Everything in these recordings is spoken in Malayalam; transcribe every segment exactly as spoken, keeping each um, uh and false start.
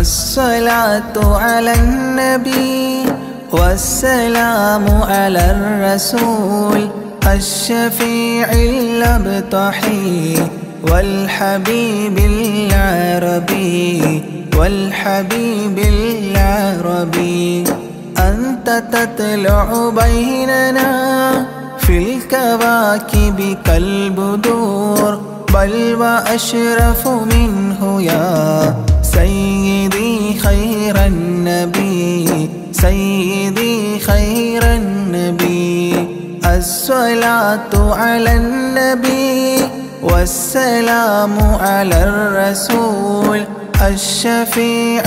الصلاة على النبي والسلام على الرسول الشفيع الأبطحي والحبيب العربي والحبيب العربي. أنت تطلع بيننا في الكواكب كالبدور بل وأشرف منه يا سيدي خير النبي سيدي خير النبي. الصلاة على النبي والسلام على الرسول الشفيع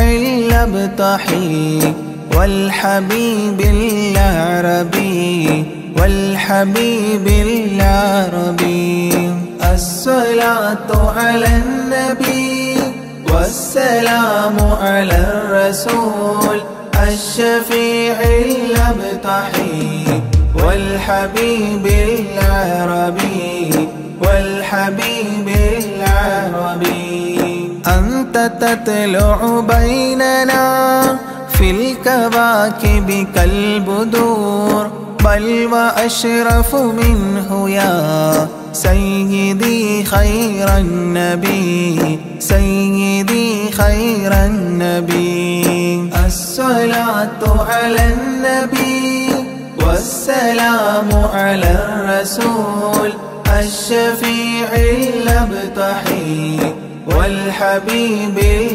الأبطحي والحبيب العربي والحبيب العربي. الصلاة على النبي والسلام على الرسول الشفيع الأبطحي والحبيب العربي والحبيب العربي. أنت تطلع بيننا في الكواكب كالبدور بل وأشرف منه يا سيدي خير النبي سيدي خير النبي. الصلاة على النبي والسلام على الرسول الشفيع الأبطحي والحبيب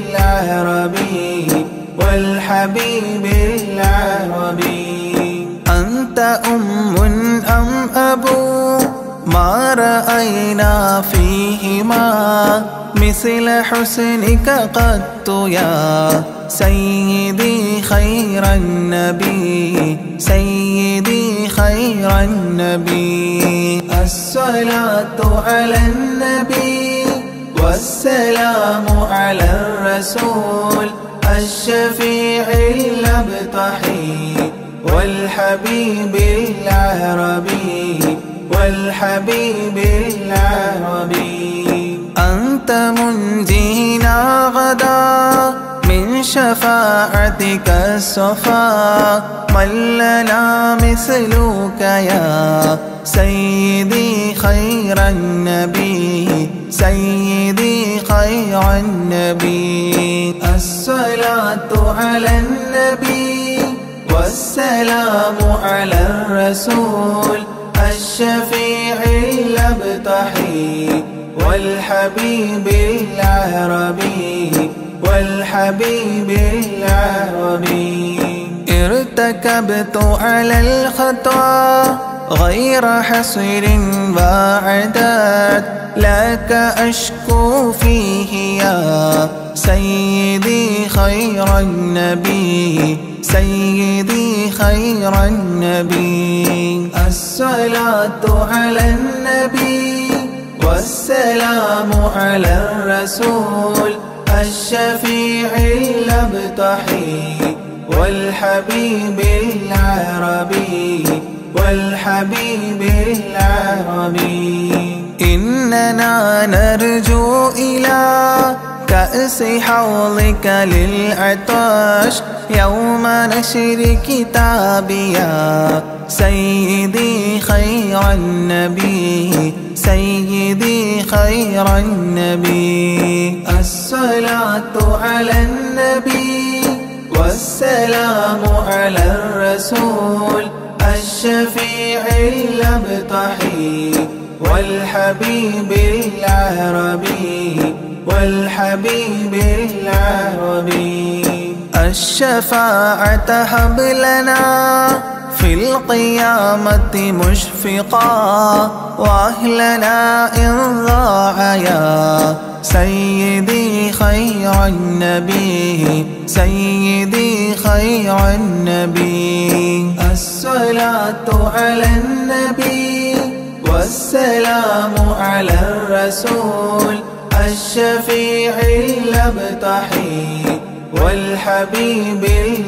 العربي والحبيب العربي. أنت أم أم أبو ما رأينا فيهما مثل حسنك قط يا سيدي خير النبي سيدي خير النبي. الصلاة على النبي والسلام على الرسول الشفيع الأبطحي والحبيب العربي والحبيب العربي. أنت منجينا غدا من شفاعتك الصفا من لنا مثلك يا سيدي خير النبي سيدي خير النبي. الصلاة على النبي والسلام على الرسول الشفيع الأبطحي والحبيب العربي والحبيب العربي. ارتكبت على الخطا غير حصر وعداد لك أشكو فيه يا سيدي خير النبي سيدي خير النبي. الصلاة على النبي والسلام على الرسول الشفيع الأبطحي والحبيب العربي والحبيب العربي. إننا نرجو إلى كأس حوضك للعطاش يوم نشر كتابي يا سيدي خير النبي سيدي خير النبي. الصلاة على النبي والسلام على الرسول الشفيع الأبطحي والحبيب العربي والحبيب العربي. الشفاعة هب لنا في القيامة مشفقا وأهلنا إن ضاع يا سيدي خير النبي سيدي خير النبي. الصلاة على النبي والسلام على الرسول الشفيع الأبطحي والحبيب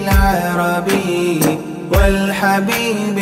العربي والحبيب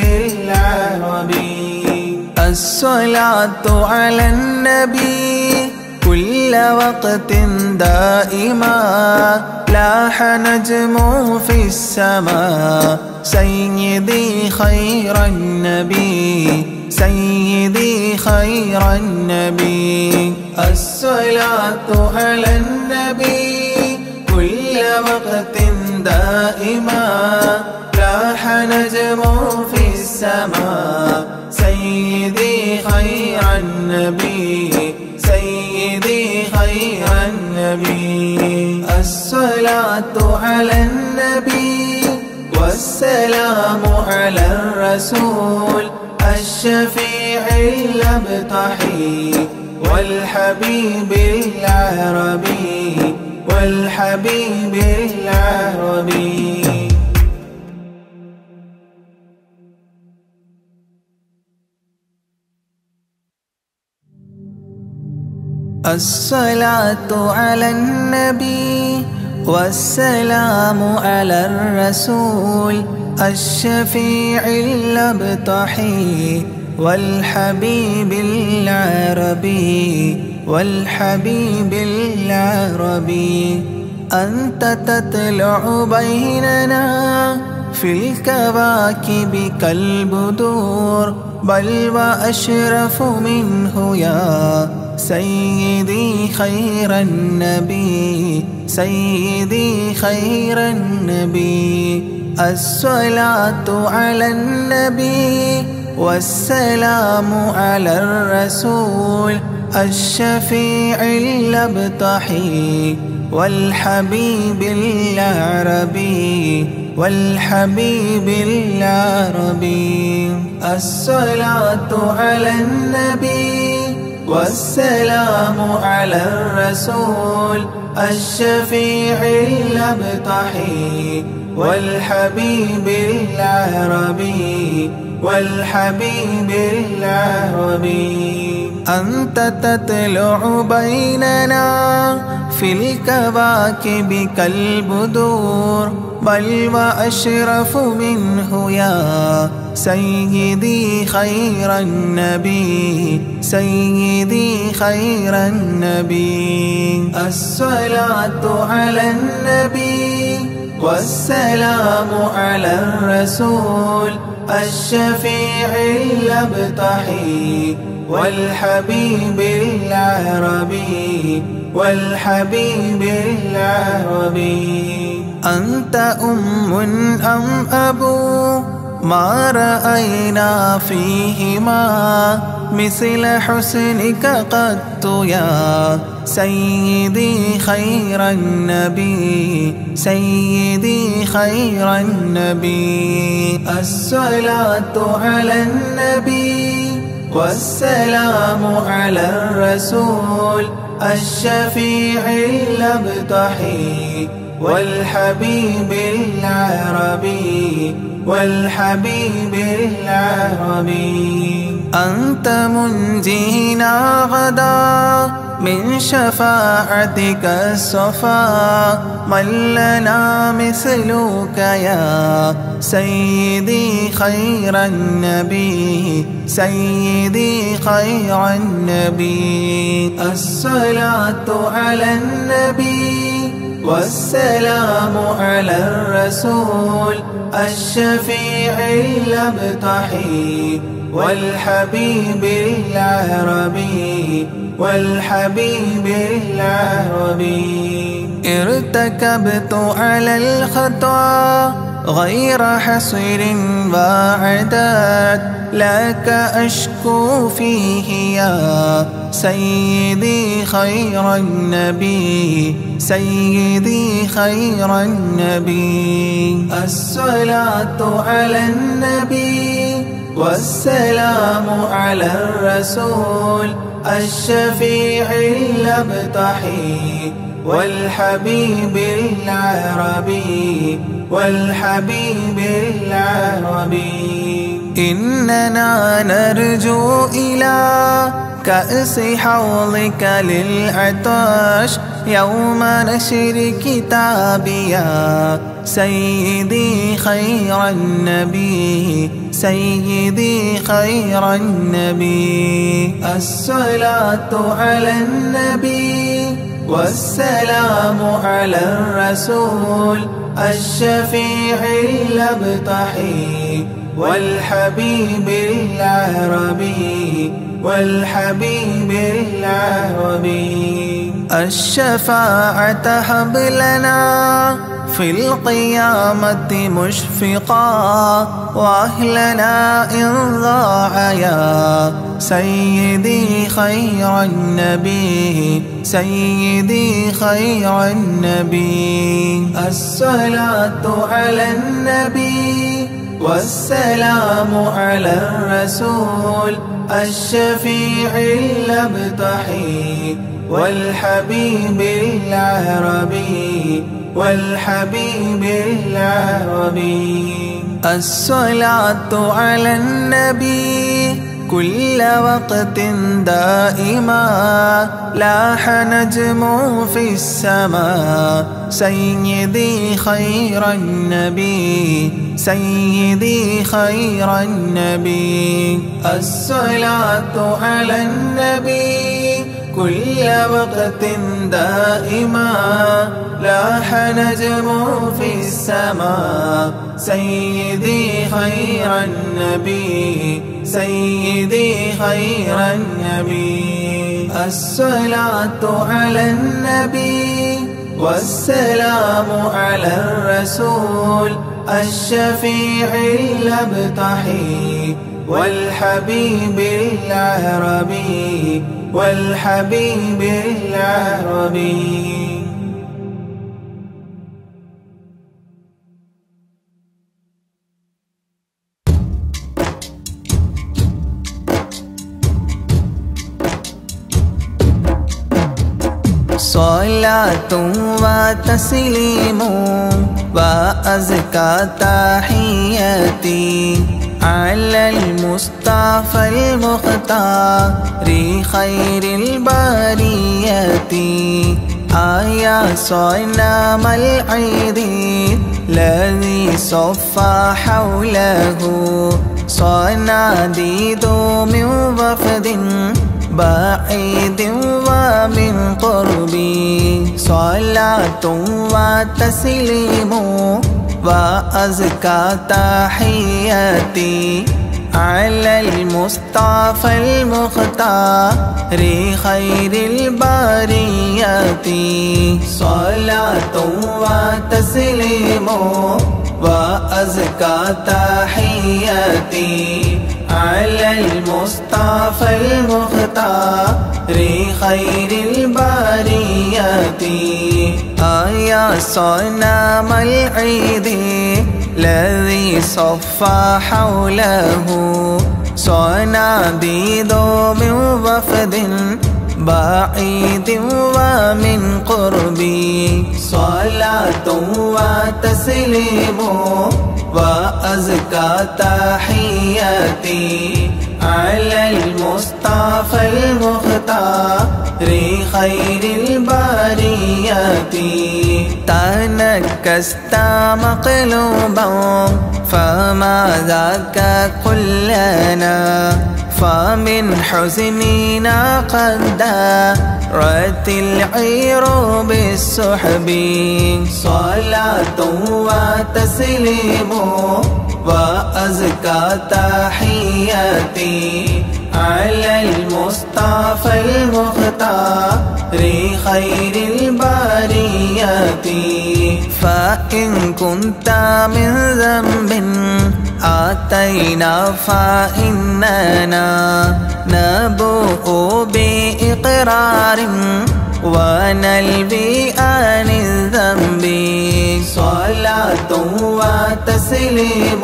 العربي. الصلاة على النبي كل وقت دائما لاح نجم في السماء سيدي خير النبي سيدي خير النبي الصلاة على النبي كل وقت دائما لاح نجم في السماء سيدي خير النبي سيدي خير النبي الصلاة على النبي والسلام على الرسول الشفيع الأبطحي والحبيب العربي والحبيب العربي. الصلاة على النبي والسلام على الرسول الشفيع الأبطحي والحبيب العربي والحبيب العربي. أنت تطلع بيننا في الكواكب كالبدور بل وأشرف منه يا سيدي خير النبي سيدي خير النبي. الصلاة على النبي والسلام على الرسول الشفيع الأبطحي والحبيب العربي والحبيب العربي. الصلاة على النبي والسلام على الرسول الشفيع الأبطحي والحبيب العربي والحبيب العربي. أنت تطلع بيننا في الكواكب كالبدور بل وأشرف منه يا سيدي خير النبي سيدي خير النبي. الصلاة على النبي والسلام على الرسول الشفيع الأبطحي والحبيب العربي والحبيب العربي. أنت أم أم أبو ما رأينا فيهما مثل حسنك قط يا سيدي خير النبي سيدي خير النبي. الصلاة على النبي والسلام على الرسول الشفيع الأبطحي والحبيب العربي والحبيب العربي. أنت منجينا غدا من شفاعتك الصفا من لنا مثلك يا سيدي خير النبي سيدي خير النبي. الصلاة على النبي والسلام على الرسول الشفيع الأبطحي والحبيب العربي والحبيب العربي. ارتكبت على الخطا غير حصر وعداد لك أشكو فيه يا سيدي خير النبي سيدي خير النبي. الصلاة على النبي والسلام على الرسول الشفيع الأبطحي والحبيب العربي والحبيب العربي. إننا نرجو إلى كأس حوضك للعطاش يوم نشر كتابي يا سيدي خير النبي سيدي خير النبي. الصلاة على النبي والسلام على الرسول الشفيع الأبطحي والحبيب العربي والحبيب العربي. الشفاعة هب لنا في القيامة مشفقا وأهلنا إن ضاع يا سيدي خير النبي سيدي خير النبي. الصلاة على النبي والسلام على الرسول الشفيع الأبطحي والحبيب العربي والحبيب العربي. الصلاة على النبي كل وقت دائما لاح نجم في السماء سيدي خير النبي سيدي خير النبي. الصلاة على النبي كل وقت دائما لاح نجم في السماء سيدي خير النبي سيدي خير النبي. الصلاة على النبي والسلام على الرسول الشفيع الأبطحي والحبيب العربي والحبيب العربي. صلاة وتسليم وأزكى تحياتي على المصطفى المختار خير البريات. آيا صنم العيد الذي صفى حوله صناديد من وفد بعيد ومن قربي. صلاة وتسليم وأزكى تحياتي على المصطفى المختار خير البريات. صلاة وتسليم وأزكى تحياتي على المصطفى المختار خير البريات. آيا صنم العيد الذي صفى حوله صناديد من وفد بعيد ومن قربي. صلاة وتسليم وأزكى تحياتي على المصطفى المختار خير البريات. تنكست مقلوبا فما ذاك قل لنا فمن حزننا قد دارت العير بالسحب. صلاة وتسليم وأزكى تحياتي على المصطفى المختار خير البريات. فإن كنت من ذنب آتينا فإننا نبوء بإقرار ونلبي عن الذنب. صلاة وتسليم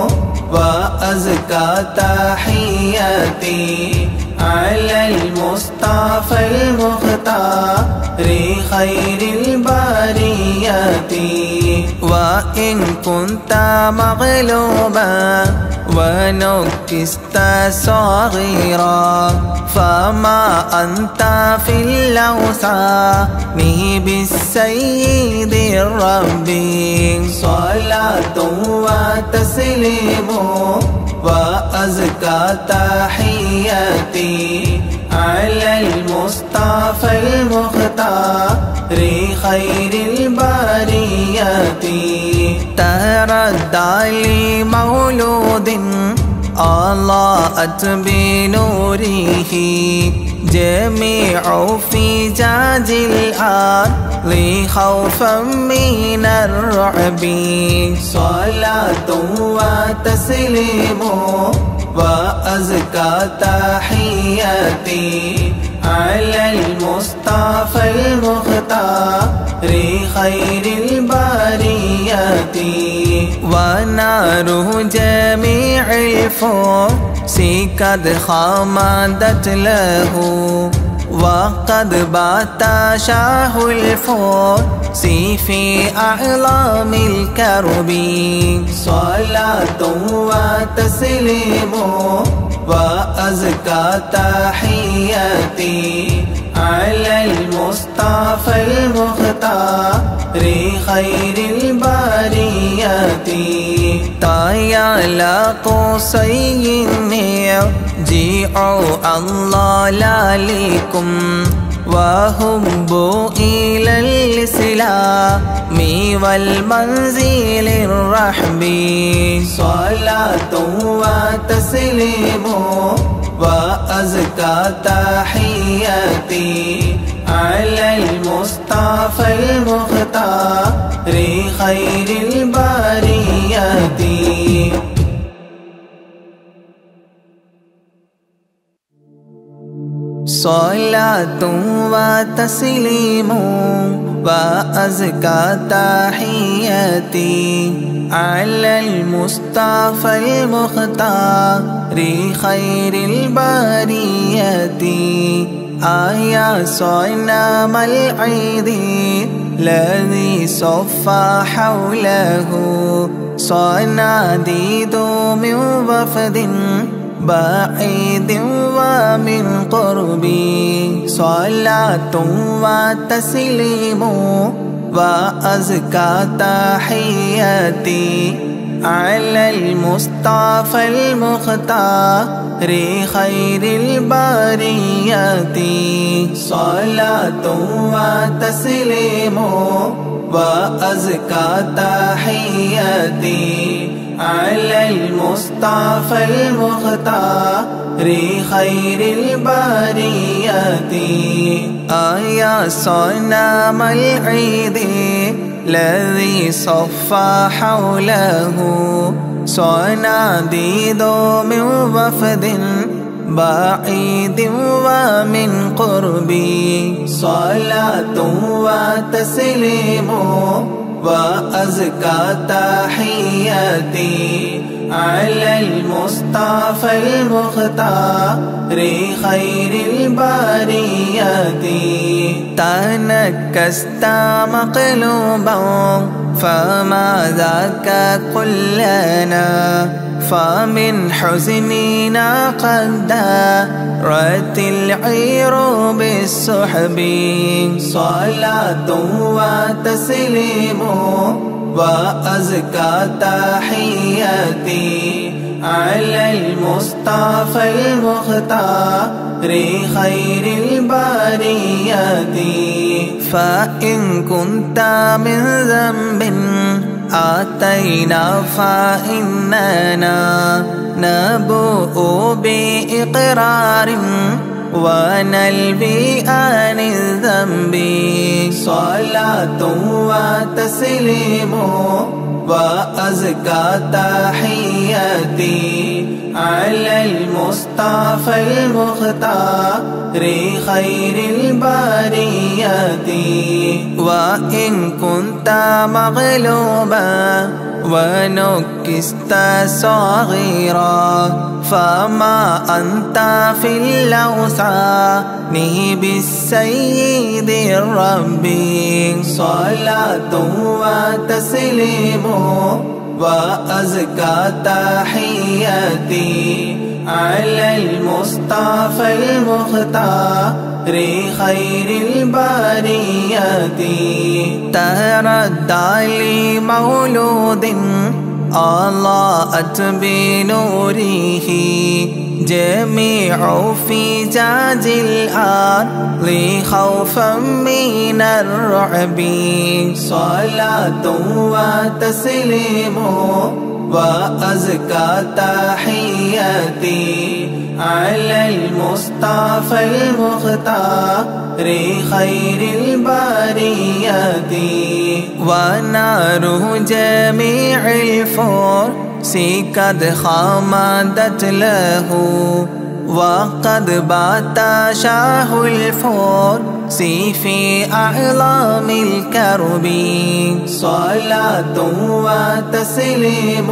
وأزكى تحياتي على المصطفى المختار خير البريات. وإن كنت مغلوبا ونكست صغيرا فما أنت في اللوثان بالسيد الربي. صلاة وتسليم وأزكى تحياتي على المصطفى المصطفى المختار خير البرية تردى لمولود أضاءت بنوره جميع فجاج الأرض خوفا من الرعب صلاة وتسليم وأزكى تحياتي على المصطفى المختار خير البرية ونار جميع الفرس قد خمدت له وقد بات شاه الفرس في أعلام الكرب صلاة وتسليم وأزكى تحياتي على المصطفى المختار خير البرية طيال قصي يرجع الله لكم وهبوا إلى الإسلام والمنزل الرحب صلاة وتسليم وأزكى تحياتي على المصطفى المختار خير البرية صلاة وتسليم وأزكى تحياتي على المصطفى المختار خير البرية آيا صنم العيد الذي صفى حوله صناديد من وفد بعيد ومن قربي صلاة وتسليم وأزكى تحياتي على المصطفى المختار خير البرية صلاة وتسليم وأزكى تحياتي على المصطفى المختار خير البرية آيا صنم العيد الذي صفى حوله صناديد من وفد بعيد ومن قربي صلاة وتسليم وأزكى تحياتي على المصطفى المختار خير البرية تنكست مقلوبا فما ذاك قل لنا فمن حزننا قد دارت العير بالسحب صلاة وتسليم وأزكى تحياتي على المصطفى المختار خير البرية فإن كنت من ذنب آتينا فإننا نبوء بإقرار ونلبي عن الذنب صلاة وتسليم وأزكى تحياتي على المصطفى المختار خير البرية وإن كنت مغلوبا ونكست صغيرا فما أنت في الأوثان بالسيد الرب صلاة وتسليم وأزكى تحياتي على المصطفى المختار خير البرية تردى لمولود أضاءت بنوره جميع فجاج الأرض خوفا من الرعب صلاة وتسليم وأزكى تحياتي على المصطفى المختار خير البريات ونار جميع الفرس قد خمدت له وقد بات شاه الفرس في أعلام الكرب صلاة وتسليم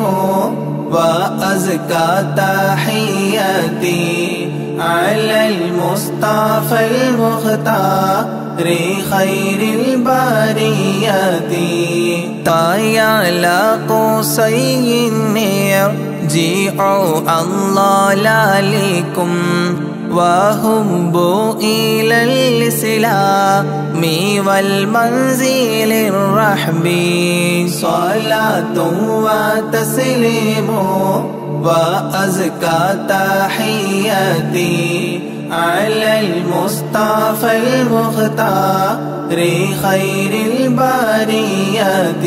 وأزكى تحياتي على المصطفى المختار خير البريات طايا قصي النرجع الله لكم وهبوا إلى الإسلام والمنزل الرحب صلاة وتسليم وأزكى تحياتي على المصطفى المختار خير البريات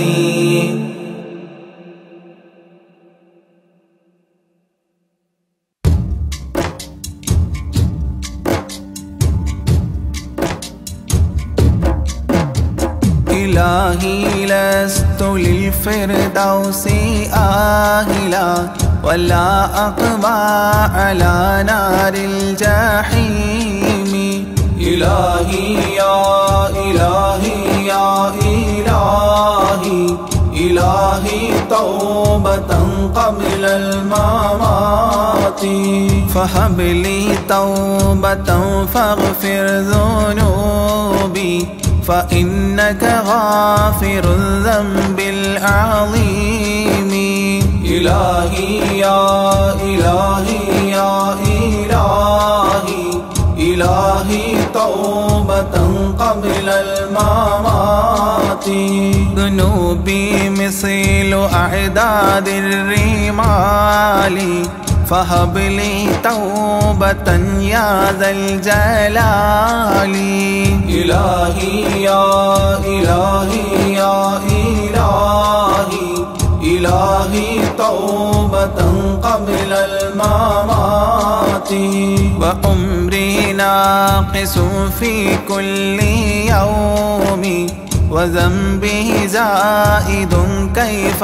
إلهي لست للفردوس آهلا ولا أقبى على نار الجحيم إلهي يا إلهي يا إلهي إلهي توبة قبل الممات فهب لي توبة فاغفر ذنوبي فإنك غافر الذنب العظيم إلهي يا إلهي يا إلهي إلهي توبة قبل الممات ذنوبي مثل أعداد الرمال فهب لي توبة يا ذا الجلال إلهي يا إلهي يا إلهي إلهي توبة قبل الممات وعمري ناقص في كل يوم وذنبه زائد كيف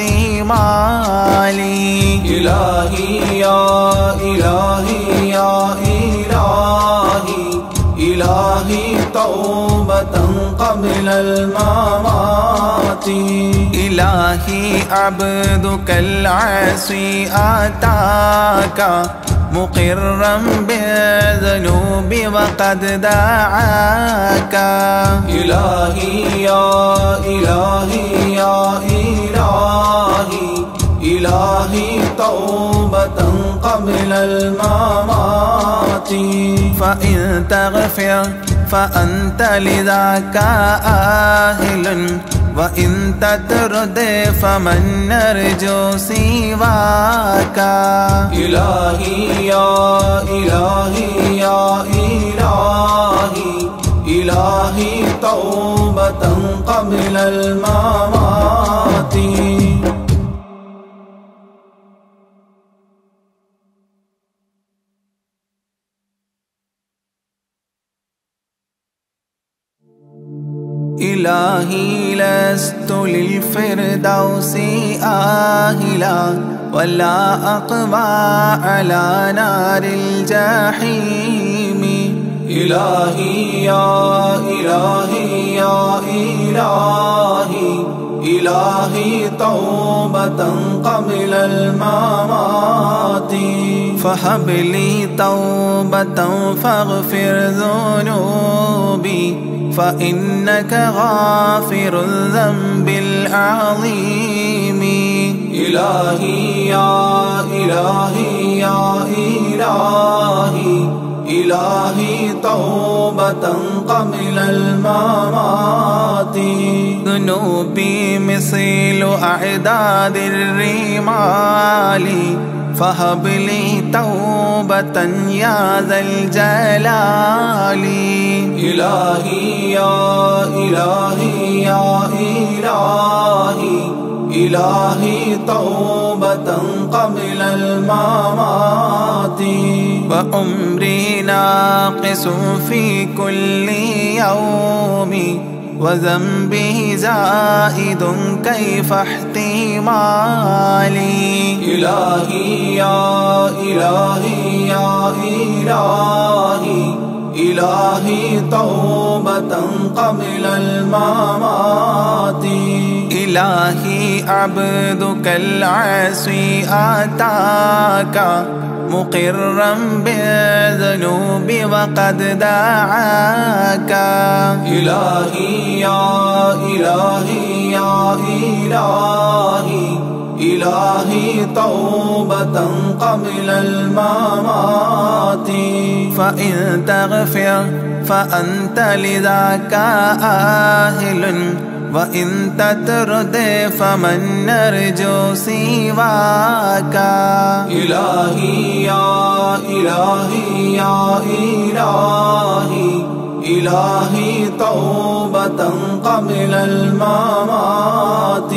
احتمالي إلهي يا إلهي يا إلهي إلهي توبة قبل الممات إلهي عبدك العاصي أتاك مقرا بالذنوب وقد دعاك إلهي يا إلهي يا إلهي إلهي توبة قبل الممات فإن تغفر فأنت لذاك أهل وإن تطرد فمن نرجو سواك إلهي يا إلهي يا إلهي إلهي توبة قبل الممات إلهي لست للفردوس آهلا ولا أقبى على نار الجحيم إلهي يا إلهي يا إلهي إلهي توبة قبل الممات فهب لي توبة فاغفر ذنوبي فإنك غافر الذنب العظيم إلهي يا إلهي يا إلهي إلهي توبة قبل الممات. ذنوبي مثل أعداد الرمال فهب لي توبة يا ذا الجلال. إلهي يا إلهي يا إلهي إلهي توبة قبل الممات. وعمري ناقص في كل يوم وذنبه زائد كيف احتمالي. إلهي يا إلهي يا إلهي إلهي توبة قبل الممات. إلهي عبدك العاصي أتاك مقرا بالذنوب وقد دعاك. إلهي يا إلهي يا إلهي إلهي توبة قبل الممات. فإن تغفر فأنت لذاك أهل وإن تطرد فمن نرجو سواك. إلهي يا إلهي يا إلهي إلهي توبة قبل الممات.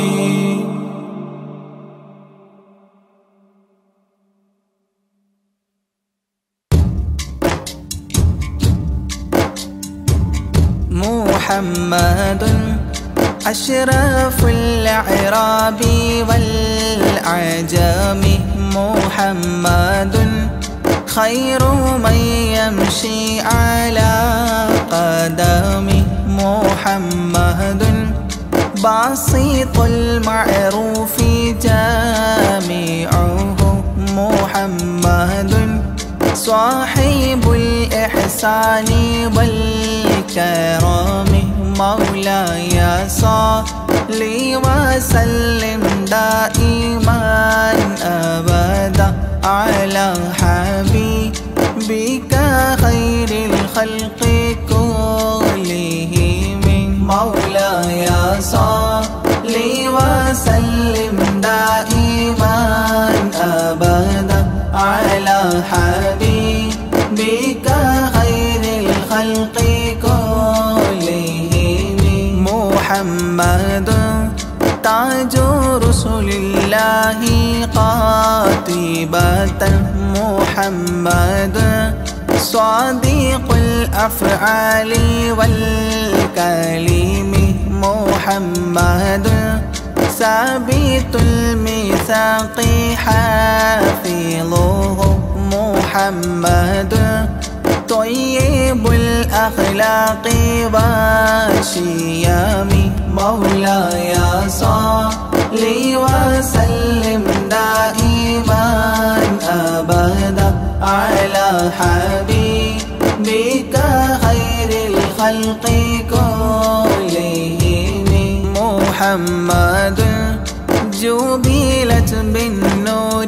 محمد أشرف الأعراب والأعجام. محمد خير من يمشي على قدمه. محمد بسيط المعروف جامعه. محمد صاحب الإحسان والكرم. مولاي صل وسلم دائما أبدا على حبيبك خير الخلق كلهم. مولاي صل وسلم دائما أبدا على حبيبك خير الخلق كلهم. محمد تاج رسل الله قاطبة. محمد صادق الأفعال والكلم. محمد ثابت الميثاق حافظه. محمد طيب الأخلاق والشيام. مولاي صل وسلم دائما أبدا على حبيبك خير الخلق كلهم. محمد جبلت بالنور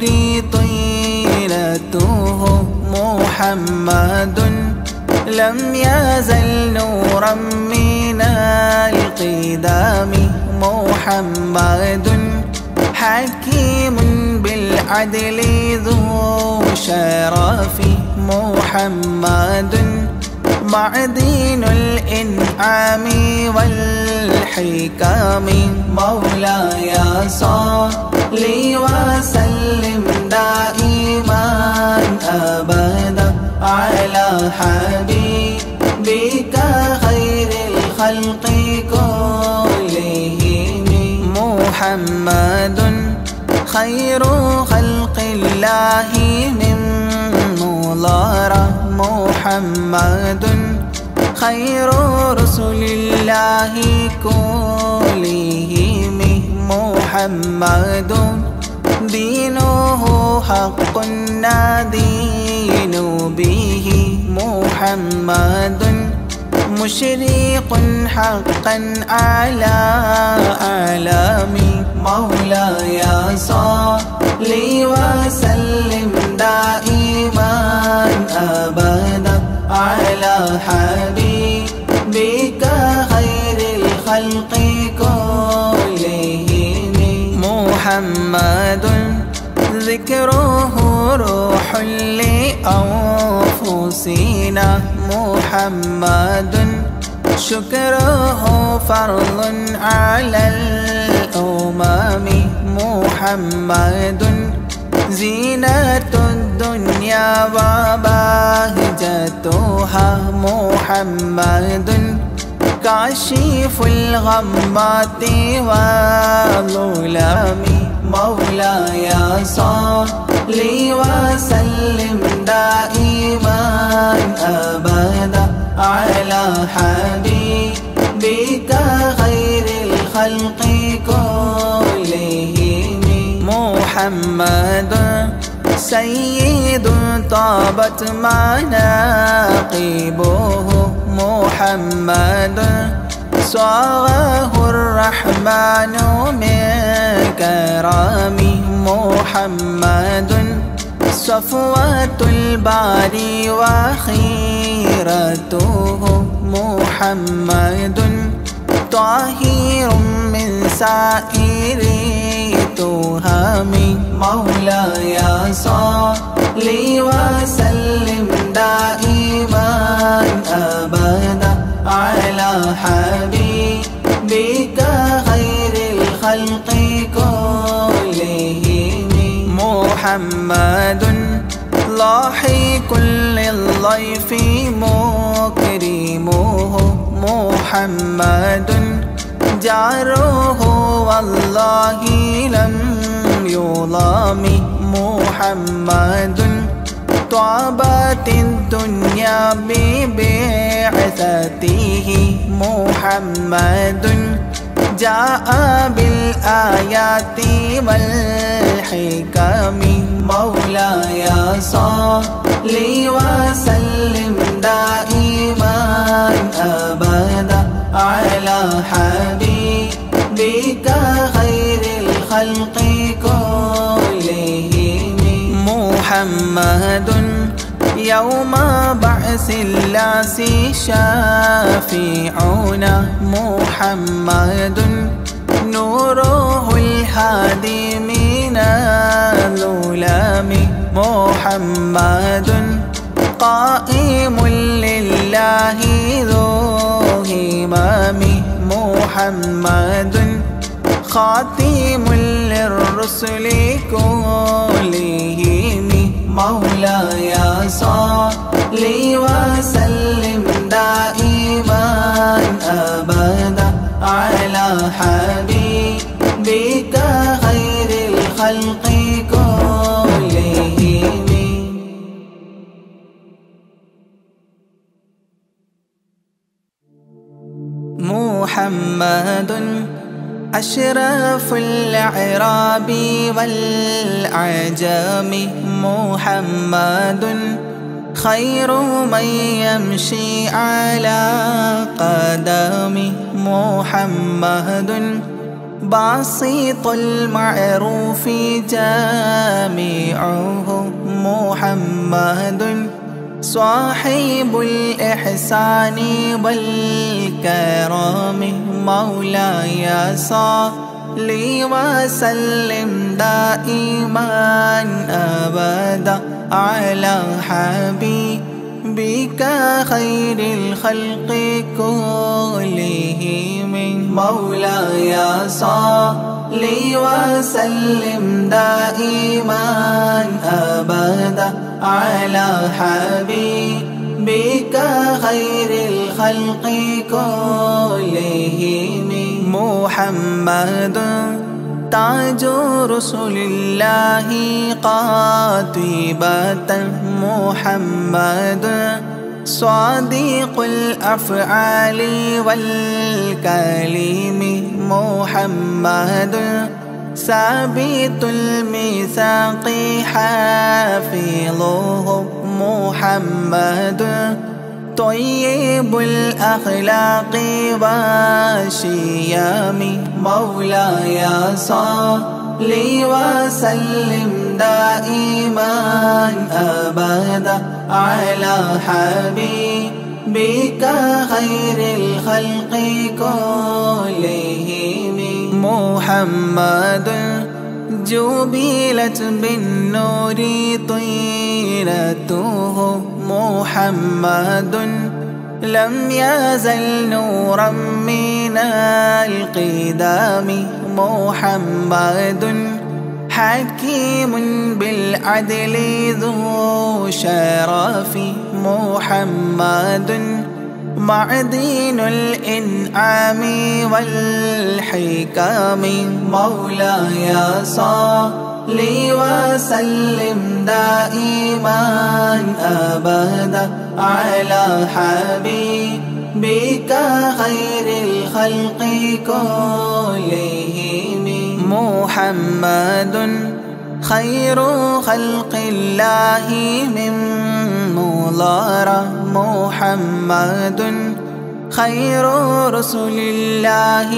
طيلته. محمد لم يزل نورا من القدام. محمد حكيم بالعدل ذو شرف. محمد معدن الإنعام والحكام. مولاي صل وسلم دائما أبدا على حبيبك خير الخلق كلهم. محمد خير خلق الله من مضار. محمد خير رسل الله كلهم. محمد دينه حق ندين به. محمد مشرق حقا على أعلامي. مولاي صل وسلم دائما أبدا على حبيبك خير الخلق كلهم محمد ذكره روح لأنفسنا محمد شكره فرض على الأمم محمد زينة الدنيا وبهجتها محمد كاشف الغمات والظلام مولاي صل وسلم دائما أبدا على حبيبك خير الخلق كلهم محمد سيد طابت مناقبه محمد صاغه الرحمن من كرم محمد صفوة الباري وخيرته محمد طاهر من سائر تهم مولاي صل وسلم دائما أبدا على حبيبك خير الخلق كلهم محمد لاحق للضيف مكرمه محمد جاره والله لم يظلم محمد طابت الدنيا ببعثته محمد جاء بالآيات والحكم مولاي صل وسلم دائما أبدا على حبيبك خير الخلق كلهم محمد يوم بعث الناس شافعنا محمد نوره الهادي من الظلام محمد قائم لله ذو همام محمد خاتم للرسل كلهم مولاي صل وسلم دائما أبدا على حبيبك خير الخلق كلهم محمد أشرف الأعراب والعجم محمد خير من يمشي على قدم محمد باسط المعروف جامعه محمد صاحب الإحسان والكرم مولاي صل وسلم دائما أبدا على حبيبك خير الخلق كلهم مولاي صل وسلم دائما أبدا على حبيبك خير الخلق كلهم محمد تاج رسل الله قاطبة محمد صادق الأفعال والكلم محمد ثابت الميثاق حافظه محمد طيب الأخلاق والشيام مولاي صل وسلم دائما أبدا على حبيبك خير الخلق كلهم. محمد جبلت بالنور طيرته، محمد لم يزل نورا من القدام، محمد حكيم بالعدل ذو شرف، محمد معدن الإنعام والحكام. مولاي صل وسلم دائما أبدا على حبيبك خير الخلق كلهم. محمد خير خلق الله من مضار، محمد خير رسل الله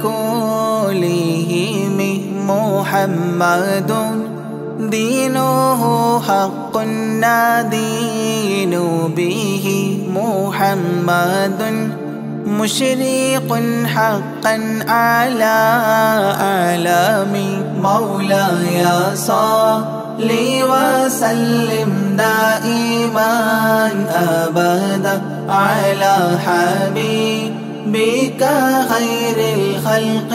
كلهم. محمد دينه حق ندين به، محمد مشرق حقا على أعلامي. مولاي صل وسلم دائما أبدا على حبيبك خير الخلق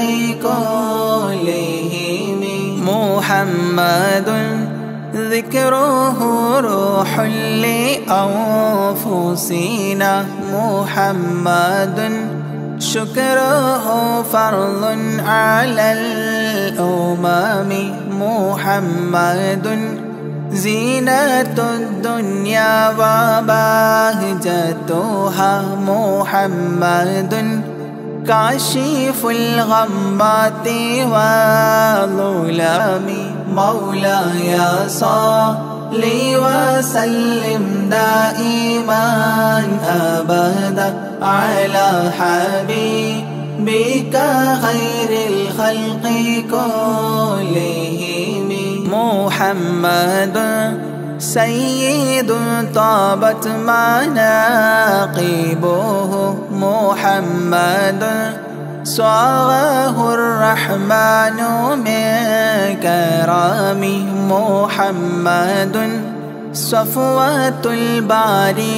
كلهم. محمد ذكره روح لأنفسنا، محمد شكره فرض على الأمم. محمد زينة الدنيا وبهجتها، محمد كاشف الغمات والظلام. مولاي صل وسلم دائما أبدا على حبيبك خير الخلق كلهم. محمد سيد طابت مناقبه، محمد صاغه الرحمن من كرامه. محمد صفوة الباري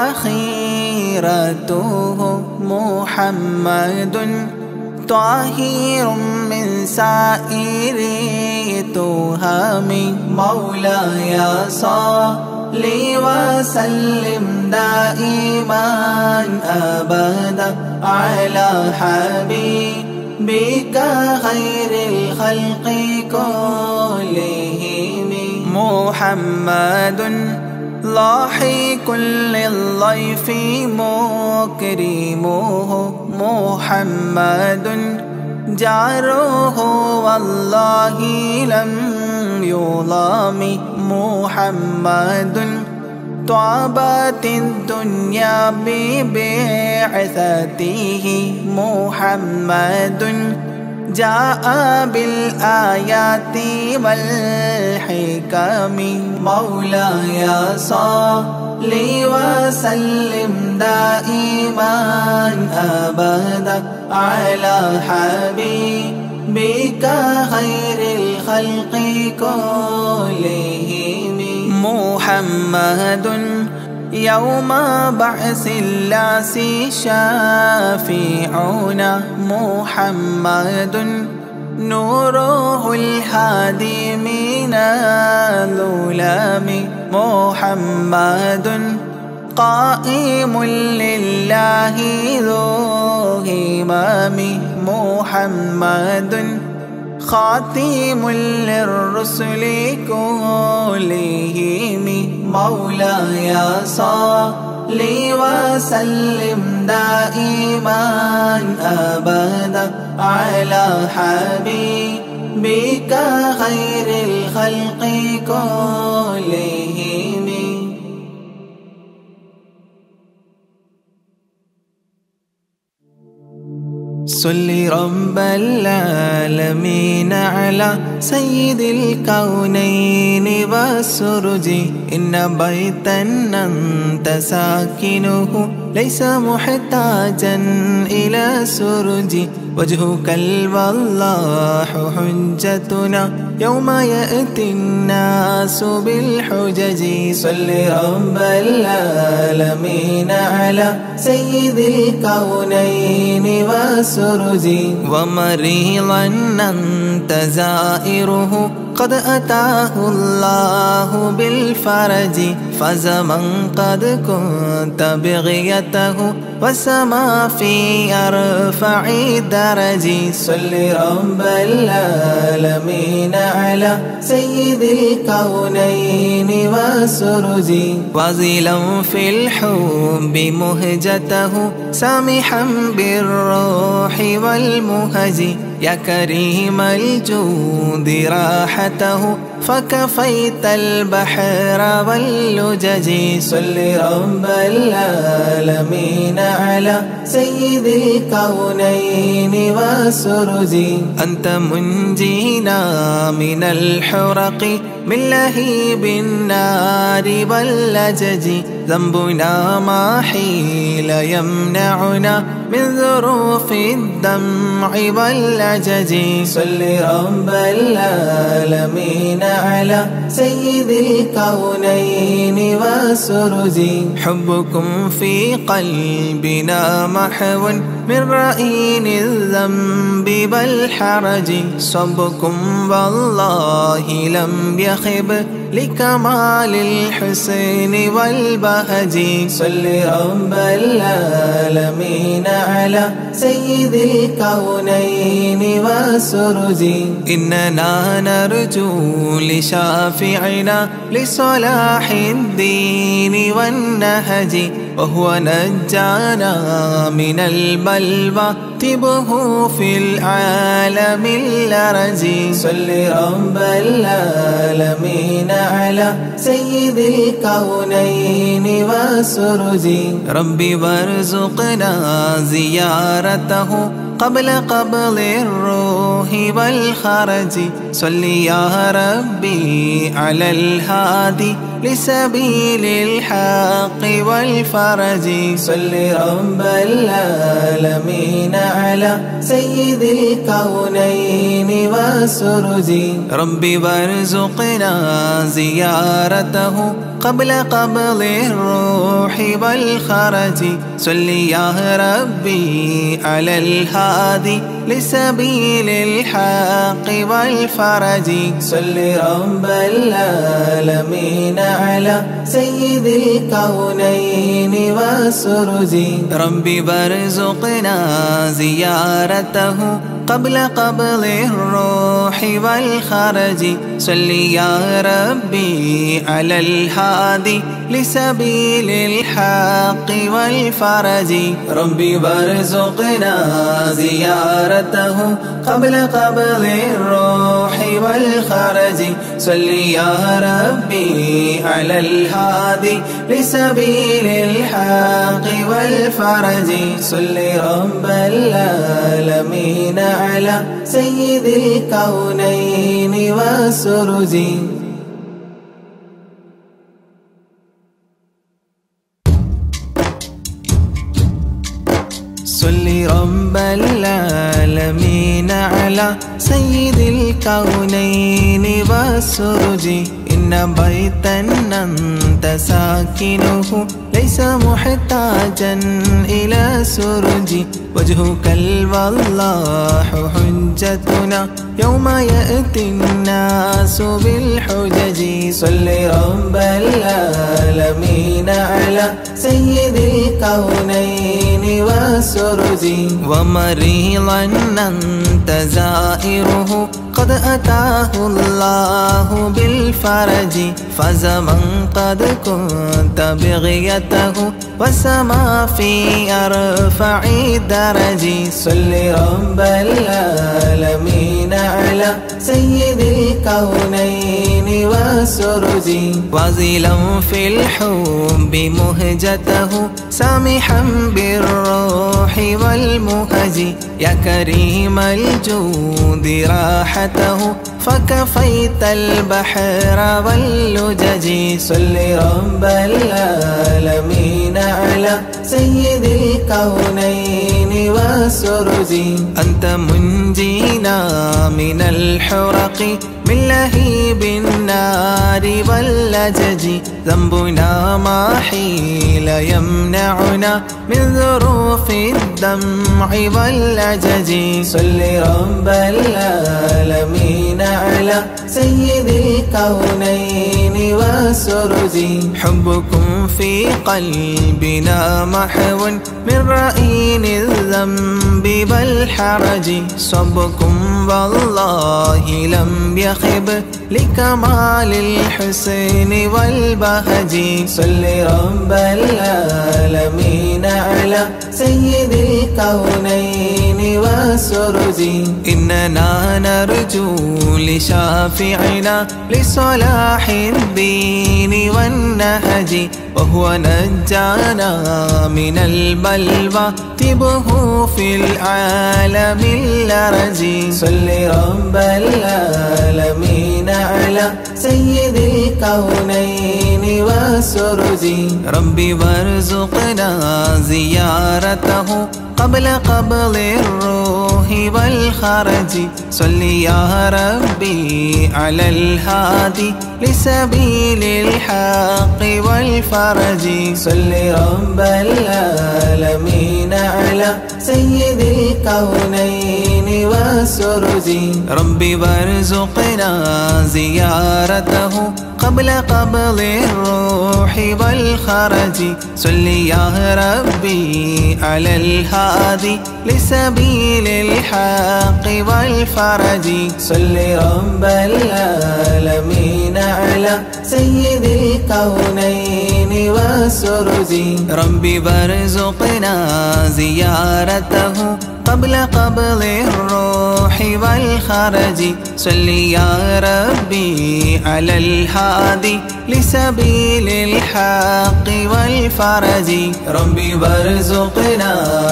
وخيرته، محمد طاهر من سائر التهم. مولاي صل وسلم دائما أبدا على حبيبك خير الخلق كلهم. محمد ضاحك للضيف مكرمه، محمد جاره والله لم يظلم. محمد طابت الدنيا ببعثته، محمد جاء بالآيات والحكم. مولاي صل وسلم دائما أبدا على حبيبك خير الخلق كلهم. محمد يوم بعث الناس شافعنا، محمد نوره الهادي من الظلام. محمد قائم لله ذو همام. محمد خاتم للرسل كلهم. مولاي صل وسلم دائما أبدا على حبيبك خير الخلق كلهم. صل رب العالمين على سيد الكونين والسرج إن بيتا أنت ساكنه ليس محتاجا إلى سرج وجهك الوضاح حجتنا يوم يأتي الناس بالحجج صل رب العالمين على سيد الكونين والسرج ومريضا أنت زائره قد أتاه الله بالفرج فزمن قد كنت بغيته وسما في أرفع درج صل رب العالمين على سيد الكونين والسرج وزلا في الحب مهجته سامحا بالروح والمهج يا كريم الجود راحته فكفيت البحر واللجج صل رب العالمين على سيد الكونين والسرج أنت منجينا من الحرق من لهيب النار واللجج ذنبنا ما حيل يمنعنا من ظروف الدمع والعجج صل رب العالمين على سيد الكونين والسرج حبكم في قلبنا محو من رئين الذنب والحرج صبكم والله لم يخب لكمال الحسن والبهج صل رب العالمين على سيد الكونين والسرج إننا نرجو لشافعنا لصلاح الدين والنهج وهو نجانا من البلوى طبه في العالم الأرج صل رب العالمين على سيد الكونين والسرج ربي وارزقنا زيارته قبل قبض الروح والخرج صل يا ربي على الهادي لسبيل الحق والفرج صل رب العالمين على سيد الكونين والسرج ربي وارزقنا زيارته قبل قبض الروح والخرج صل يا ربي على الهادي لسبيل الحق والفرج صل رب العالمين على سيد الكونين والسرج ربي وارزقنا زيارته قبل قبض الروح والخرج صل يا ربي على الهادي لسبيل الحق والفرج ربي وارزقنا زيارته قبل قبض الروح والخرج صل يا ربي على الهادي لسبيل الحق والفرج صل رب العالمين على سيد الكونين والسرج صل رب العالمين على سيد الكونين والسرج إن بيتا أنت ساكنه ليس محتاجا إلى سرج وجهك الوضاح حجتنا يوم يأتي الناس بالحجج صل رب العالمين على سيد الكونين والسرج ومريضا أنت زائره قد قد أتاه الله بالفرج فزمن قد كنت بغيته وسما في أرفع الدرج صل رب العالمين على سيد الكونين والسرج وزلا في الحب مهجته سامحا بالروح والمهج يا كريم الجود راحته فكفيت البحر واللجج صل رب العالمين على سيد الكونين والسرج أنت منجينا من الحرق من لهيب النار واللجج ذنبنا ما حيل يمنعنا من ذروف الدمع واللجج صل رب العالمين على سيد الكونين والسرج حبكم في قلبنا محو من رئين الذنب والحرج صبكم والله لم يخب لكمال الحسن والبهج صل رب العالمين على سيد الكونين والسرج إننا نرجو لشافعنا لصلاح الدين والنهج وهو نجانا من البلوى طبه في العالم اللرج صل رب العالمين على سيد الكونين والسرج ربي وارزقنا زيارته قبل قبض الروح والخرج صل يا ربي على الهادي لسبيل الحق والفرج صل رب العالمين على سيد الكونين والسرج ربي وارزقنا زيارته قبل قبض الروح والخرج صل يا ربي على الهادي لسبيل الحق والفرج صل رب العالمين على سيد الكونين والسرج ربي وارزقنا زيارته قبل قبض الروح والخرج صل يا ربي على الهادي لسبيل الحق والفرج ربي وارزقنا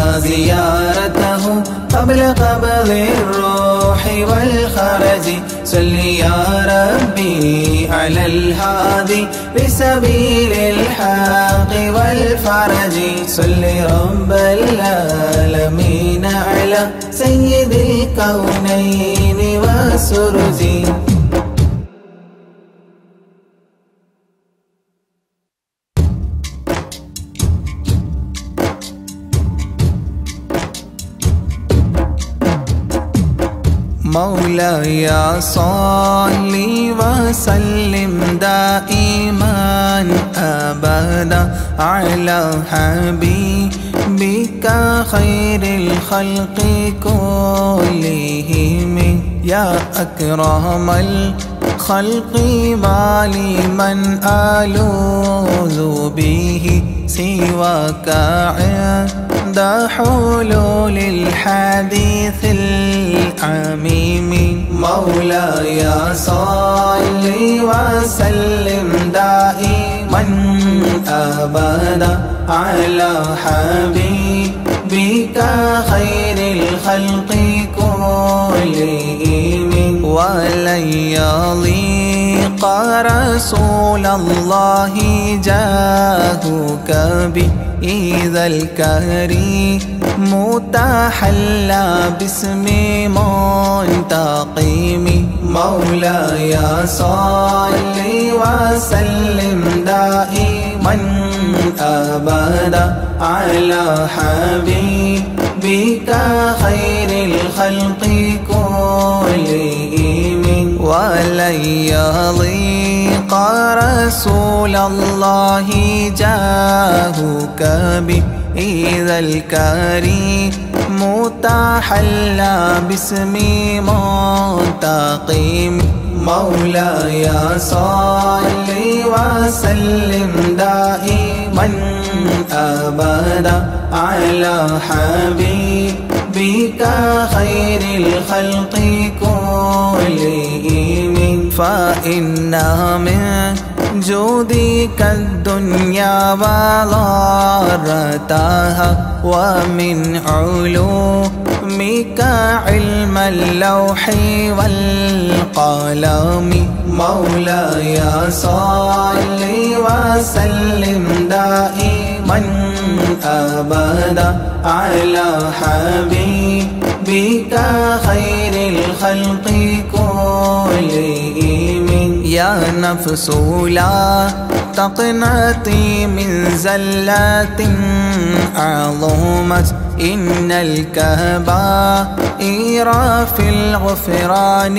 زيارته قبل قبض الروح والخرج صل يا ربي على الهادي لسبيل الحق والفرج صل رب العالمين على سيد الكونين والسرج مولاي صل وسلم دائما أبدا على حبيبك خير الخلق كلهم يا أكرم الخلق ما لمن ألوذ به سواك عند حلول الحديث العميم مولاي صل وسلم دائما أبدا على حبيبك خير الخلق كلهم ولن يضيق رسول الله جاهك بإذا الكريم متحلى باسم منتقم مولاي صل وسلم دائما أبدا على حبيبك خير الخلق كلهم ولن يضيق رسول الله جاهك بإذا الكريم متحلى باسم منتقم مولاي صل وسلم دائما أبدا على حبيبك خير الخلق كلهم فإن من جودك الدنيا وضارتها ومن علومك علم اللوح والقلم مولاي صل وسلم دائما أبدا على حبيبك خير الخلق كلهم يا نفس لا تقنطي من زلة عظمت إن الكبائر في الغفران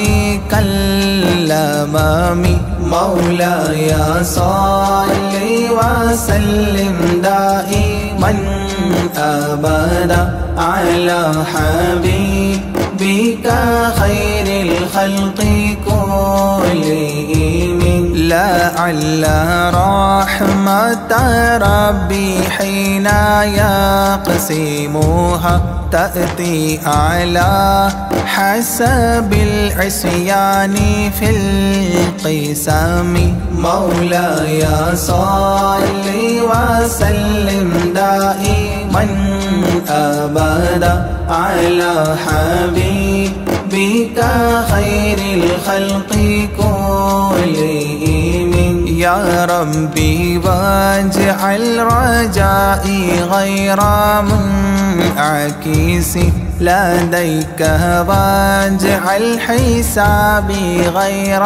كالأمام مولاي صل وسلم دائما أبدا على حبيبك خير الخلق كلهم لعل رحمة ربي حين يقسمها تأتي على حسب العصيان في القسم مولاي صل وسلم دائما أبدا على حبيبك خير الخلق كلهم يا ربي واجعل رجائي غير منعكس لديك واجعل حسابي غير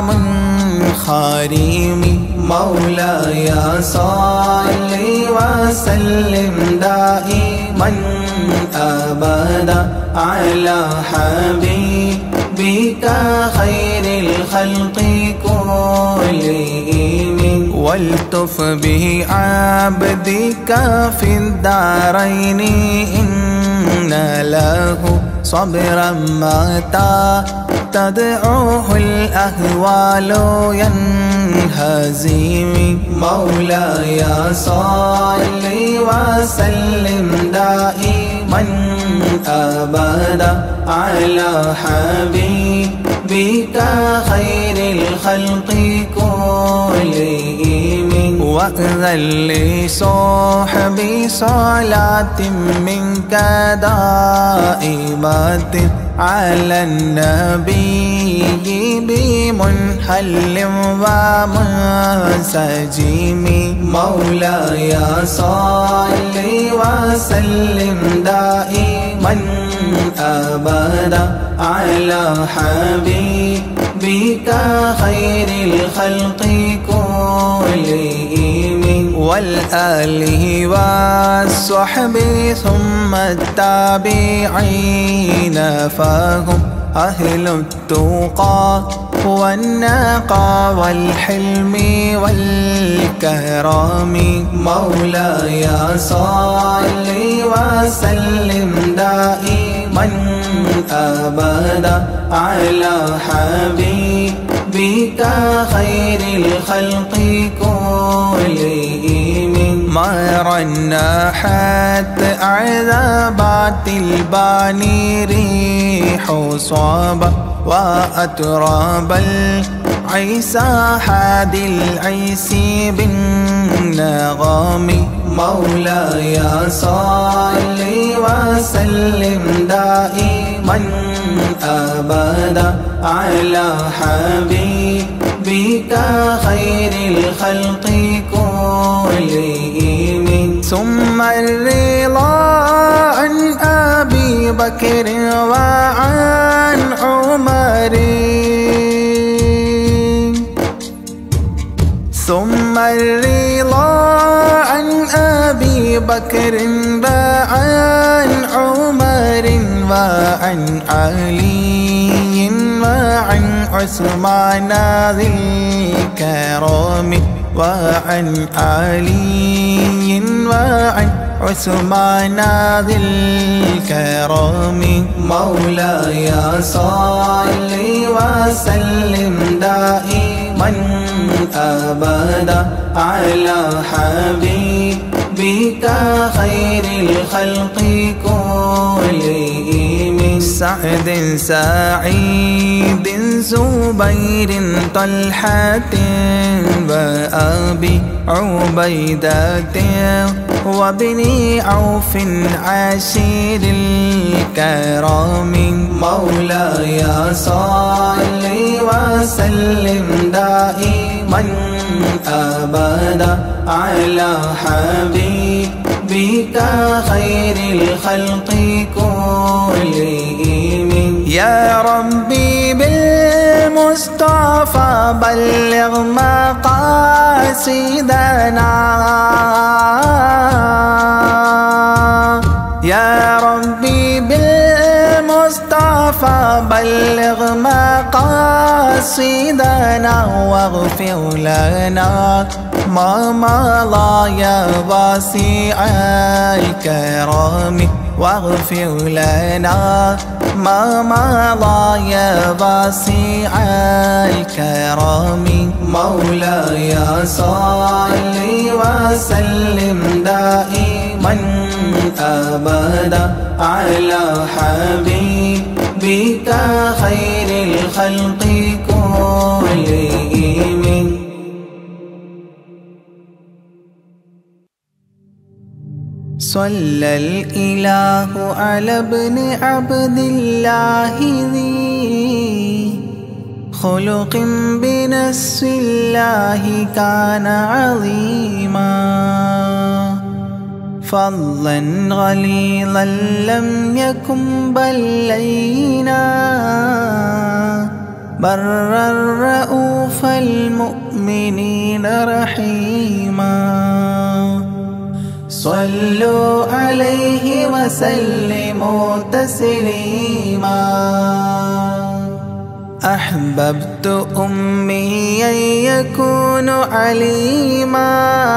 منخرم مولاي صل وسلم دائما أبدا على حبيبك خير الخلق كلهم والتف به عبدك في الدارين إن له صبرا متى تدعوه الأهوال ينهزم مولاي صل وسلم دائما أبدا على حبيبك خير الخلق كلهم وأذن لصحبي صلاة منك دائمة على النبي بمنحل ومنسجم مولاي صل وسلم دائما أبدا على حبيبك خير الخلق كلهم والآله والصحب ثم التابعين فهم أهل التقى والنقى والحلم والكرم مولاي صل وسلم دائما أبدا على حبيبك خير الخلق كلهم مر النحت عذابات الباني ريح صابة وأتراب العيسى حاد العيس بالنغام مولاي صل وسلم دائما أبدا على حبيبك خير الخلق كلهم ثم الرضا عن أبي بكر وعن عمر ثم الرضا عن أبي بكر وعن عمر وعن علي وعن عثمان ذي الكرم وعن علي وعن عثمان ذي الكرم مولاي صل وسلم دائما أبدا على حبيبك خير الخلق كلهم سعد سعيد زبير طلحة وأبي عبيدة وابن عوف عشير الكرام مولاي صل وسلم دائما أبدا على حبيبك خير الخلق كلهم يا ربي بالمصطفى بلغ مقاصدنا يا ربي بالمصطفى بلغ مقاصدنا واغفر لنا ما مضى يا واسع الكرم واغفر لنا ما مضى يا واسع الكرم مولاي صل وسلم دائما أبدا على حبيبك خير الخلق كلهم صلى الإله على ابن عبد الله ذي خلق بنص الله كان عظيما فضلا غليظا لم يكن بل لينا برا رؤوف المؤمنين رحيما صلوا عليه وسلموا تسليما أحببت أمي أن يكون عليما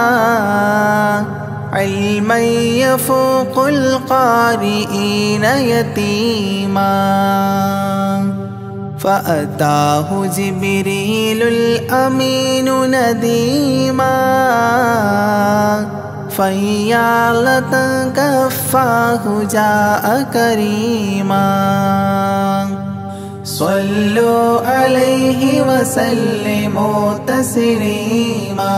علما يفوق القارئين يتيما فأتاه جبريل الأمين نديما فيالة كفاه جاء كريما صلوا عليه وسلموا تسليما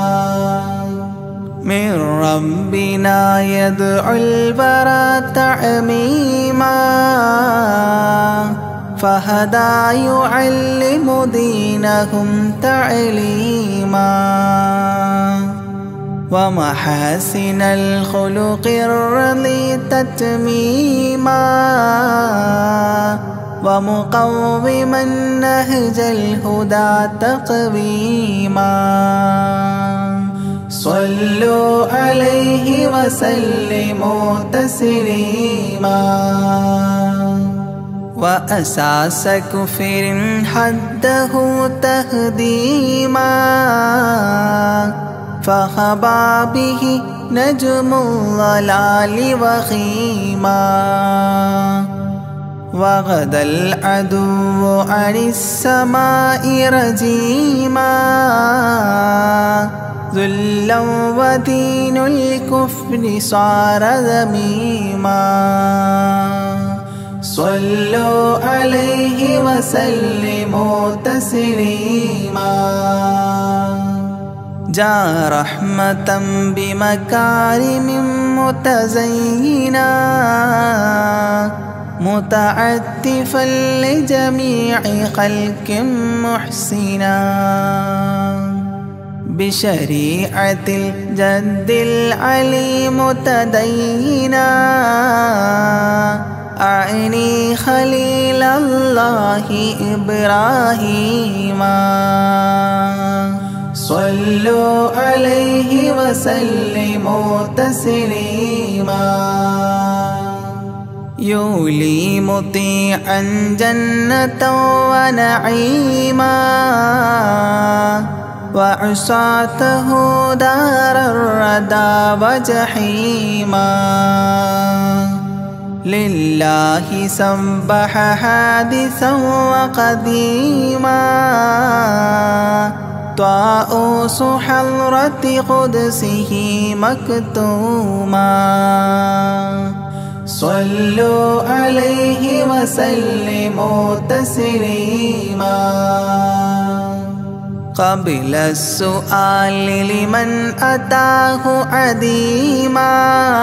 من ربنا يدعو البرى تعميما فهدى يعلم دينهم تعليما ومحاسن الخلق الرضي تتميما ومقوما نهج الهدى تقويما صلوا عليه وسلموا تسليما وأساس كفر حده تهديما فخبا به نجم الضلال وخيما وغدا العدو عن السماء رجيما ذلا ودين الكفر صار ذميما صلوا عليه وسلموا تسليما جاء رحمة بمكارم متزينا متعتفا لجميع خلق محسنا بشريعة الجد العلي متدينا أعني خليل الله إبراهيم صلوا عليه وسلموا تسليما يولي مطيعا جنة ونعيما وعصاته دار الردى وجحيما لله سبح حادثا وقديما طاؤوس حضرة قدسه مكتوما صلوا عليه وسلموا تسليما قبل السؤال لمن أتاه عديما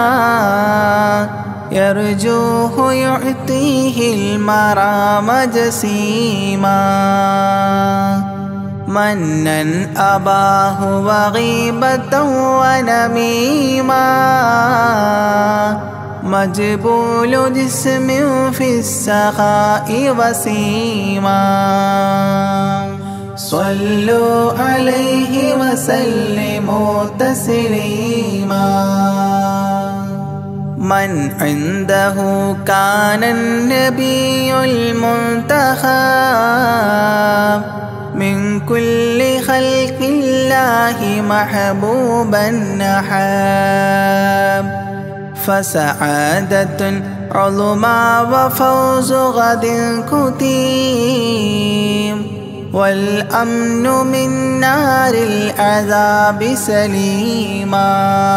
يرجوه يعطيه المرام جسيما منا أباه وغيبة ونميما مجبول جسم في السخاء وسيما صلوا عليه وسلموا تسليما من عنده كان النبي المنتخب من كل خلق الله محبوبا نحاب فسعادة عظمى وفوز غد كتيم والأمن من نار العذاب سليما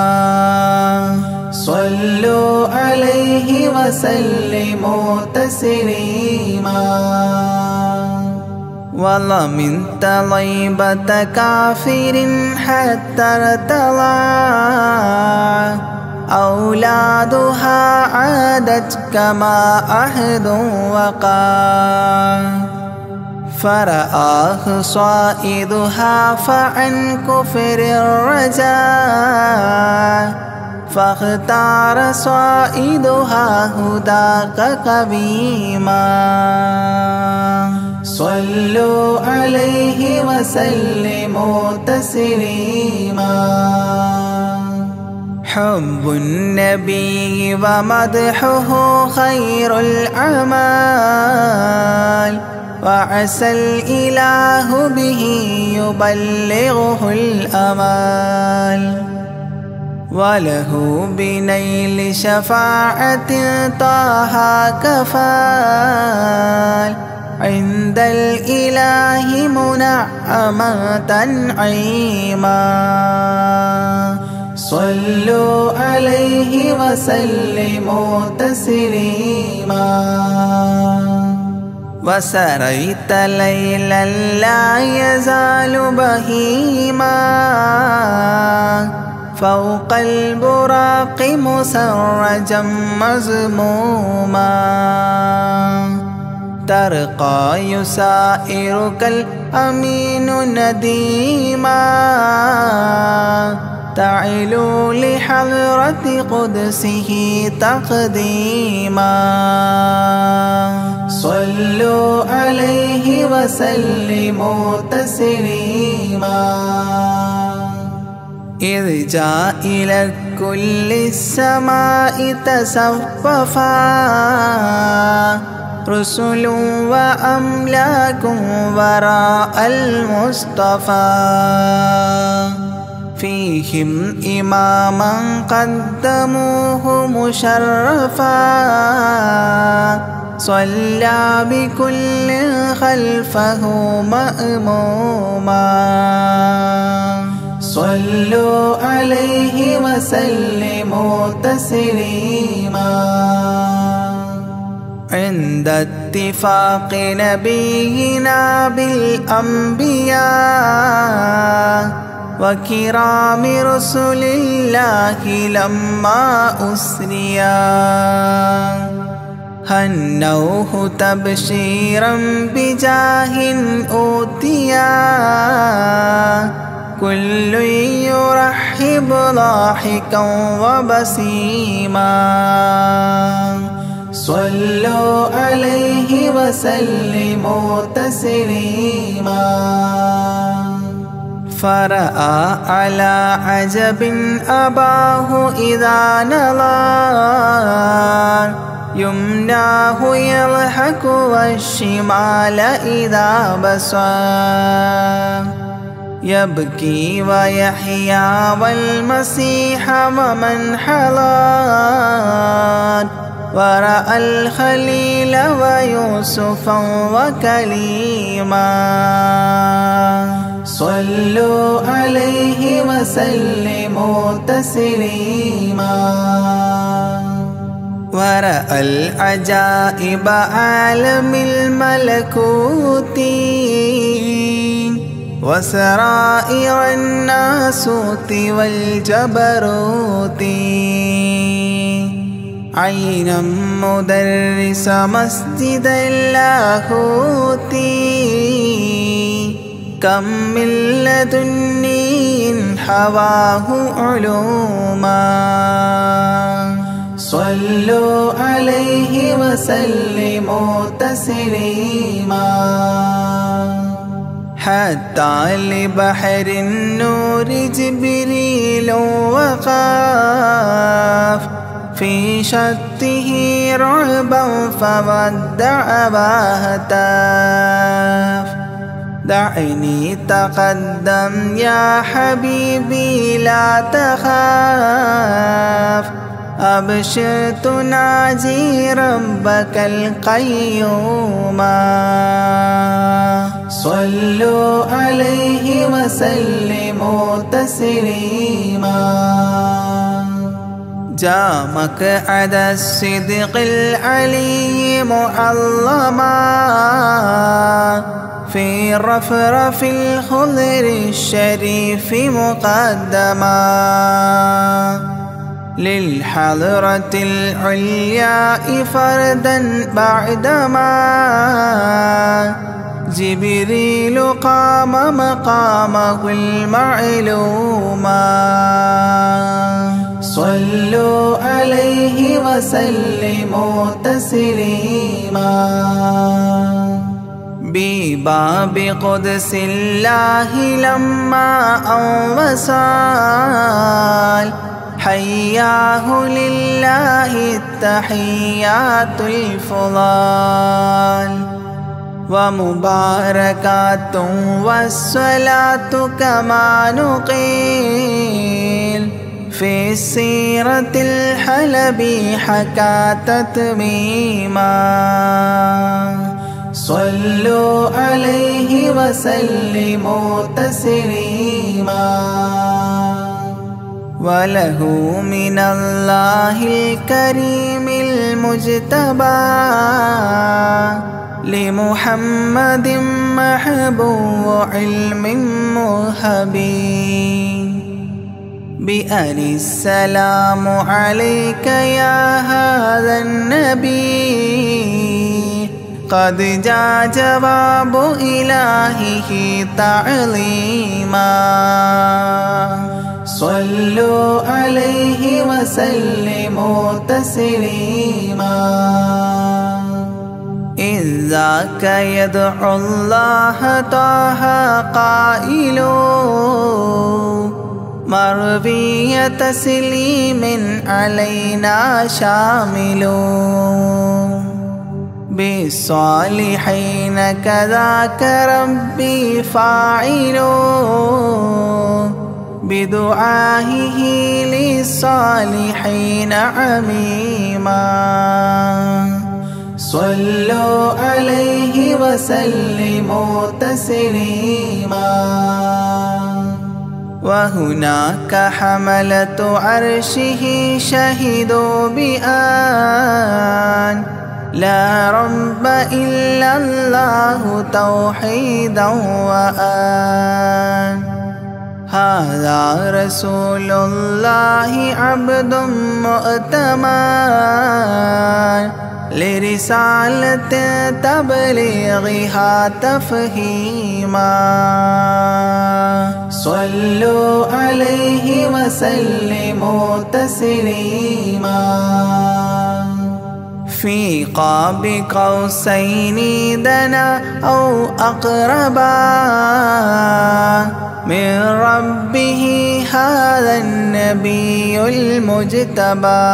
صلوا عليه وسلموا تسليما ومن طيبة كافر حتى ارتضى أولادها عادت كما عهد وقع فرآه صائدها فعن كفر الرجاء فاختار صائدها هداك قويما صلوا عليه وسلموا تسليما حب النبي ومدحه خير الأعمال وعسى الإله به يبلغه الأمال وله بنيل شفاعة طه كفال عند الإله منعما تنعيما صلوا عليه وسلموا تسليما وسريت ليلا لا يزال بهيما فوق البراق مسرجا مزموما ترقى يسائرك الأمين نديما تعلو لحضرة قدسه تقديما صلوا عليه وسلموا تسليما إذ جاء إلى كل السماء تصففا رسل وأملاك وراء المصطفى فيهم إماما قدموه مشرفا صلى بكل خلفه مأموما صلوا عليه وسلموا تسليما عند اتفاق نبينا بالأنبياء وكرام رسل الله لما أسريا هنوه تبشيرا بجاه أوتيا كل يرحب ضاحكا وبسيما صلوا عليه وسلموا تسليما فرأى على عجب أباه إذا نظر يمناه يضحك والشمال إذا بصر يبكي ويحيى والمسيح ومن حضر ورأى الخليل ويوسفا وكليما صلوا عليه وسلموا تسليما ورأى العجائب عالم الملكوت وسرائر الناسوت والجبروت عينا مدرس مسجد اللاهوت كم من لدني حواه علوما صلوا عليه وسلموا تسليما حتى لبحر النور جبريل وقاف في شته رعبا فودع وهتاف دعني تقدم يا حبيبي لا تخاف أبشر تناجي ربك القيوم صلوا عليه وسلموا تسليما جاء مقعد الصدق العلي معظما في رفرف الخضر الشريف مقدما للحضرة العليا فردا بعدما جبريل قام مقامه المعلوما صلوا عليه وسلموا تسليما بباب قدس الله لما أنوصال حياه لله التحيات الفضال ومباركات والصلاة كما نقيل في السيرة الحلبي حكى تتميما صلوا عليه وسلموا تسليما وله من الله الكريم المجتبى لمحمد محبوب علم مهبي بأن السلام عليك يا هذا النبي قد جاء جواب إلهه تعظيما صلوا عليه وسلموا تسليما إذ ذاك يدعو الله طه قائل مروي تسليم علينا شامل بالصالحين كذاك ربي فاعل بدعائه للصالحين عميما صلوا عليه وسلموا تسليما وهناك حملة عرشه شهدوا بأن لا رب إلا الله توحيدا وأن هذا رسول الله عبد مؤتمن لرسالة تبليغها تفهيما صلوا عليه وسلموا تسليما في قاب قوسين دنا أو أقربا من ربه هذا النبي المجتبى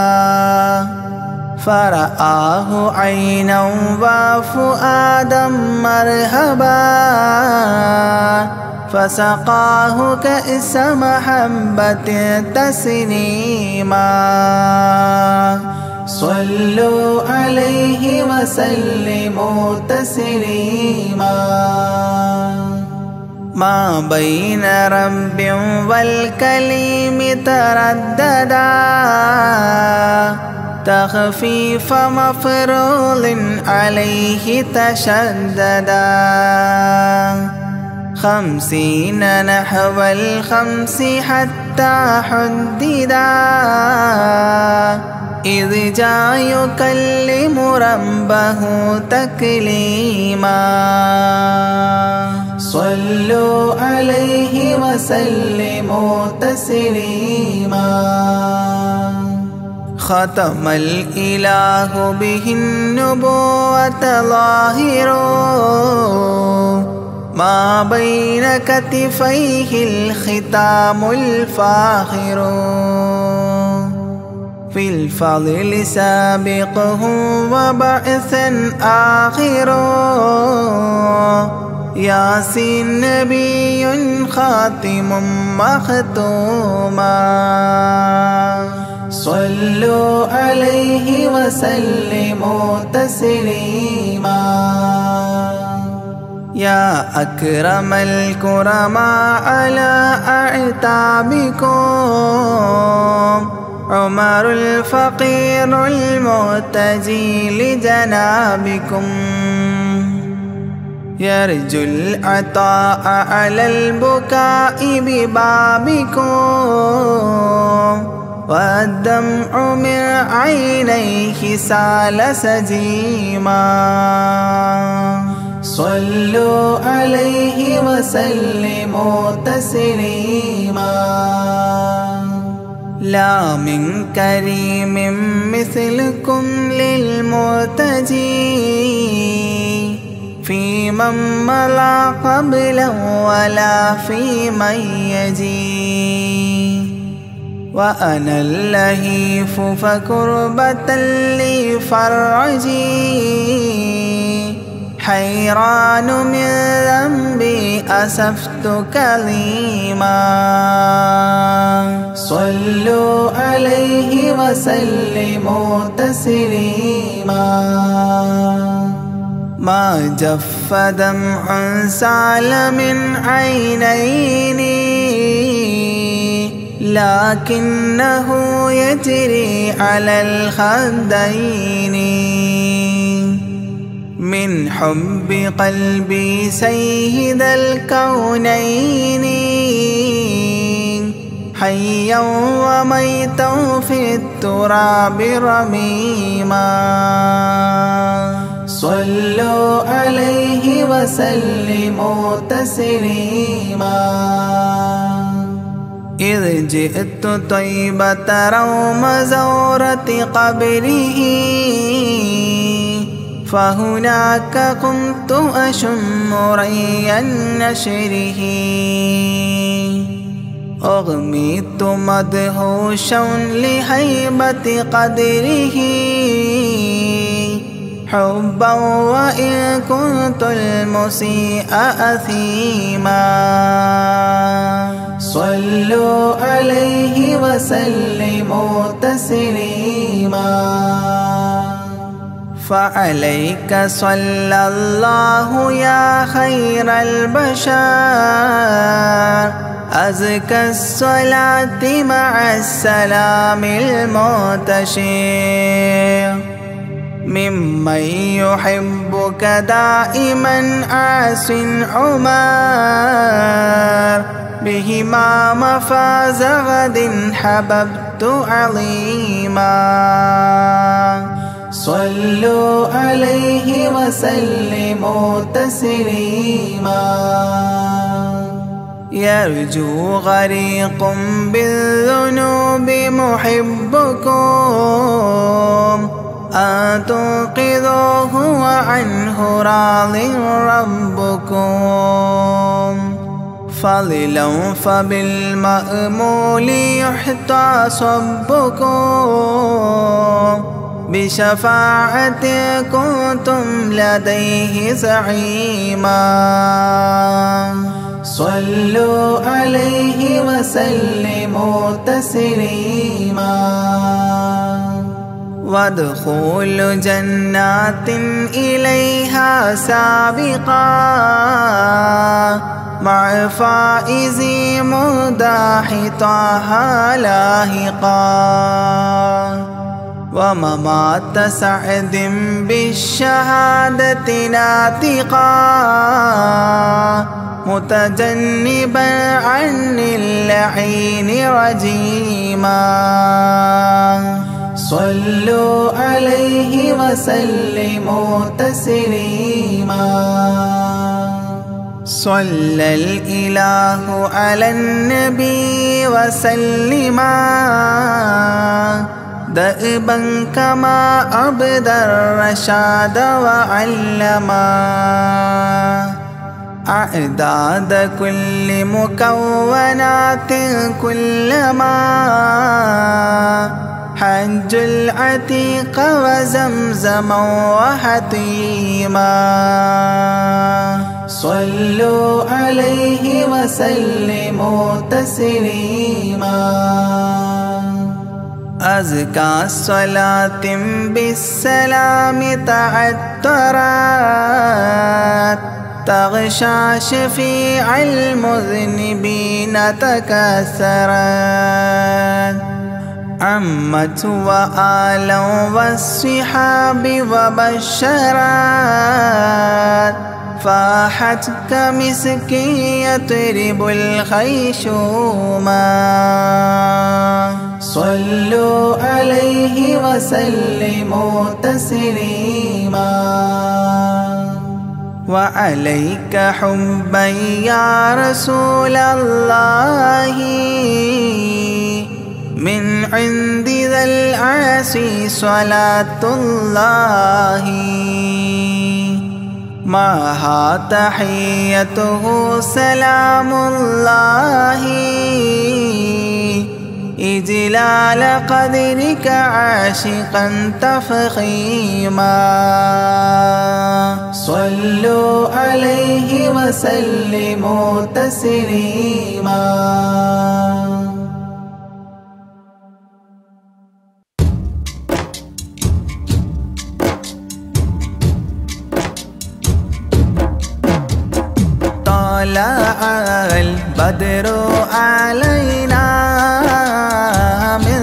فرآه عينا وفؤادا مرهبا فسقاه كأس محبة تسنيما صلوا عليه وسلموا تسليما ما بين رب والكليم ترددا تخفيف مفروض عليه تشددا خمسين نحو الخمس حتى حددا إذ جاء يكلم ربه تكليما صلوا عليه وسلموا تسليما ختم الإله به النبوة ظاهر ما بين كتفيه الختام الفاخر في الفضل سابقه وبعثا آخر ياسين نبي خاتم مختوما صلوا عليه وسلموا تسليما يا أكرم الكرماء على أعتابكم عمر الفقير المرتجي لجنابكم يرجو العطاء على البكاء ببابكم والدمع من عينيه سال سجيما صلوا عليه وسلموا تسليما لا من كريم مثلكم للمرتجي في من مضى قبلا ولا في من يجي وأنا اللهيف فكربة لي فرجي حيران من ذنبي أسفت كظيما صلوا عليه وسلموا تسليما ما جف دمع سال من عينيني لكنه يجري على الخدين من حب قلبي سيد الكونين حيا وميتا في التراب رميما صلوا عليه وسلموا تسليما إذ جئت طيبة روم زورة قبره فهناك قمت أشم ري نشره أغميت مدهوشا لهيبة قدره حبا وإن كنت المسيء أثيما صلوا عليه وسلموا تسليما فعليك صلى الله يا خير البشر أزكى الصلاة مع السلام المنتشر ممن يحبك دائما عاص عمر بهما مفاز غد حببت عظيما صلوا عليه وسلموا تسليما يرجو غريق بالذنوب محبكم أن تنقذوه وعنه راض ربكم فضلا فبالمأمول يحتى صبكم بشفاعة كنتم لديه زعيما صلوا عليه وسلموا تسليما وادخول جنات إليها سابقا مع فائز مداح طه لاحقا وممات سعد بالشهادة ناطقا متجنبا عن اللعين رجيما صلوا عليه وسلموا تسليما صلى الإله على النبي وسلما دأبا كما أبدى الرشاد وعلما أعداد كل مكونات كلما حج العتيق وزمزما وحطيما صلوا عليه وسلموا تسليما أزكى الصلاة بالسلام تعطرت تغشى شفيع المذنبين تكسرت عمت وآلا والصحاب وبشرت فاحت كمسك يطرب الخيشوما صلوا عليه وسلموا تسليما وعليك حبا يا رسول الله من عند ذا العاصي صلاة الله معها تحيته سلام الله إجلال قدرك عاشقا تفخيما صلوا عليه وسلموا تسليما طلع البدر علينا من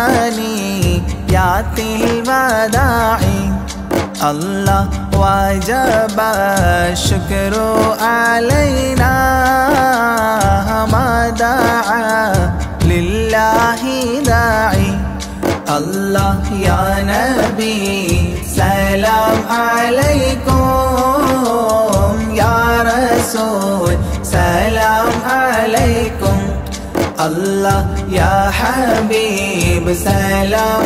ثنيات الوداع الله وجب الشكر علينا ما دعا لله داعي الله يا نبي سلام عليكم يا رسول سلام عليكم الله يا حبيب سلام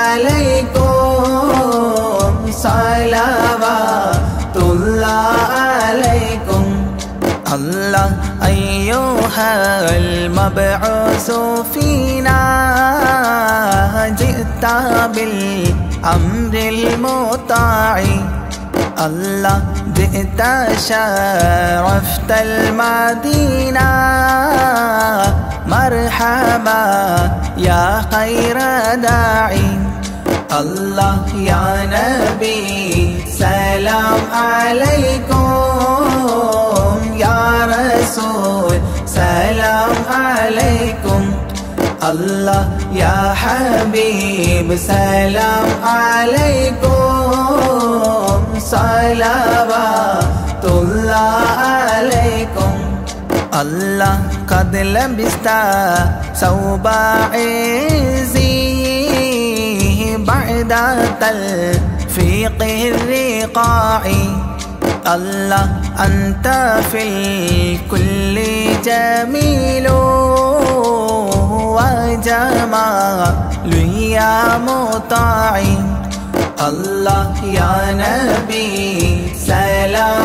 عليكم صلوات الله عليكم الله أيها المبعوث فينا جئت بالأمر المطاع الله جئت شرفت المدينة مرحبا يا خير داعي الله يا نبي سلام عليكم يا رسول سلام عليكم الله يا حبيب سلام عليكم صلوات الله عليكم الله قد لبست ثوب عزي بعد تلفيق الرقاع الله أنت في الكل جميل وجمال يا مطاع الله يا نبي سلام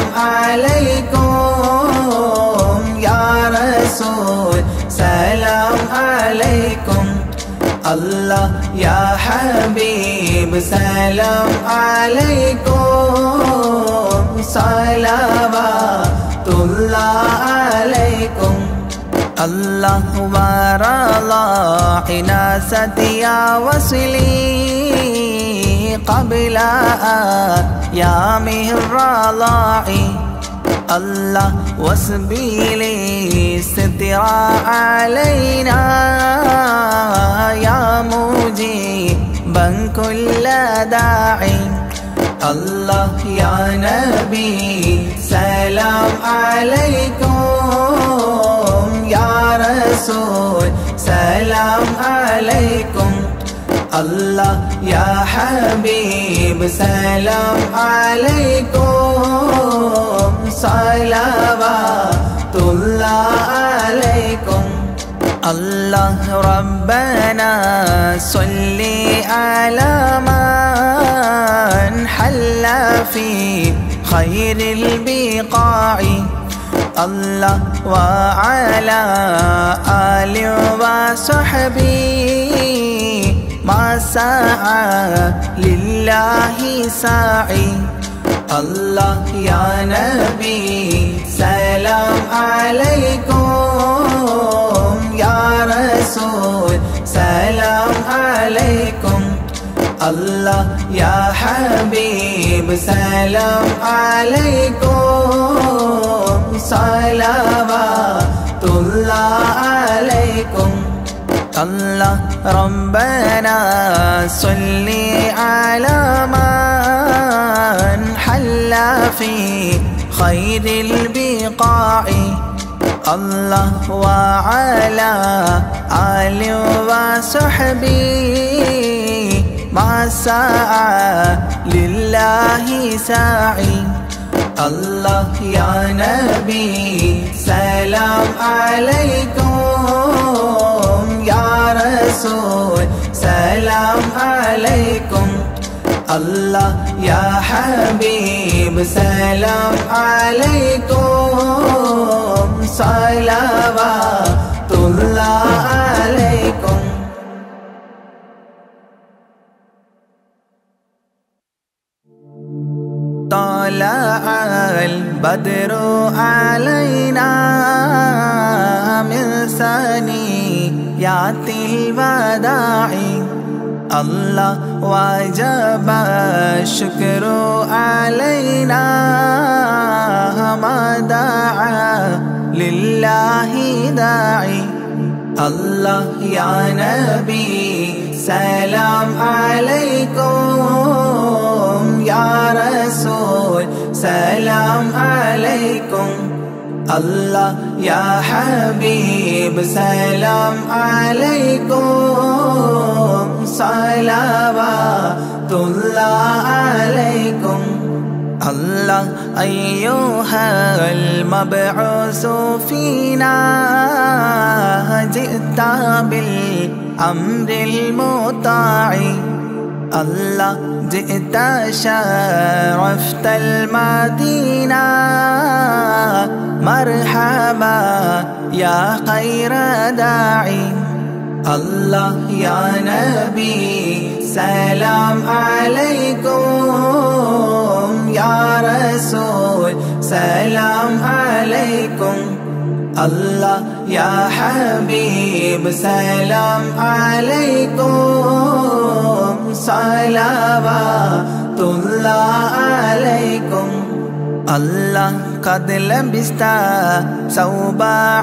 عليكم يا رسول سلام عليكم الله يا حبيب سلام عليكم صلوات الله عليكم الله ورضى عناستي يا وصلي قبل أيامه الرضاعي الله واسبيلي سترا علينا يا مجيبا كل داعي الله يا نبي سلام عليكم يا رسول سلام عليكم الله يا حبيب سلام عليكم صلوات الله عليكم الله ربنا صل على من حل في خير البقاع الله وعلى آله وصحبه ما سعى لله ساعي الله يا نبي سلام عليكم يا رسول سلام عليكم الله يا حبيب سلام عليكم صلوات الله عليكم الله ربنا صل على من حل في خير البقاع الله وعلى آله وصحبه ما سعى لله ساعي الله يا نبي سلام عليكم يا رسول سلام عليكم الله يا حبيب سلام عليكم صلوات الله عليكم طلع البدر علينا من ثنيات الوداع الله وجب الشكر علينا ما دعا لله داعي الله يا نبي سلام عليكم يا رسول سلام عليكم الله يا حبيب سلام عليكم صلوات الله عليكم الله أيها المبعوث فينا جئت بالأمر المطاع الله جئت شرفت المدينة مرحبا يا خير داعي الله يا نبي سلام عليكم يا رسول سلام عليكم الله يا حبيب سلام عليكم صلوات الله عليكم الله قد لبست ثوب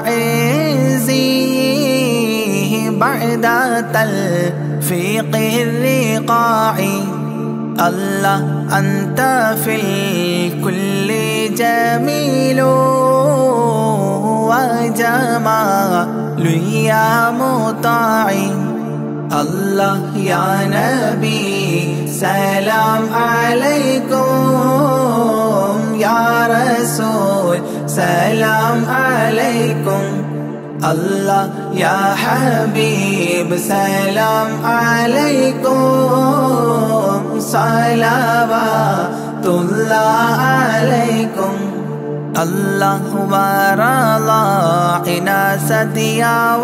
عزي بعد تلفيق الرقاع الله أنت في الكل جميل وجمال يا مطاع الله يا نبي سلام عليكم يا رسول سلام عليكم الله يا حبيب سلام عليكم صلوات الله عليكم الله ورضى عناستي يا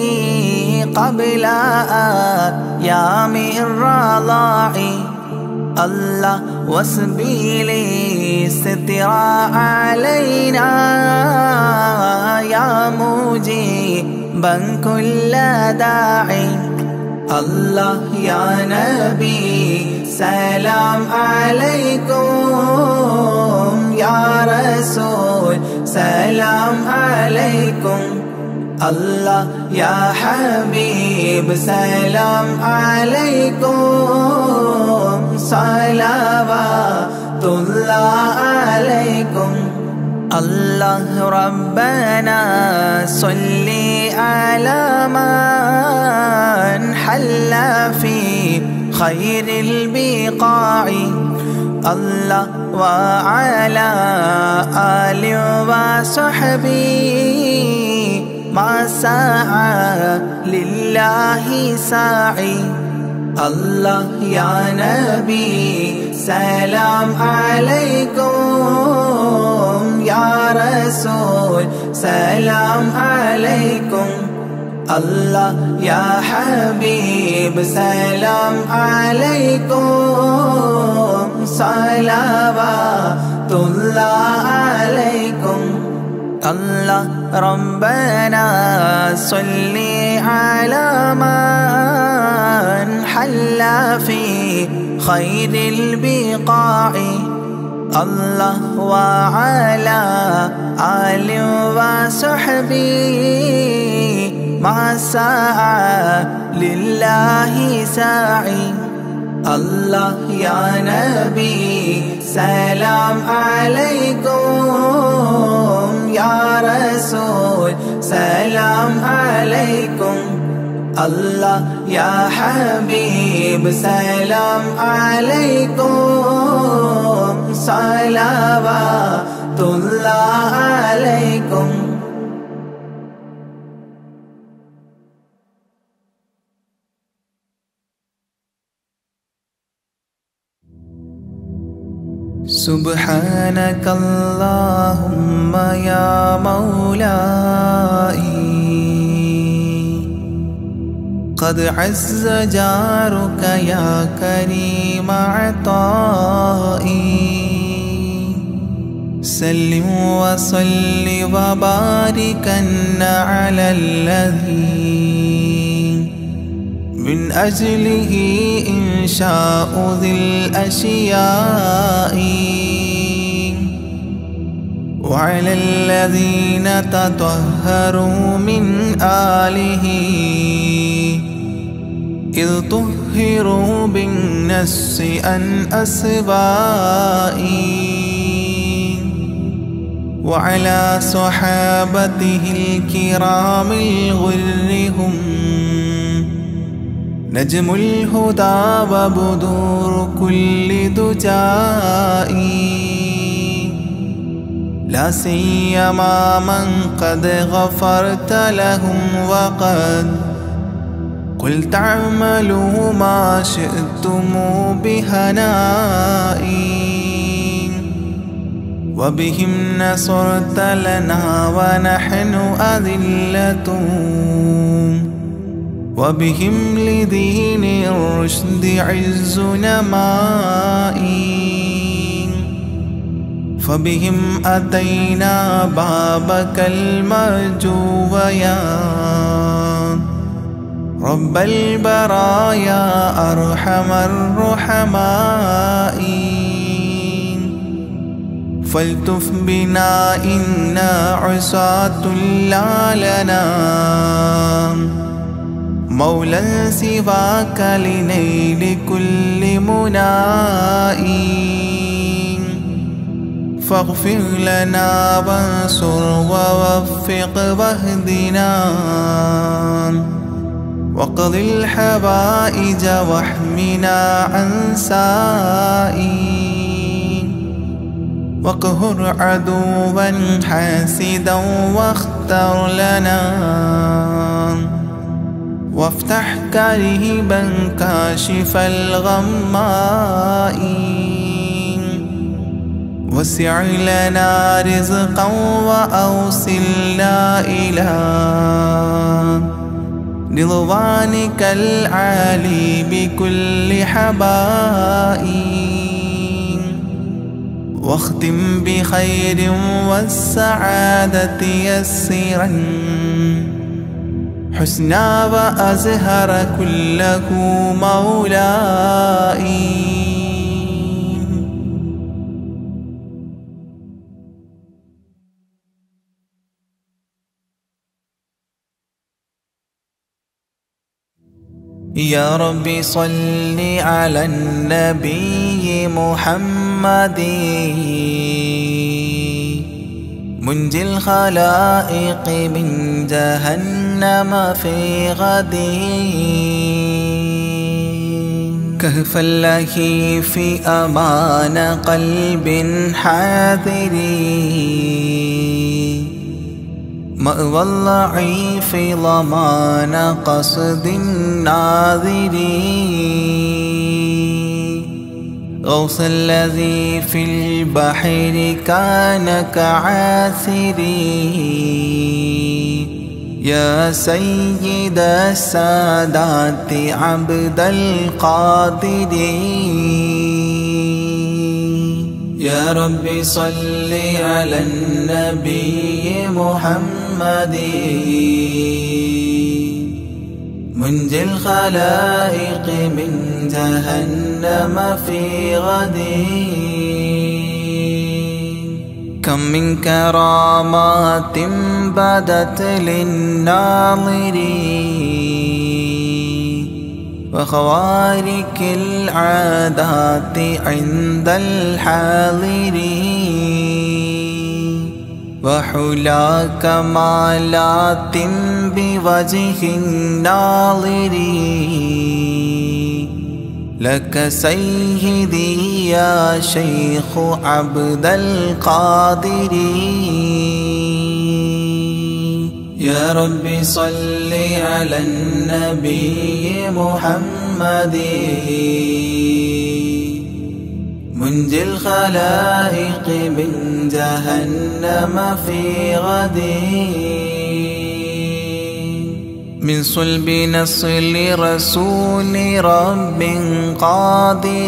وصلي قبل أيامه الرضاع الله واسبيل ستر علينا يا مجيبا كل داعي الله يا نبي سلام عليكم يا رسول سلام عليكم الله يا حبيب سلام عليكم صلوات الله عليكم الله ربنا صل على من حل في خير البقاع الله وعلى آله وصحبه ما سعى لله ساعي الله يا نبي سلام عليكم يا رسول سلام عليكم الله يا حبيب سلام عليكم صلوات الله عليكم الله ربنا صل على من حل في خير البقاع الله وعلى آله وصحبه ما سعى لله ساعي الله يا نبي سلام عليكم يا رسول سلام عليكم الله يا حبيب سلام عليكم صلوات الله عليكم سبحانك اللهم يا مولاي قد عز جارك يا كريم عطائي سلم وصل وباركا على الذي من أجله إنشاء ذي الأشياء وعلى الذين تطهروا من آله إذ طهروا بالنس عن أسبائي وعلى صحابته الكرام الغر هم نجم الهدى وبدور كل دجائي لا سيما من قد غفرت لهم وقد قلت اعملوا ما شئتم بهنائي وبهم نصرت لنا ونحن أذلة وبهم لدين الرشد عز نمائي فبهم أتينا بابك المرجو ويا رب البرايا أرحم الرحماء فالتف بنا إنا عصاة لا لنا مولا سواك لنيل كل منائي فاغفر لنا وانصر ووفق واهدنا وقض الحوائج واحمنا عن سائي واقهر عدوا حاسدا واختر لنا وافتح كريبا كاشف الغماء وسع لنا رزقا وأوصلنا إلى رضوانك العالي بكل حبائي واختم بخير والسعادة يسرا حسنا وأزهر كله مولاي. يا رب صل على النبي محمد منجي الخلائق من جهنم في غد كهف اللهيف أمان قلب حاذر مأوى الضعيف ضمان قصد الناظر غوث الذي في البحر كان كعاثري يا سيد السادات عبد القادر. يا رب صل على النبي محمد منجي الخلائق من جهنم في غد كم من كرامات بدت للناظرين وخوارق العادات عند الحاضرين وحلا كمالات بوجه الناظرين لك سيدي يا شيخ عبد القادر. يا رب صل على النبي محمد منجي الخلائق من جهنم في غد من صلب نصل رسول رب قادر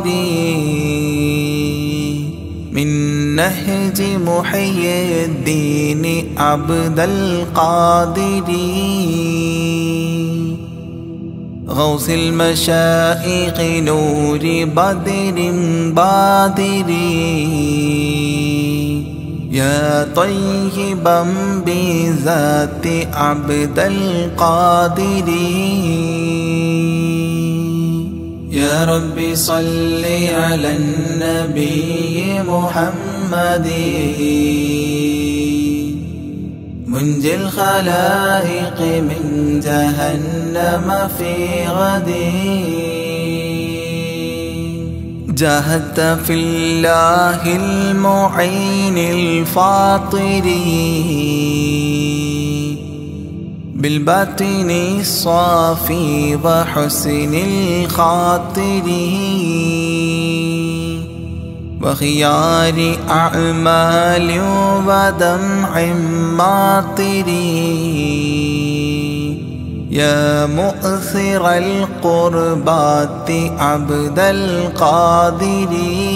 من نهج محيي الدين عبد القادر غوث المشائخ نور بدر بادر يا طيبا بذات عبد القادر. يا رب صل على النبي محمد منجي الخلائق من جهنم في غد جاهدت في الله المعين الفاطر بالباطن الصافي وحسن الخاطر وخيار أعمال ودمع ماطر يا مؤثر القربات عبد القادر.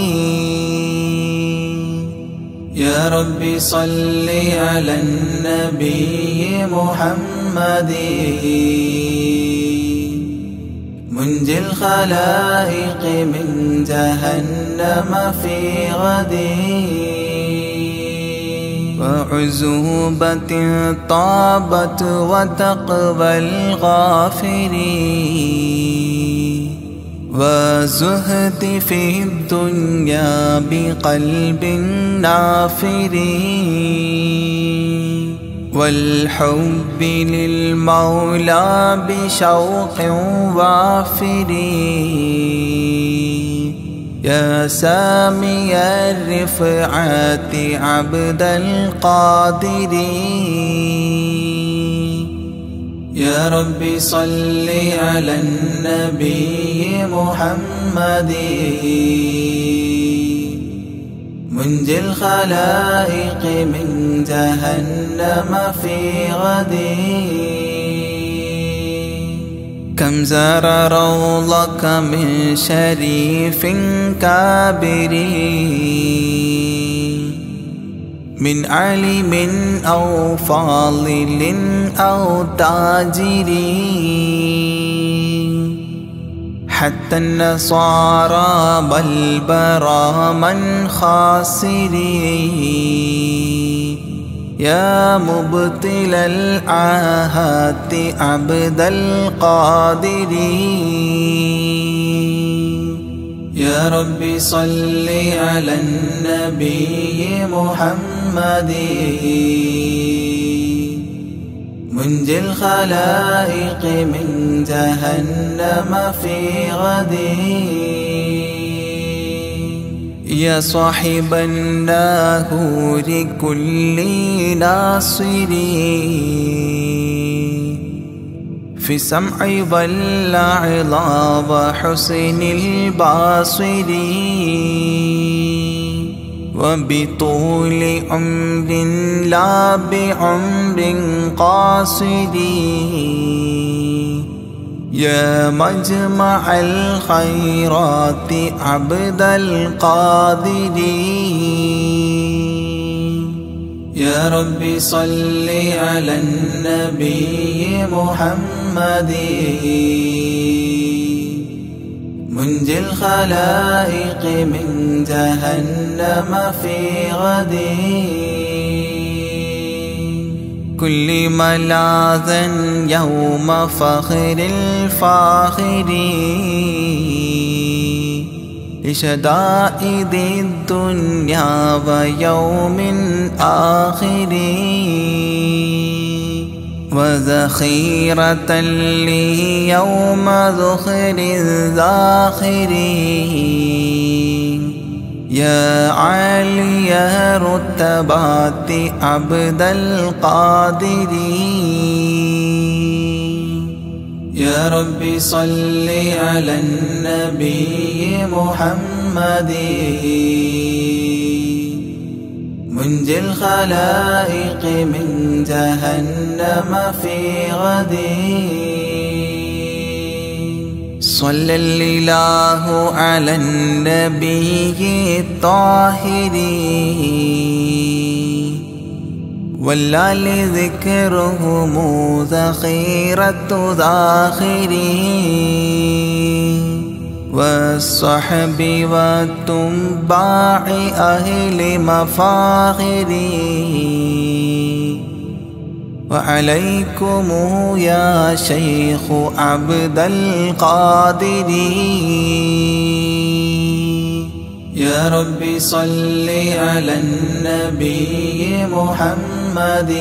يا رب صل على النبي محمد منجي الخلائق من جهنم في غد وعزوبة طابت وتقوى الغافرين وزهد في الدنيا بقلب نافر والحب للمولى بشوق وافر يا سامي الرفعات عبد القادر. يا رب صل على النبي محمد منجي الخلائق من جهنم في غد كم زار روضك من شريف كابر من عالم أو فاضل أو تاجر حتى النصارى بل برا من خاسر يا مبطل العاهات عبد القادر يا رب صل على النبي محمد منجي الخلائق من جهنم في غد يا صاحب الناهور كل ناصري في سمع والعظى وحسن الباصر وبطول عمر لا بعمر قاصر يا مجمع الخيرات عبد القادر يا رب صل على النبي محمد منجي الخلائق من جهنم في غد كل ملاذا يوم فخر الفاخر لشدائد الدنيا ويوم آخر وذخيرة لي يوم ذخر الذاخر يا عالي رتبات عبد القادر يا رب صل على النبي محمد منجي الخلائق من جهنم في غد صلى الإله على النبي الطاهر والآل ذكرهم ذخيرة ذاخرين والصحب والتباع أهل مفاخرين وعليكم يا شيخ عبد القادر يا رب صل على النبي محمد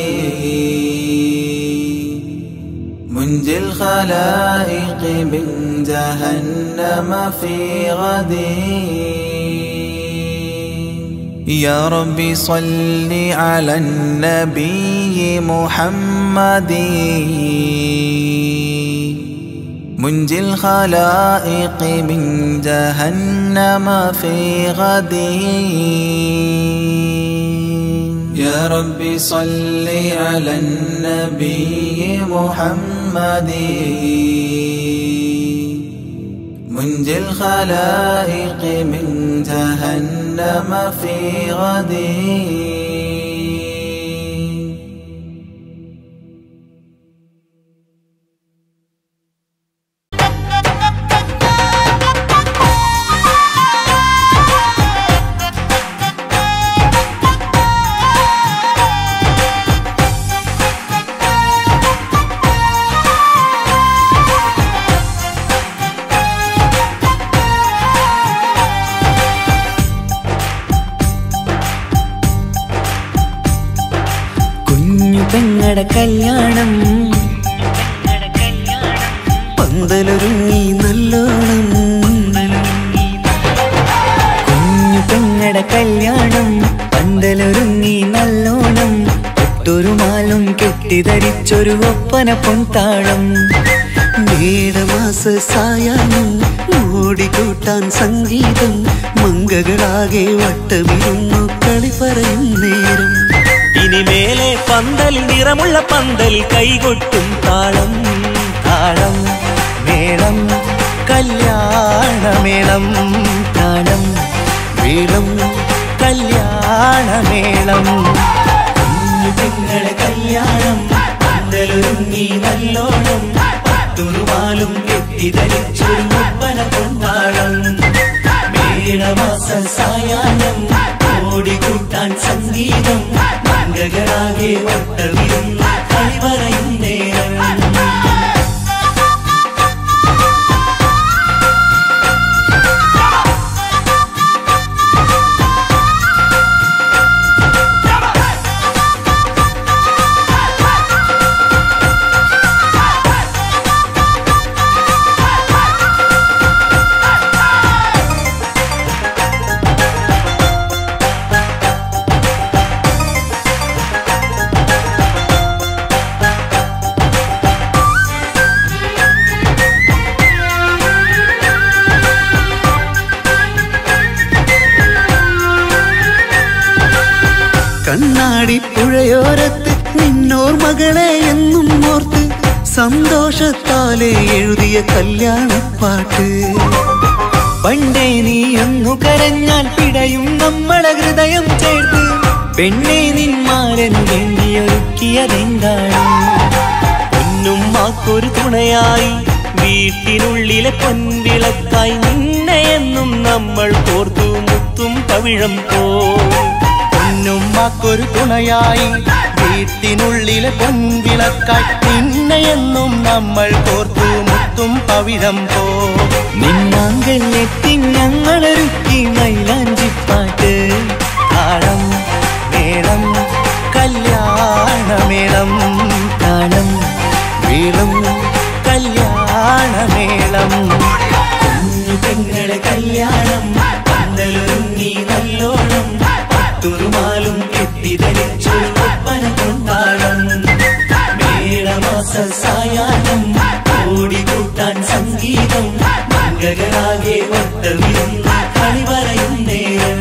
منجي الخلائق من جهنم في غد يا رب صل على النبي محمد منجي الخلائق من جهنم في غد يا رب صل على النبي محمد منجي الخلائق من جهنم في غد പെങ്ങടെ കല്യാണം പന്തലൊരുങ്ങി നല്ലോണം കുഞ്ഞു പെങ്ങടെ കല്യാണം പന്തലൊരുങ്ങി നല്ലോണം ഒട്ടൊരു മാലും കെട്ടിധരിച്ചൊരു ഒപ്പന പൊൻതാളം മേടമാസ സായാഹ്നം ഓടിക്കൂട്ടാൻ സംഗീതം മംഗകളാകെ വട്ടമിരുന്നു കളി പറയും നേരം ഇനിമേലെ പന്തലിൽ നിറമുള്ള പന്തലിൽ കൈകൊട്ടും താളം താളം മേളം കല്യാണമേളം താളം വീളം കല്യാണമേളം കുഞ്ഞു പെങ്ങളെ കല്യാണം പന്തലൊരുങ്ങി നല്ലോണം പട്ടുറുമാലും കെട്ടിധരിച്ചൊരു ഒപ്പന കൊണ്ടാടം മേളമാസ സായാഹ്നം ഓടിക്കൂട്ടാൻ സംഗീതം മംഗളാകെ വട്ടമിരുന്ന് കളി പറയും നേരം കണ്ണാടിപ്പുഴയോരത്ത് നിന്നോർ മകളെ എന്നും ഓർത്ത് സന്തോഷത്താലെ എഴുതിയ കല്യാണപ്പാട്ട് പണ്ടേ നീ ഒന്നു കരഞ്ഞാൽ പിടയും നമ്മളെ ഹൃദയം ചേർത്ത് പെണ്ണെ നിന്മാരൻ വേണ്ടിയൊരുക്കിയതെന്താണ് പൊന്നും മാക്കൊരു തുണയായി വീട്ടിനുള്ളിലെ പൊൻവിളക്കായി നിന്നെ എന്നും നമ്മൾ കോർത്തു മുത്തും പവിഴം പോ പൊന്നുമ്മാക്കൊരു തുണയായി വീട്ടിനുള്ളിലെ പൊൻവിളക്കായി നിന്നെയെന്നും നമ്മൾ കോർത്തു മുത്തും പവിഴം പോ നിന്നാങ്കല്ലെത്തി ഞങ്ങളൊരുക്കി മൈലാഞ്ചിപ്പാട്ട് താളം മേളം കല്യാണമേളം താളം വീളം കല്യാണമേളം കുഞ്ഞു പെങ്ങളെ കല്യാണം പന്തലൊരുങ്ങി നല്ലോണം തുറുമാലും കെട്ടിധരിച്ചൊരു ഒപ്പന കൊണ്ടാടം മേളമാസ സായാഹ്നം ഓടിക്കൂട്ടാൻ സംഗീതം മംഗളാകെ വട്ടമിരുന്ന് കളി പറയും നേരം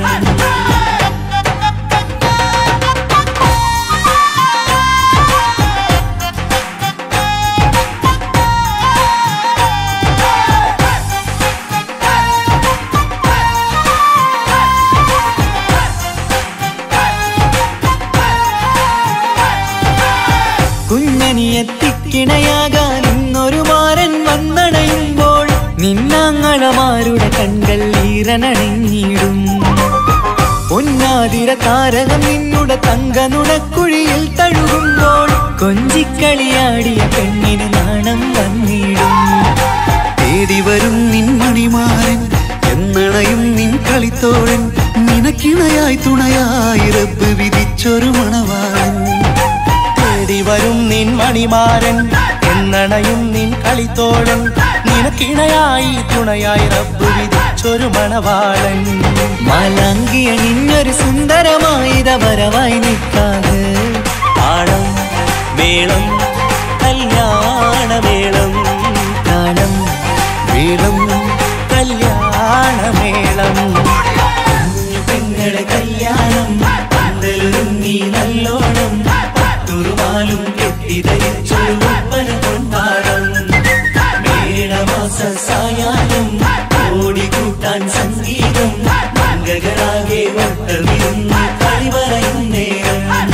കുഞ്ഞനിയെത്തിക്കിണയാകാൻ ഇന്നൊരു മാരൻ വന്നണയുമ്പോൾ നിന്നാങ്ങളമാരുടെ കൺകൾ ഈറനണിഞ്ഞിടും പൊന്നാതിര താരകം നിന്നുടെ തങ്ക നുണക്കുഴിയിൽ തഴുകുമ്പോൾ കൊഞ്ചിക്കളിയാടിയ പെണ്ണിന് നാണം വന്നിടും തേടി വരും നിൻമണിമാരൻ എന്നണയും നിൻ കളിത്തോഴൻ നിനക്കിണയായി തുണയായി റബ്ബ് വിധിച്ചൊരു മണവാളൻ വരും നിൻ മണിമാരൻ എന്നണയും നിൻ കളിത്തോഴൻ നിനക്കിണയായി തുണയായി റബ്ബ് വിധിച്ചൊരു മണവാളൻ മാലാങ്കിയ നിന്നൊരു സുന്ദരമായിത വരവായി നിൽക്കാതെ താളം മേളം കല്യാണമേളം താളം മേളം കല്യാണമേളം കുഞ്ഞു പെങ്ങളെ കല്യാണം പന്തലൊരുങ്ങി നല്ലോണം തുറുമാലും കെട്ടിധരിച്ചൊരു ഒപ്പന കൊണ്ടാടം മേളമാസ സായാഹ്നം ഓടിക്കൂട്ടാൻ സംഗീതം മംഗളാകെ വട്ടമിരുന്ന് കളി പറയും നേരം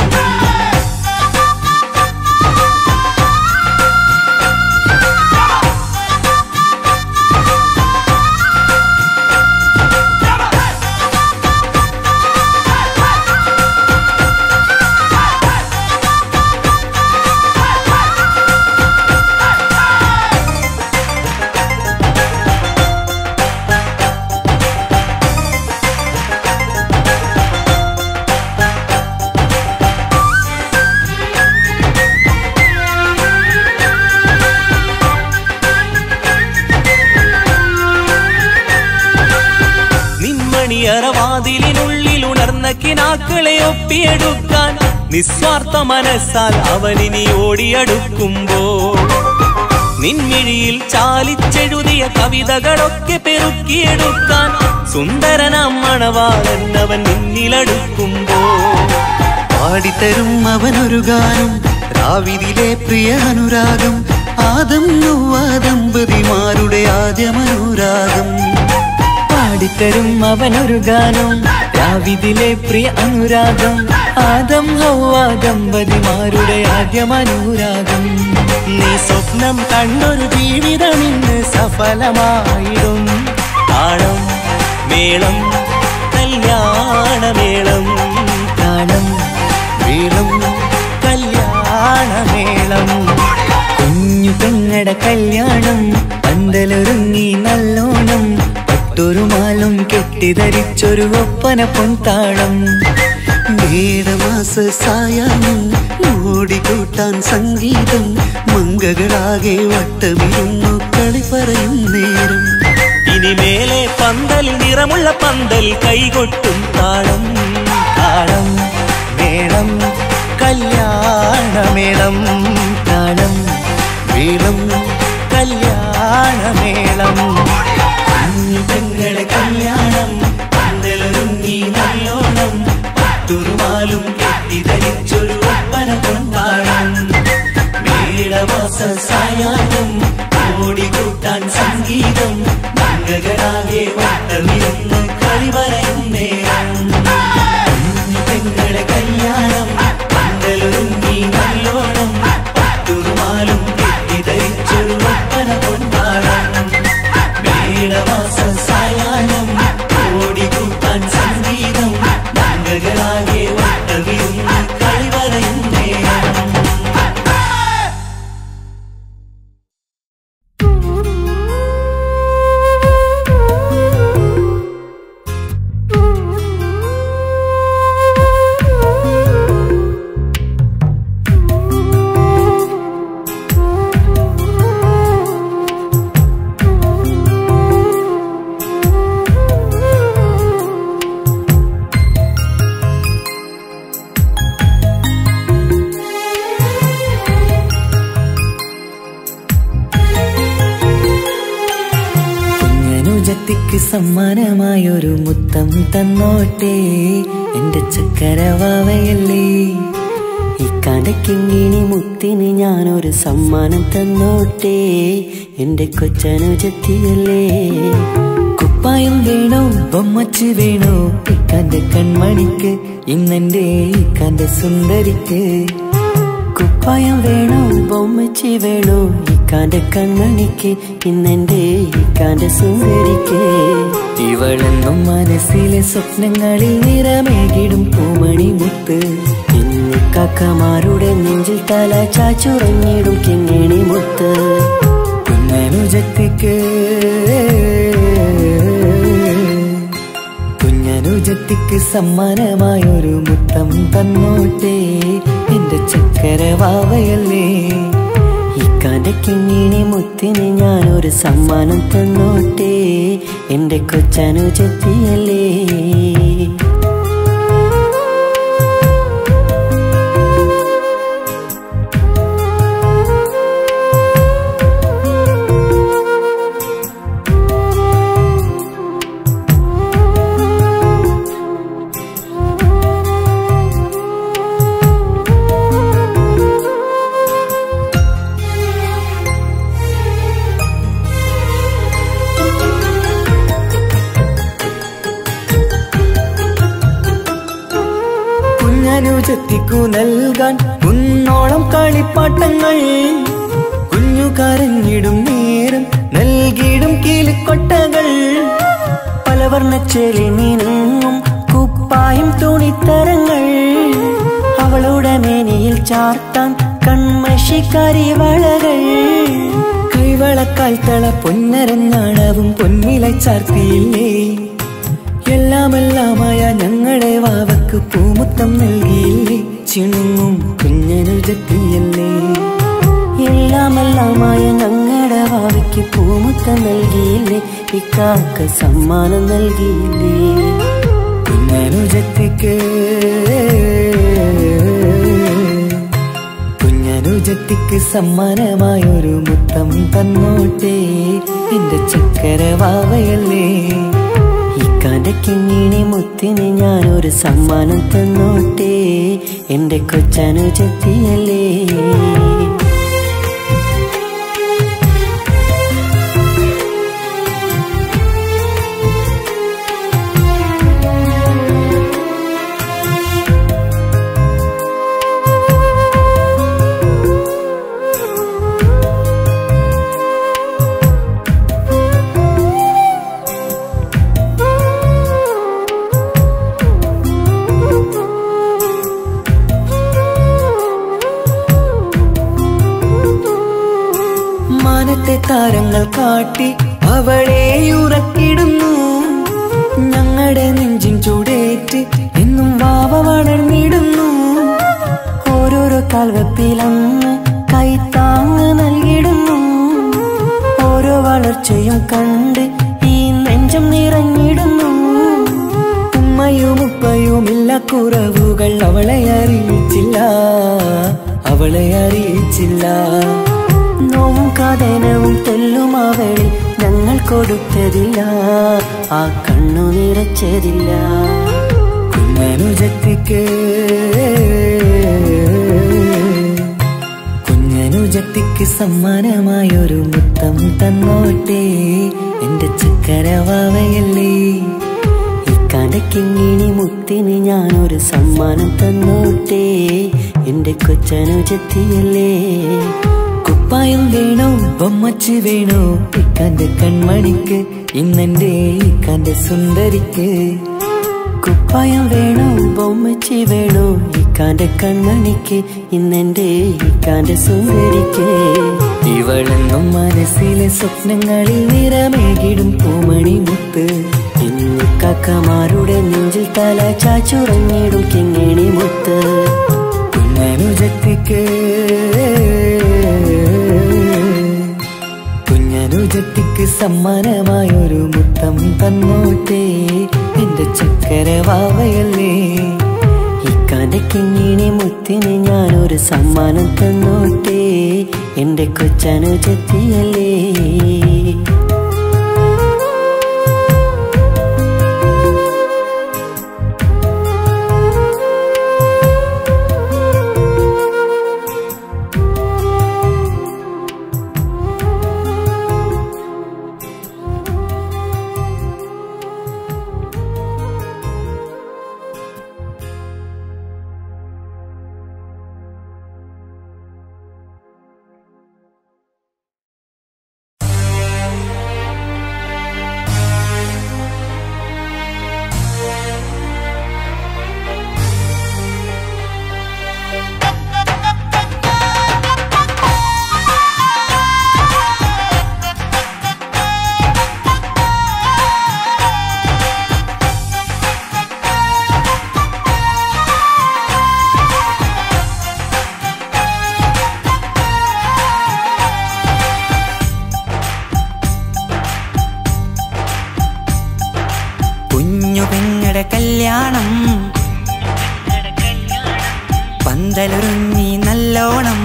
വാതിലിനുള്ളിൽ ഉണർന്ന കിനാക്കളെ ഒപ്പിയെടുക്കാൻ നിസ്വാർത്ഥ മനസ്സാൽ അവനിനി ഓടിയടുക്കുമ്പോൾ നിൻമിഴിയിൽ ചാലിച്ചെഴുതിയ കവിതകളൊക്കെ പെറുക്കിയെടുക്കാൻ സുന്ദരനാം മണവാളൻ അവൻ നിന്നിലടുക്കുമ്പോൾ പാടിത്തരും അവനൊരു ഗാനം രാവിതിലെ പ്രിയ അനുരാഗം ആദം ഹവ്വ ദമ്പതിമാരുടെ ആദ്യമനുരാഗം പാടിത്തരും അവനൊരു ഗാനം രാവിതിലെ പ്രിയ അനുരാഗം ആദം ഹവ്വ ദമ്പതിമാരുടെ ആദ്യമനുരാഗം നീ സ്വപ്നം കണ്ടൊരു ജീവിതം ഇന്ന് സഫലമായിടും താളം മേളം കല്യാണമേളം താളം മേളം കല്യാണമേളം കുഞ്ഞു പെങ്ങടെ കല്യാണം പന്തലൊരുങ്ങി നല്ലോണം പട്ടൊരു മാലും കെട്ടിധരിച്ചൊരു ഒപ്പന പൊൻതാളം മേടമാസ സായാഹ്നം ഓടിക്കൂട്ടാൻ സംഗീതം മംഗകളാകെ വട്ടമിരുന്നു കളി പറയും നേരം ഇനി മേലെ പന്തൽ നിറമുള്ള പന്തൽ കൈകൊട്ടും താളം താളം മേളം കല്യാണമേളം താളം മേളം കല്യാണമേളം കുഞ്ഞു പെങ്ങളെ കല്യാണം പന്തലൊരുങ്ങി നല്ലോണം പട്ടുറുമാലും കെട്ടിധരിച്ചൊരു ഒപ്പന പൊൻതാളം മേടമാസ സായാഹ്നം ഓടിക്കൂട്ടാൻ സംഗീതം മംഗകളാകെ വട്ടമിരുന്ന് കളി പറയും നേരം കുഞ്ഞു പെങ്ങളെ കല്യാണം പന്തലൊരുങ്ങി നല്ലോണം പട്ടുറുമാലും കെട്ടിധരിച്ചൊരു ഒപ്പന പൊൻതാളം മേടമാസ സായാഹ്നം ഓടിക്കൂട്ടാൻ സംഗീതം മംഗകളാകെ വട്ടമിരുന്ന് കളി പറയും നേരം കുഞ്ഞനുജത്തിക്ക് സമ്മാനമായൊരു മുത്തം തന്നോട്ടെ എന്റെ ചക്കരവാവയല്ലേ ഈ കടക്കിങ്ങിനി മുത്തിന് ഞാനൊരു സമ്മാനം തന്നോട്ടെ എന്റെ കൊച്ചനുജത്തിയല്ലേ കുപ്പായം വേണോ ബൊമ്മച്ച് വേണോ ഇക്കാന്റെ കൺമണിക്ക് ഇന്നെന്റെ ഇക്കാന്റെ സുന്ദരിക്ക് കുപ്പായം വേണോ ബൊമ്മച്ചി വേണോ ഇക്കാന്റെ കൺമണിക്ക് ഇന്നെന്റെ ഇക്കാന്റെ സുന്ദരിക്ക് ഇവളെന്നും മനസ്സിലെ സ്വപ്നങ്ങളിൽ നിറമേകിടും പൂമണി മുത്ത് ഇന്ന് കാക്കമാരുടെ നെഞ്ചിൽ തല ചാച്ചുറങ്ങിടും കിങ്ങിണി മുത്ത് കുഞ്ഞനുജത്തിക്ക് കുഞ്ഞനുജത്തിക്ക് സമ്മാനമായൊരു മുത്തം തന്നോട്ടെ എന്റെ ചക്കരവാവയല്ലേ ഇക്കാന്റെ കിങ്ങിണി മുത്തിന് ഞാനൊരു സമ്മാനം തന്നോട്ടെ എന്റെ കൊച്ചനുജത്തിയല്ലേ കുഞ്ഞനുജത്തിക്കു നൽകാൻ കുന്നോളം കളിപ്പാട്ടങ്ങൾ കുഞ്ഞു കരഞ്ഞിടും നേരം നൽകിയിടും കീലിക്കൊട്ടകൾ പലവർണ്ണച്ചേലി നീനും കുപ്പായും തുണിത്തരങ്ങൾ അവളുടെ മേനിയിൽ ചാർത്താൻ കൺമഷി കരിവളകൾ കൈവളക്കാൽ തള പൊന്നരഞ്ഞാണവും പൊന്നില ചാർത്തിയില്ലേ എല്ലാമെല്ലാമായ ഞങ്ങളുടെ വാവക്ക് പൂമുത്തം നൽകിയില്ലേ ചിണുങ്ങും കുഞ്ഞനുജത്തിയല്ലേ എല്ലാമെല്ലാമായ ഞങ്ങളുടെ വാവയ്ക്ക് പൂമുത്തം നൽകിയില്ലേ ഇക്കാക്ക് സമ്മാനം നൽകിയില്ലേ കുഞ്ഞനുജത്തിക്ക് കുഞ്ഞനുജത്തിക്ക് സമ്മാനമായൊരു മുത്തം തന്നോട്ടെ എന്റെ ചക്കരവാവയല്ലേ ഇക്കാന്റെ കിങ്ങിണി മുത്തിന് ഞാനൊരു സമ്മാനം തന്നോട്ടെ എന്റെ കൊച്ചനുജത്തിയല്ലേ അവതാരങ്ങൾ കാട്ടി അവളെ ഉറക്കിടുന്നു. ഞങ്ങളുടെ നെഞ്ചിൻ ചൂടേറ്റ് എന്നും വാവ വളർന്നിടുന്നു. ഓരോരോ കാൽവെപ്പിലന്ന് കൈത്താങ്ങ് നൽകിടുന്നു. ഓരോ വളർച്ചയും കണ്ട് ഈ നെഞ്ചം നിറഞ്ഞിടുന്നു. ഉമ്മയും ഉപ്പയുമില്ല കുറവുകൾ അവളെ അറിയിച്ചില്ല, അവളെ അറിയിച്ചില്ല. നോവും കഥനവും തെല്ലും അവളിൽ ഞങ്ങൾ കൊടുത്തതില്ല, ആ കണ്ണു നിറച്ചതില്ല. കുഞ്ഞനുജത്തിക്ക് കുഞ്ഞനുജത്തിക്ക് സമ്മാനമായൊരു മുത്തം തന്നോട്ടെ എന്റെ ചക്കരവാവയല്ലേ. ഇക്കാന്റെ കിങ്ങിണി മുത്തിന് ഞാനൊരു സമ്മാനം തന്നോട്ടെ എന്റെ കൊച്ചനുജത്തിയല്ലേ. കുപ്പായം വേണോ ബൊമ്മച്ച് വേണോ ഇക്കാന്റെ കൺമണിക്ക്, ഇന്നെന്റെ ഇക്കാന്റെ സുന്ദരിക്ക്. കുപ്പായം വേണോ ബൊമ്മച്ച് വേണോ ഇക്കാന്റെ കൺമണിക്ക്, ഇന്നെന്റെ ഇക്കാന്റെ സുന്ദരിക്ക്. ഇവളെന്നും മനസ്സിലെ സ്വപ്നങ്ങളിൽ നിറമേകിടും പൂമണി മുത്ത്. ഇന്ന് കാക്കമാരുടെ നെഞ്ചിൽ തല ചാച്ചുറങ്ങിടും കിങ്ങിണി മുത്ത്. കുഞ്ഞനുജത്തിക്ക് കുഞ്ഞനുജത്തിക്ക് സമ്മാനമായൊരു മുത്തം തന്നോട്ടെ എന്റെ ചക്കരവാവയല്ലേ. ഇക്കാന്റെ കിങ്ങിണി മുത്തിന് ഞാനൊരു സമ്മാനം തന്നോട്ടെ എന്റെ കൊച്ചനുജത്തിയല്ലേ. കല്യാണം പന്തലൊരുങ്ങി നല്ലോണം.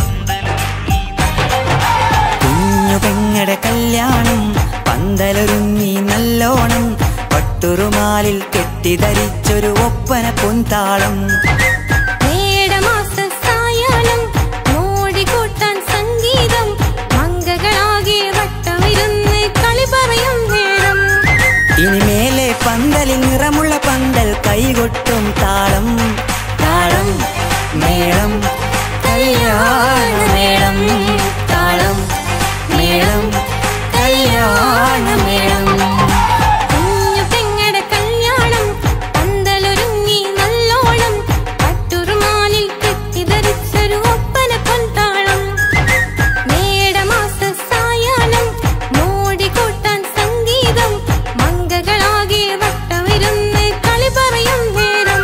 കുഞ്ഞു പെങ്ങടെ കല്യാണം പന്തലൊരുങ്ങി നല്ലോണം. പട്ടുറുമാലിൽ കെട്ടിധരിച്ചൊരു ഒപ്പന പൊൻതാളം. ഇനിമേലെ പന്തലിൽ നിറമുള്ള പന്തൽ കൈകൊട്ടും താളം. താളം മേളം കല്യാണമേളം. താളം മേളം കല്യാണമേളം. കുഞ്ഞു പെങ്ങടെ കല്യാണം പന്തലൊരുങ്ങി നല്ലോണം. പട്ടുറുമാലിൽ കെട്ടിധരിച്ചൊരു ഒപ്പന പൊൻതാളം. മേടമാസ സായാഹ്നം മോടികൂട്ടാൻ സംഗീതം. മംഗകളാകെ വട്ടമിരുന്ന് കളി പറയും നേരം.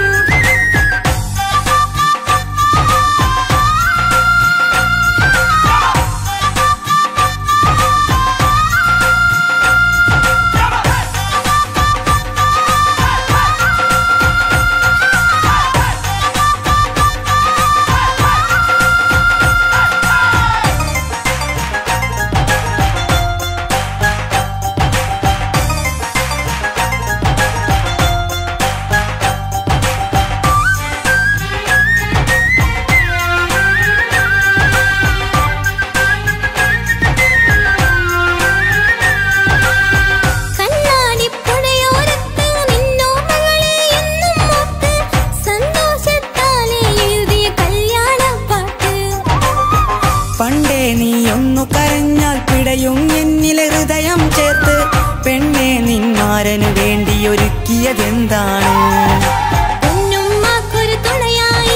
പണ്ടേ നീ ഒന്നു കരഞ്ഞാൽ പിടയും എന്നിലെ ഹൃദയം ചേർത്ത്. പെണ്ണെ നിന്മാരനു വേണ്ടി ഒരുക്കിയതെന്താണ്? പൊന്നുമ്മാക്കൊരു തുണയായി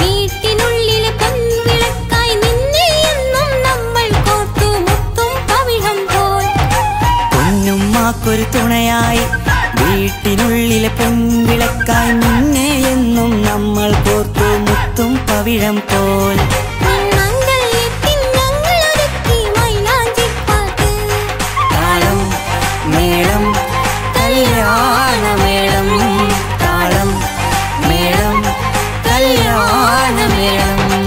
വീട്ടിനുള്ളിലെ പൊൻവിളക്കായി നിന്നെ എന്നും നമ്മൾ കോർത്തു മുത്തും പവിഴ നമുക്കൊരു തുണയായി വീട്ടിനുള്ളിലെ പൊൻവിളക്കായി നിന്നെ എന്നും നമ്മൾ കോർത്തു മുത്തും പവിഴം പോൽ താളം മേളം കല്യാണമേളം താളം മേളം കല്യാണമേളം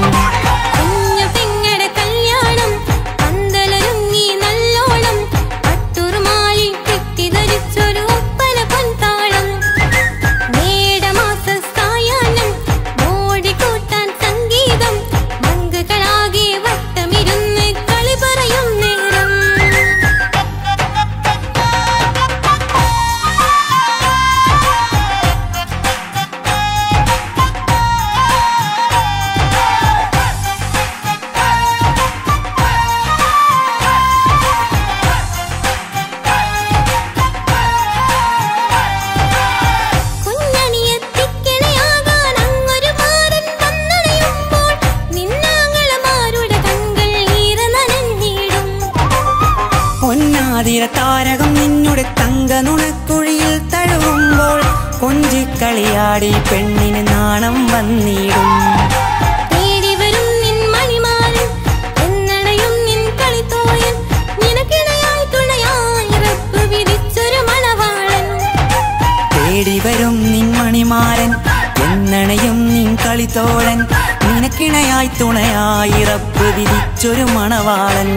താരകം നിന്നുടെ തങ്ക നുണക്കുഴിയിൽ തഴുകുമ്പോൾ കൊഞ്ചിക്കളിയാടി പെണ്ണിന് നാണം വന്നിടും തേടി വരും നിൻ മണിമാരൻ എന്നണയും നിൻ കളിത്തോയൻ നിനക്കിണയായി തുണയായി റബ്ബ് വിധിച്ചൊരു മണവാളൻ തേടി വരും നിൻ മണിമാരൻ എന്നണയും നിൻ കളിത്തോഴൻ നിനക്കിണയായി തുണയായി റബ്ബ് വിധിച്ചൊരു മണവാളൻ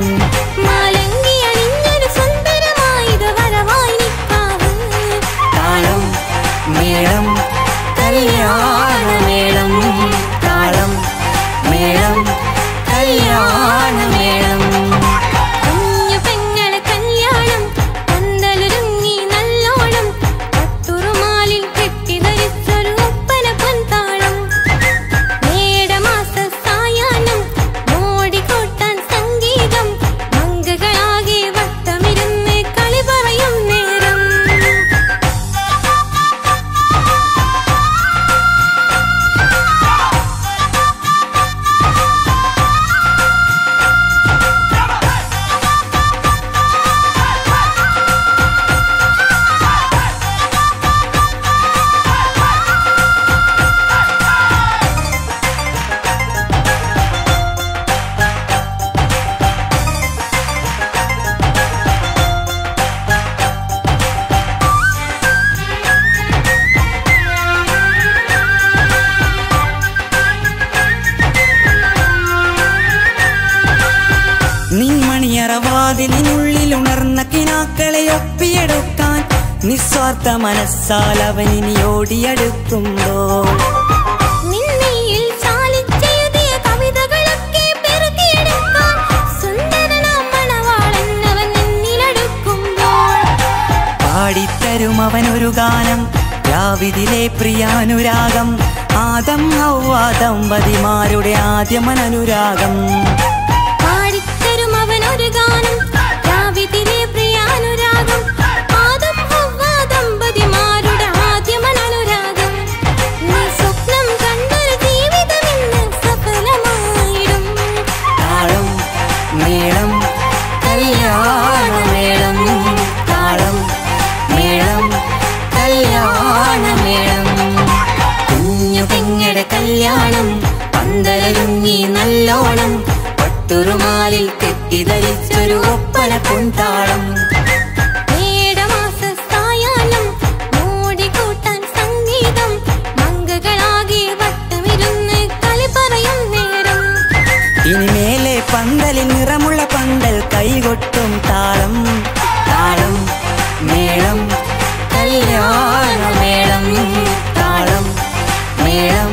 താളം മേളം കല്യാണമേളം താളം മേളം കല്യാണമേളം കുഞ്ഞു പെങ്ങളെ കല്യാണം പന്തലൊരുങ്ങി നല്ലോണം പട്ടുറുമാലിൽ കെട്ടിധരിച്ചൊരു ഒപ്പന പൊൻതാളം മേടമാസ സായാഹ്നം മോടിക്കൂട്ടാൻ സംഗീതം മംഗകളാകെ വട്ടമിരുന്ന് കളി പറയും നേരം നിൻമണിയറവാതിലിനുള്ളിൽ ഉണർന്ന കിനാക്കളെ ഒപ്പിയെടുക്കാൻ നിസ്വാർത്ഥ മനസ്സാൽ അവനിനി ഓടിയെടുക്കുമ്പോൾ നിന്നെയിൽ ചാലിച്ചെഴുതിയ കവിതകളൊക്കെ പെറുക്കിയെടുക്കാൻ സുന്ദരനാം മണവാളൻ അവൻ നിന്നിലടുക്കുമ്പോൾ പാടിത്തരും അവനൊരു ഗാനം രാവിതിലെ പ്രിയാനുരാഗം ആദം ഹവ്വ ദമ്പതിമാരുടെ ആദ്യമനുരാഗം പാടിത്തരും അവനൊരു ഗാനം രാവിതിലെ പ്രിയാനുരാഗം ആദം ഹവ്വ ദമ്പതിമാരുടെ ആദ്യമനുരാഗം നീ സ്വപ്നം കണ്ടൊരു ജീവിതമെന്ന് സഫലമായിടും താളം മേളം കല്യാണമേളം താളം മേളം കല്യാണമേളം കുഞ്ഞു പെങ്ങടെ കല്യാണം പന്തലൊരുങ്ങി നല്ലോണം പട്ടുറുമാലിൽ കെട്ടിധരിച്ചൊരു ഒപ്പന പൊൻതാളം മേടമാസ സായാഹ്നം മോടിക്കൂട്ടാൻ സംഗീതം മംഗകളാകെ വട്ടമിരുന്ന് കളി പറയും നേരം ഇനിമേലെ പന്തലിൽ നിറമുള്ള പന്തൽ കൈകൊട്ടും താളം താളം മേളം കല്യാണമേളം താളം മേളം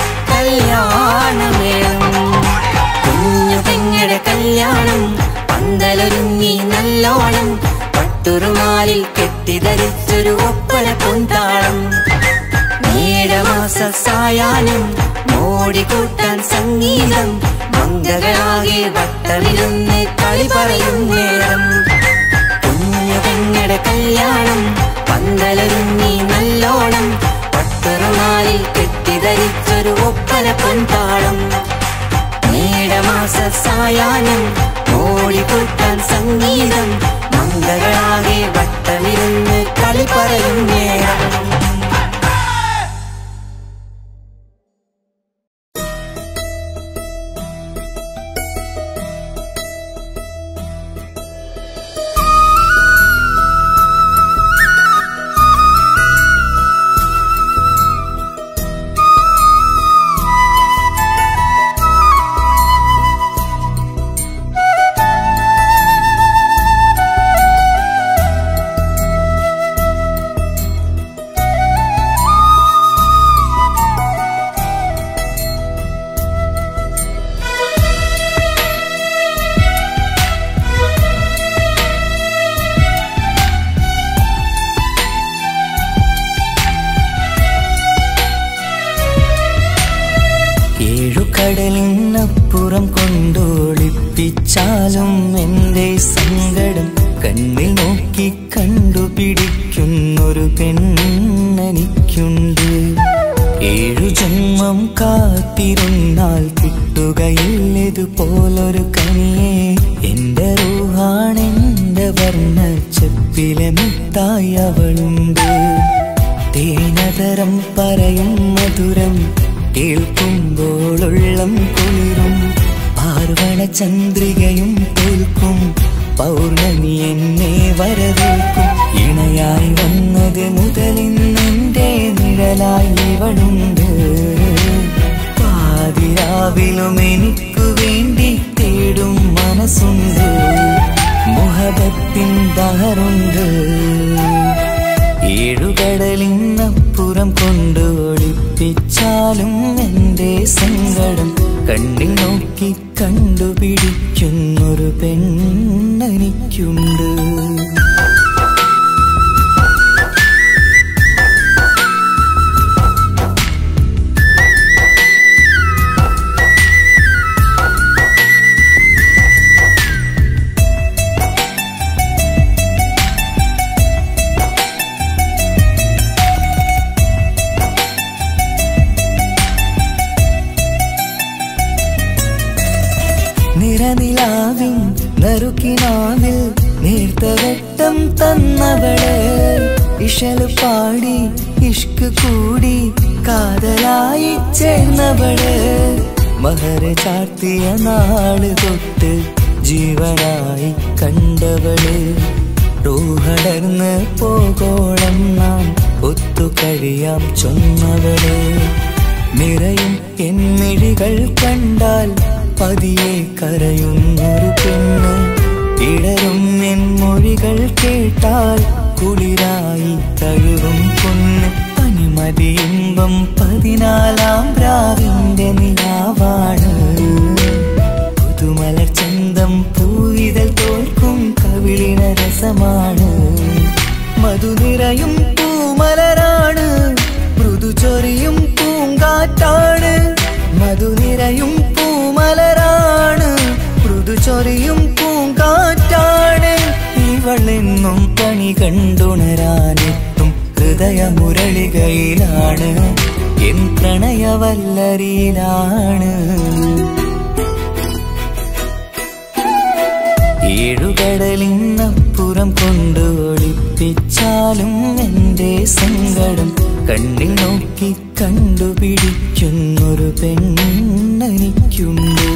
കല്യാണമേളം കുഞ്ഞു പെങ്ങടെ കല്യാണം പന്തലൊരുങ്ങി നല്ലോണം പട്ടുറുമാലിൽ കെട്ടിധരിച്ചൊരു ഒപ്പന പൊൻതാളം മേടമാസ സായാഹ്നം മോടിക്കൂട്ടാൻ സംഗീതം മംഗകളാകെ വട്ടമിരുന്ന് കളി പറയും നേരം കുഞ്ഞു പെങ്ങടെ കല്യാണം പന്തലൊരുങ്ങി നല്ലോണം പട്ടുറുമാലിൽ കെട്ടിധരിച്ചൊരു ഒപ്പന പൊൻതാളം മേടമാസ സായാഹ്നം മോടിക്കൂട്ടാൻ സംഗീതം മംഗകളാകെ വട്ടമിരുന്ന് ഏഴുകടലിനപ്പുറം കൊണ്ടോളിപ്പിച്ചാലും എൻ്റെ സങ്കടം കണ്ണിൽ നോക്കി കണ്ടുപിടിക്കുന്നൊരു പെണ്ണെനിക്കുണ്ട്. ഏഴു ജന്മം കാത്തിരുന്നാൽ കിട്ടുകയില്ലതുപോലൊരു കനിയെ. എൻ്റെ റൂഹാണെൻ്റെ വർണ്ണച്ചെപ്പിലെ മുത്തായി അവളുണ്ട്. തേനതരം പറയും മധുരം കേൾക്കുമ്പോളുള്ളം കുളിരും. പാർവണ ചന്ദ്രികയും തോൽക്കും പൗർണമി എന്നെ വരവേൽക്കും. ഇണയായി വന്നത് മുതലിന്നെൻ്റെ നിഴലായി ഇവളുണ്ട്. പാതിരാവിലും എനിക്കു വേണ്ടി തേടും മനസ്സുണ്ട്. മുഹബത്തിൻ ബഹറുണ്ട്. ഏഴുകടലിനപ്പുറം കൊണ്ടോടിപ്പിച്ചാലും എൻ്റെ സങ്കടം കണ്ണിൽ നോക്കി കണ്ടുപിടിക്കുന്നൊരു പെണ്ണെനിക്കുണ്ട്. നിറനിലാവിൻ നറുക്കിനാവിൽ നേർത്തവട്ടം തന്നവള്. ഇഷല് പാടി ഇഷ്ക് കൂടി കാതലായി ചേർന്നവള്. മഹർ ചാർത്തിയ നാള് തൊട്ട് ജീവനായി കണ്ടവള്. റൂഹടർന്ന് പോകോളം നാം ഒത്തു കഴിയാം ചൊന്നവള്. നിറയും എന്നിഴികൾ കണ്ടാൽ പതിയെ കരയുന്നൊരു പെണ്ണ്. ഇടരും എൻ മൊഴികൾ കേട്ടാൽ കുളിരായി തഴുകും പൊന്ന്. പനിമതിയിമ്പം പതിനാലാം രാവിന്റെ നിലാവാണ്. പുതുമലർ ചന്തം പൂവിതൽ തോൽക്കും കവിളിന രസമാണ്. മധുനിറയും പൂമലരാണ്. മൃദു ചൊരിയും പൂങ്കാറ്റാണ്. മധുനിറയും പൂമലരാണ്. മൃദു ചൊരിയും പൂങ്കാറ്റാണ്. ഇവളെന്നും പണി കണ്ടുണരാനെത്തും ഹൃദയമുരളികയിലാണ്. എൻ പ്രണയവല്ലരിയിലാണ്. ഏഴുകടലിനപ്പുറം കൊണ്ടോടിപ്പിച്ചാലും എൻ്റെ സങ്കടം കണ്ണിൽ നോക്കി കണ്ടുപിടിക്കുന്നൊരു പെണ്ണെനിക്കുണ്ട്.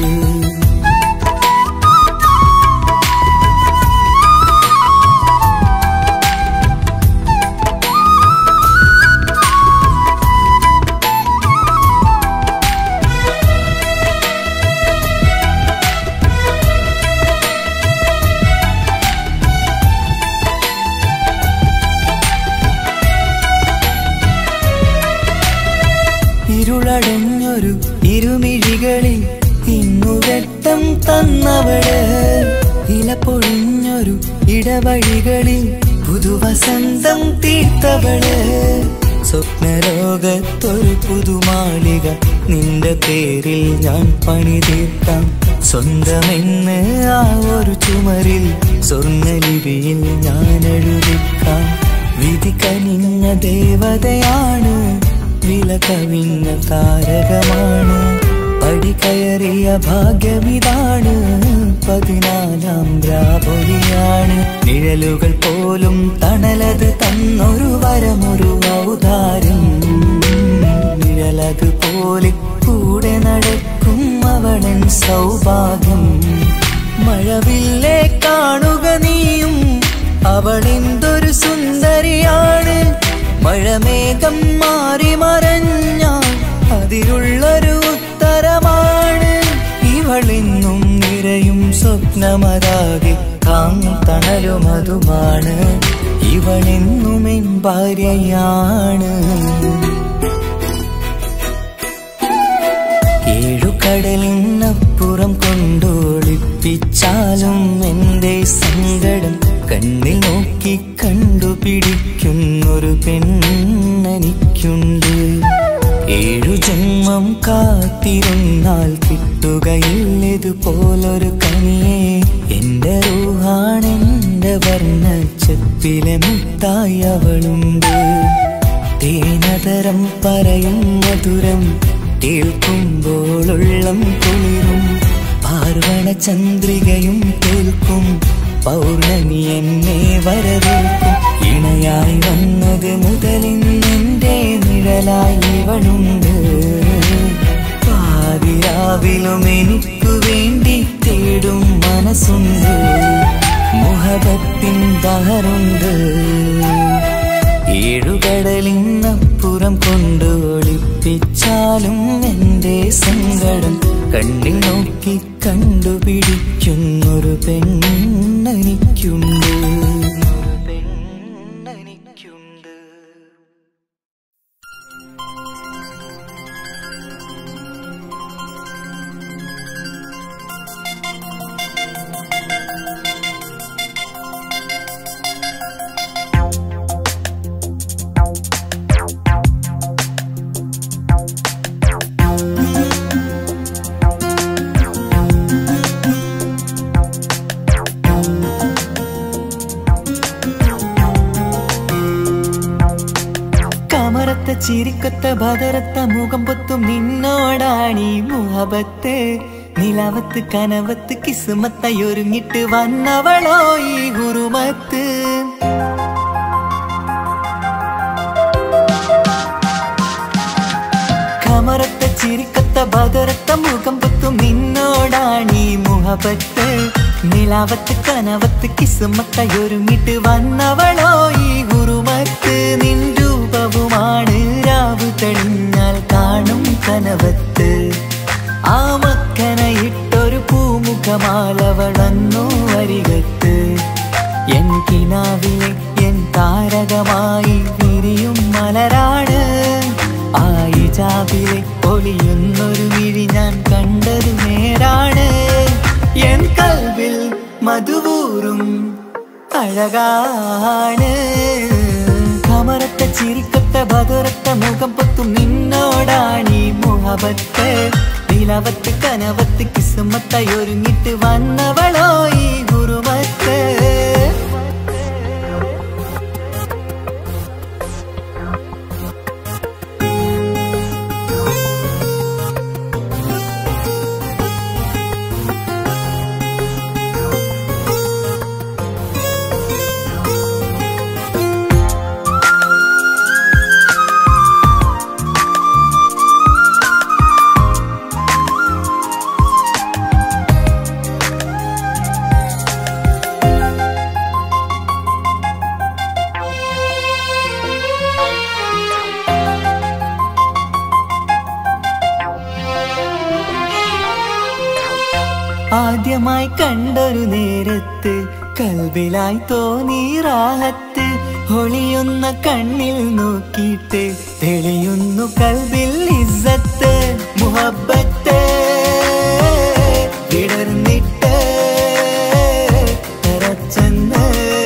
ഇരുളടഞ്ഞൊരു ഇരുമിഴികളിൽ ഇന്നുവെട്ടം തന്നവള്. ഇല പൊഴിഞ്ഞൊരു ഇടവഴികളിൽ പുതുവസന്തം തീർത്തവള്. സ്വപ്നലോകത്തൊരു പുതുമാളിക നിന്റെ പേരിൽ ഞാൻ പണി തീർക്കാം. സ്വന്തമെന്ന് ആ ഒരു ചുമരിൽ സ്വർണ്ണലിപിയിൽ ഞാൻ എഴുതിക്കാം. വിധി കനിഞ്ഞ ദേവതയാണ്. വില കവിഞ്ഞ താരകമാണ്. പടി കയറിയ ഭാഗ്യമിതാണ്. പതിനാലാം രാപൊലിയാണ്. നിഴലുകൾ പോലും തണലത് തന്നൊരു വരമൊരു ഔദാര്യം. നിഴലത് പോലെ കൂടെ നടക്കും അവളൻ സൗഭാഗ്യം. മഴവില്ലേ കാണുക നീയും അവളെന്തൊരു സുന്ദരിയാണ്. മഴമേഘം മാറി മറഞ്ഞാൽ അതിലുള്ളൊരു ഉത്തരമാണ്. ഇവളെന്നും നിറയും സ്വപ്നമതാകെ കാങ്ങും തണലുമതുമാണ്. ഇവളെന്നും എൻ ഭാര്യയാണ്. ഏഴുകടലിനപ്പുറം കൊണ്ടോളിപ്പിച്ചാലും എൻ്റെ സങ്കടം കണ്ണിൽ നോക്കി കണ്ടുപിടിക്കുന്നൊരു പെണ്ണെനിക്കുണ്ട്. ഏഴു ജന്മം ദൈവം കാത്തിരുന്നാൽ കിട്ടുകയില്ലതുപോലൊരു കനിയെ എന്റെ റൂഹാണെന്റെ വർണ്ണച്ചപ്പിലെ മുത്തായി അവളുണ്ട്. തേനതരം പറയും മധുരം കേൾക്കുമ്പോളുള്ളം കുളിരും. പാർവണ ചന്ദ്രികയും കേൾക്കും പൗർണമി എന്നെ വരവേൽക്കും. ഇണയായി വന്നത് മുതലിന്നെന്റെ നിഴലായി ഇവളുണ്ട്. പാതിരാവിലും എനിക്കു വേണ്ടി തേടും മനസ്സുണ്ട്. മുഹബത്തിൻ ബഹറുണ്ട്. ഏഴുകടലിനപ്പുറം കൊണ്ട് ഒളിപ്പിച്ചാലും എന്റെ സങ്കടം കണ്ണിൽ നോക്കി കണ്ടുപിടിക്കുന്നൊരു പെണ്ണെനിക്കുണ്ട്. പെണ്ണെനിക്കുണ്ട്. ചിരിക്കൊത്ത ബദറത്ത മുഖം പൊത്തും നിന്നോടാണീ മുഹബത്ത്. നിലവത്ത് കനവത്ത് കിസ്മത്തായി ഒരുങ്ങിട്ട് വന്നവളോ ഈ ഗുരുമത്ത്. കമറത്ത ചിരിക്കൊത്ത ബദറത്ത മുഖം പൊത്തും നിന്നോടാണീ മുഹബത്ത്. നിലവത്ത് കനവത്ത് കിസ്മത്തായി ഒരുങ്ങിട്ട് വന്നവളോ ഈ ഗുരുമത്ത്. നിൻ രൂപവുമാണ് രാവ് തെളിഞ്ഞാൽ കാണും കനവത്ത്. ആ മക്കനയിട്ടൊരു പൂമുഖമാലവളന്നു അരികത്ത്. എൻ കിനാവിലെ എൻ താരകമായി വിരിയും മലരാണ്. ആ ഇജാബിലെ ഒളിയുന്നൊരു വിഴി ഞാൻ കണ്ടത് നേരാണ്. എൻ കൽവിൽ മധുവൂറും അഴകാണ്. കമറത്ത ചിരിക്കത്ത ബദറത്ത മുഖം പൊത്തും നിന്നോടാണീ മുഹബത്ത്. നിലവത്ത് കനവത്ത് കിസ്മത്തായി ഒരുങ്ങിട്ട് വന്നവളോ ഈ ഗുരുമത്ത്. ആദ്യമായി കണ്ടൊരു നേരത്ത് കൽബിലായി തോന്നി റാഹത്ത്. ഒളിയുന്ന കണ്ണിൽ നോക്കിയിട്ട് തെളിയുന്നു കൽബിൽ ഇസ്സത്ത്. മുഹബത്ത് വിടർന്നിട്ട് തറച്ചെന്ന്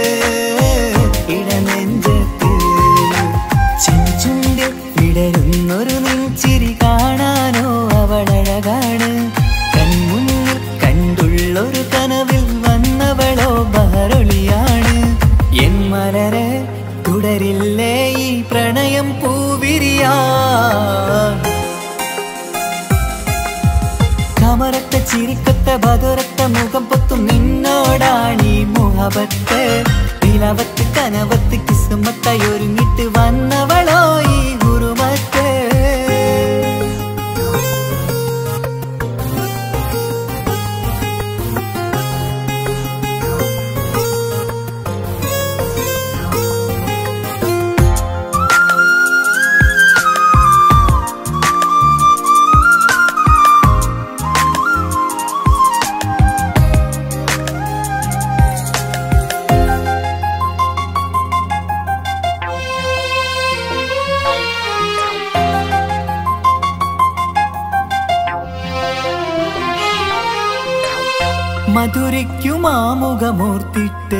ഇടനെഞ്ചത്ത്. ചെഞ്ചുണ്ട് വിടരുന്നൊരു നെഞ്ചിരി കാണാനോ അവളഴകാണ്. ഒരു കനവിൽ വന്നവളോ ബഹറൊളിയാണ്. എൻ മലരെ തുടരില്ലേ ഈ പ്രണയം പൂവിരിയാ. കമറത്ത ചിരിക്കത്ത ബദറത്ത മുഖം പൊത്തും നിന്നോടാണീ മുഹബത്ത്. നിലവത്ത് കനവത്ത് കിസ്മത്തായി ഒരുങ്ങിട്ട് വന്നവളോ ഈ ഗുരുമത്ത്. മധുരയ്ക്കുമാമുഖമോർത്തിട്ട്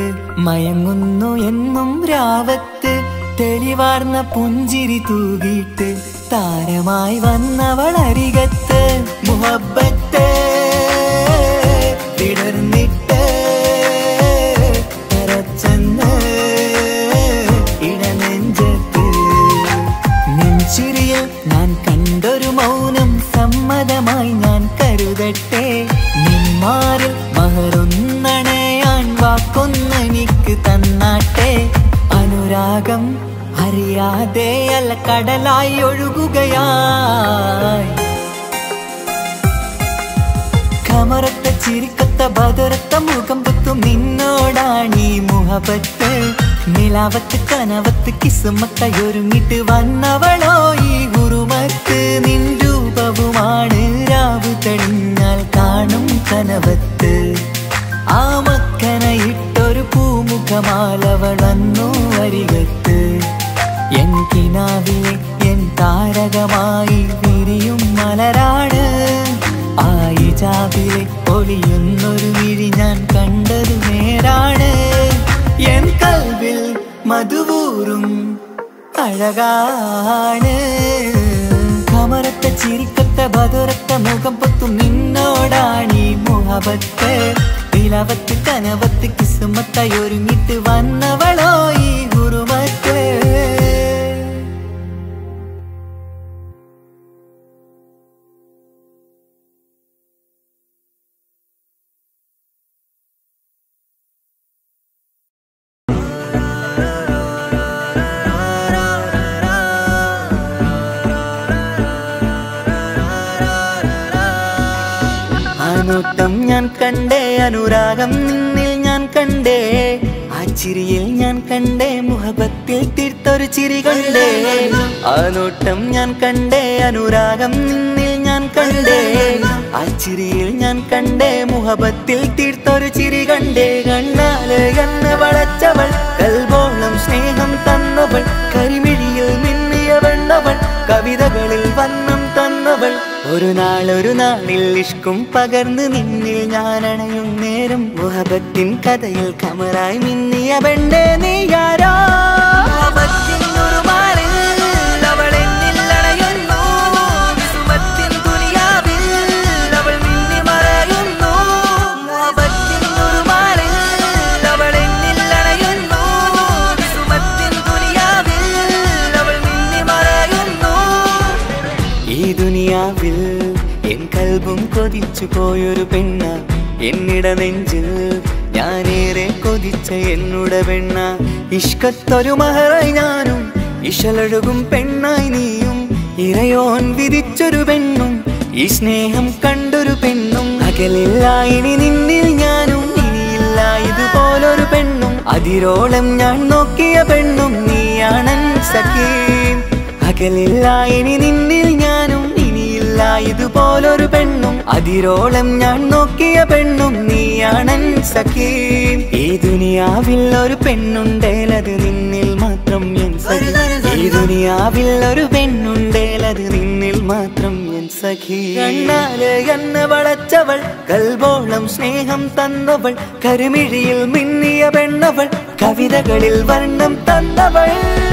മയങ്ങുന്നു എന്നും രാവത്ത്. തെളിവാർന്ന പുഞ്ചിരി തൂകിയിട്ട് താരമായി വന്നവൾ അരികത്ത് മുഹബ്ബത്ത് വിടർന്നിട്ട് തരച്ചെന്ന് ഇടനെഞ്ചത്ത് നെഞ്ചിരിയിൽ ഞാൻ കണ്ടൊരു മൗനം സമ്മതമായി ഞാൻ കരുതട്ടെ നിന്മാരിൽ മഹറൊന്നണയാൻ വാക്കൊന്നെനിക്ക് തന്നാട്ടെ അനുരാഗം അറിയാതെ അല്ല കടലായി ഒഴുകുകയായി കമറത്ത ചിരിക്കത്ത ബദറത്ത മുഖം പുത്തും നിന്നോടാണീ മുഹബത്ത് നിലാവത്ത് കനവത്ത് കിസ്മത്തായൊരുങ്ങിട്ട് വന്നവളോ ഈ ഗുരുമത്ത് നിൻ രൂപവുമാണ് രാവ് തെളിഞ്ഞാൽ കാണും കനവത്ത് ആ മക്കനയിട്ടൊരു പൂമുഖമാലവൾ വന്നു അരികത്ത് എൻ കിനാവിലെ എൻ താരകമായി വിരിയും മലരാണ് ആയി ജാവിലെ ഒളിയുന്നൊരു വിഴി ഞാൻ കണ്ടതു നേരാണ് എൻ കൽവിൽ മധുവൂറും അഴകാണ് കമറത്ത ചിരിക്കത്ത ബദറത്ത മുഖം പൊത്തും നിന്നോടാണീ മുഹബത്ത് നിലാവത്ത് കനവത്ത് കിസ്മത്തായൊരുങ്ങിട്ട് വന്നവളോ ഈ ഗുരുമത്ത് നോട്ടം ഞാൻ കണ്ടേ അനുരാഗം നിന്നിൽ ഞാൻ കണ്ടേ ആ ചിരിയിൽ ഞാൻ കണ്ടേ മുഹബത്തിൽ തീർത്തൊരു ചിരി കണ്ടേ ആ നോട്ടം ഞാൻ കണ്ടേ അനുരാഗം നിന്നിൽ ഞാൻ കണ്ടേ ആ ചിരിയിൽ ഞാൻ കണ്ടേ മുഹബത്തിൽ തീർത്തൊരു ചിരി കണ്ടേ കണ്ണാല് എന്നെ വളച്ചവൾ കൽബോളം സ്നേഹം തന്നവൾ കരിമിഴിയിൽ മിന്നിയ വെണ്ണവൾ കവിതകളിൽ വന്നം തന്നവൾ ഒരു നാളൊരു നാളിൽ ഇഷ്കും പകർന്ന് നിന്നിൽ ഞാൻ അണയും നേരം മുഹബത്തിൻ കഥയിൽ കമറായി മിന്നിയ പെണ്ണേ നീയാരോ എൻ കൽബും കൊതിച്ചു പോയൊരു പെണ്ണ എന്നിട നെഞ്ചിൽ ഞാനേറെ കൊതിച്ച എന്നുടെ പെണ്ണ ഇഷ്കത്തൊരു മഹറായി ഞാനും ഇശലൊഴുകും പെണ്ണായി നീയും ഇറയോൻ വിധിച്ചൊരു പെണ്ണും ഈ സ്നേഹം കണ്ടൊരു പെണ്ണും അകലില്ല ഇനി നിന്നിൽ ഞാനും ഇനിയില്ല ഇതുപോലൊരു പെണ്ണും അതിരോളം ഞാൻ നോക്കിയ പെണ്ണും നീയാണൻ സഖീ അകലില്ല ഇനി നിന്നിൽ ഞാനും ഇതുപോലൊരു പെണ്ണും അതിരോളം ഞാൻ നോക്കിയ പെണ്ണും നീയാണൻ സഖീ ഈ ദുനിയാവിൽ ഒരു പെണ്ണുണ്ടേലത് നിന്നിൽ മാത്രം എൻ സഖി ഈ ദുനിയാവിൽ ഒരു പെണ്ണുണ്ടേലത് നിന്നിൽ മാത്രം എൻ സഖി കണ്ണാല് എന്നെ വളച്ചവൾ കൽബോളം സ്നേഹം തന്നവൾ കരുമിഴിയിൽ മിന്നിയ പെണ്ണവൾ കവിതകളിൽ വർണ്ണം തന്നവൾ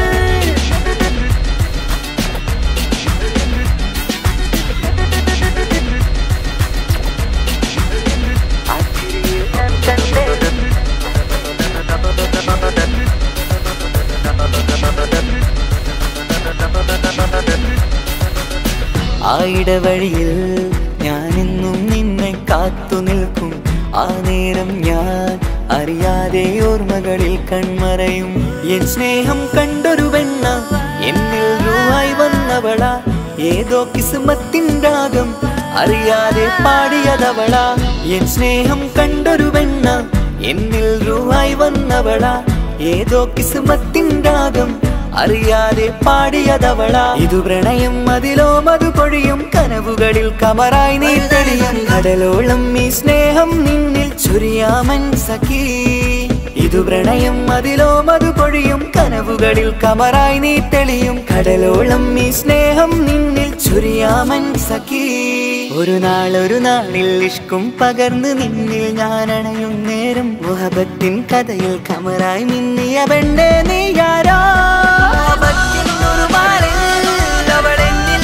ആ ഇടവഴിയിൽ ഞാനെന്നും നിന്നെ കാത്തു നിൽക്കും ആ നേരം ഞാൻ അറിയാതെ ഓർമ്മകളിൽ കൺമറയും എൻ സ്നേഹം കണ്ടൊരു പെണ്ണ എന്നിൽ രൂപായി വന്നവള ഏതോ കിസ്മത്തിൻ രാഗം അറിയാതെ പാടിയതവള എൻ സ്നേഹം കണ്ടൊരു പെണ്ണ എന്നിൽ രൂപായി വന്നവള ഏതോ കിസ്മത്തിൻ രാഗം അറിയാതെ പാടിയതവള ഇതു പ്രണയം അതിലോ മധു പൊഴിയും കനവുകളിൽ കമറായി നീ തെളിയും കടലോളം ഈ സ്നേഹം നിന്നിൽ ചൊരിയാമൻ സഖീ ഇതു പ്രണയം അതിലോ മധു പൊഴിയും കനവുകളിൽ കമറായി നീ തെളിയും കടലോളം ഈ സ്നേഹം നിന്നിൽ ചൊരിയാമൻ സഖീ ഒരു നാളൊരു നാളിൽ ഇഷ്കും പകർന്ന് നിന്നിൽ ഞാൻ അണയും നേരം മുഹബത്തിൻ കഥയിൽ കമറായി മിന്നിയ പെണ്ണേ നീയാരോ അവളെന്നിൽ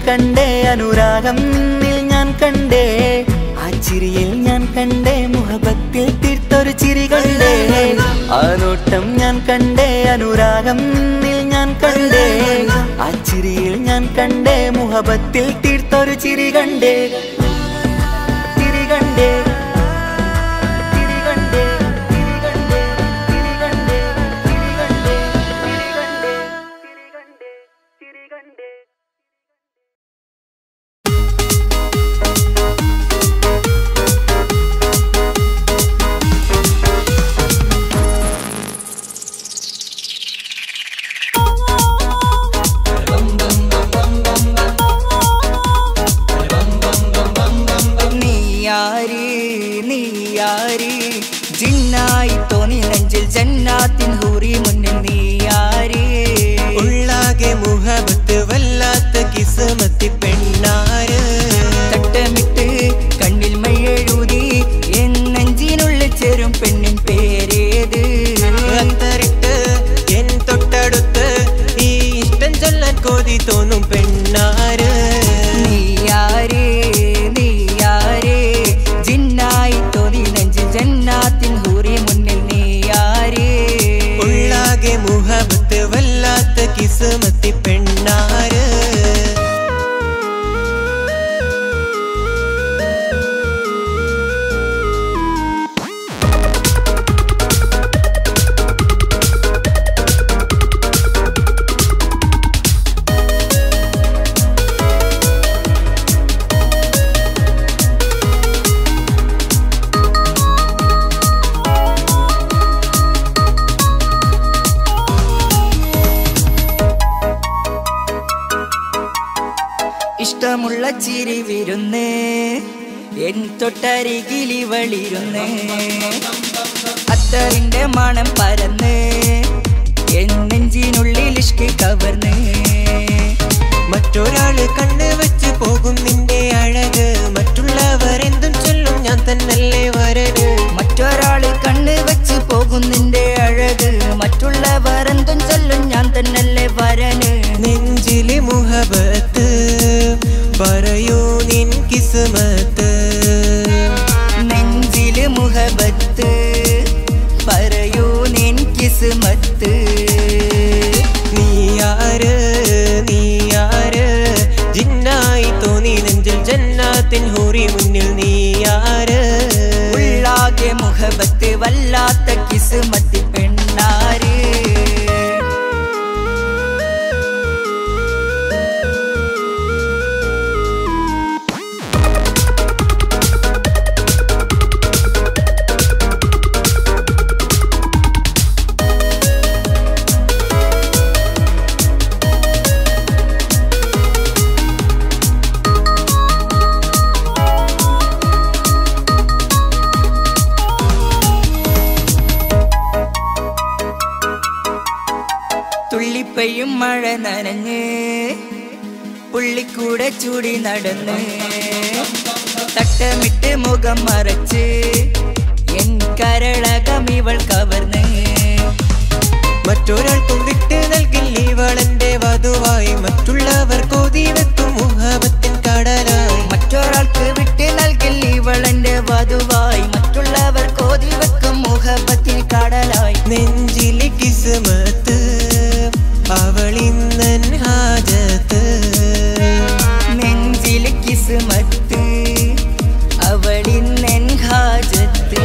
കണ്ടേ അനുരാഗം നിന്നിൽ ഞാൻ കണ്ടേ ആ ചിരിയിൽ ഞാൻ കണ്ടേ മുഹബത്തിൽ തീർത്തൊരു ചിരി കണ്ടേ ആ നോട്ടം ഞാൻ കണ്ടേ അനുരാഗം നിന്നിൽ ഞാൻ കണ്ടേ ആ ചിരിയിൽ ഞാൻ കണ്ടേ മുഹബത്തിൽ തീർത്തൊരു ചിരി കണ്ടേ ചിരി കണ്ടേ ചിരി കണ്ടേ ചിരി കണ്ടേ ചിരി കണ്ടേ ചിരി കണ്ടേ ചിരി കണ്ടേ ചിരി കണ്ടേ ചിരി കണ്ടേ ജിന്നായി തോന്നി നെഞ്ചിൽ ജന്നാത്തിൻ ഹൂറി മുന്നിൽ നീയാരേ ഉള്ളാകെ മുഹബത്ത് വല്ലാത്ത കിസ്മത്തി പെണ്ണാര് തട്ടമിട്ട് കണ്ണിൽ മഴെഴുതി എൻ നെഞ്ചിനുള്ളിൽ ചേരും പെണ്ണിൻ പേരേത് അത്തറിട്ട് എൻ തൊട്ടടുത്ത് ഈ ഇഷ്ടം ചൊല്ലാൻ കൊതി തോന്നും പെണ്ണാര് നീയാരേ നീയാരേ ജിന്നായി തോന്നി നെഞ്ചിൽ ജന്നാത്തിൻ ഹൂറി മുന്നിൽ നീയാരേ ഉള്ളാകെ മുഹബത്ത് വല്ലാത്ത കിസ്മത്തി പെണ്ണാര് ഇഷ്ടമുള്ള ചിരി വിരുന്ന് എൻ തൊട്ടരികിലി വളിരുന്ന് അത്തറിന്റെ മണം പരന്ന് എൻ നെഞ്ചിനുള്ളിൽ ഇഷ്കി കവർന്ന് മറ്റൊരാള് കണ്ണ് വെച്ച് പോകും നിന്റെ അഴക് മറ്റുള്ളവർ എന്തും ചൊല്ലും ഞാൻ തന്നല്ലേ വരന് മറ്റൊരാള് കണ്ണ് വെച്ച് പോകും നിന്റെ അഴക് മറ്റുള്ളവർ എന്തും ചൊല്ലും ഞാൻ തന്നല്ലേ വരന് നെഞ്ചിലെ മുഹബത്ത് പറയൂ നിൻ കിസ്മത്ത് നെഞ്ചില് മുഹബത്ത് പറയൂ നിൻ കിസ്മത്ത് നീയാര് നീയാര് ജിന്നായി തോന്നി നെഞ്ചിൽ ജന്നാത്തിൻ ഹൂറി മുന്നിൽ നീയാര് ഉള്ളാകെ മുഹബത്ത് വല്ലാത്ത കിസ്മത്തി പെണ്ണാര് തുള്ളിപ്പയും മഴ നനഞ്ഞ് പുള്ളിക്കൂടെ ചൂടി നടന്ന് തട്ടമിട്ട് മുഖം മറച്ച് എൻ കരളകം ഇവൾ കവർന്ന് മറ്റൊരാൾക്കും വിട്ട് നൽകില്ല ഇവളെന്റെ വധുവായി മറ്റുള്ളവർ കൊതി വെക്കും മുഹബത്തിൻ കടലായി മറ്റൊരാൾക്ക് വിട്ട് നൽകില്ല ഇവളെന്റെ വധുവായി മറ്റുള്ളവർ കോതി വെക്കും മുഹബത്തിൻ കടലായി നെഞ്ചിലെ കിസ്മത്ത് അവളിന്നൻ ഹാജത്ത് നെഞ്ചിലെ കിസ്മത്ത് അവളിന്നെൻ ഹാജത്ത്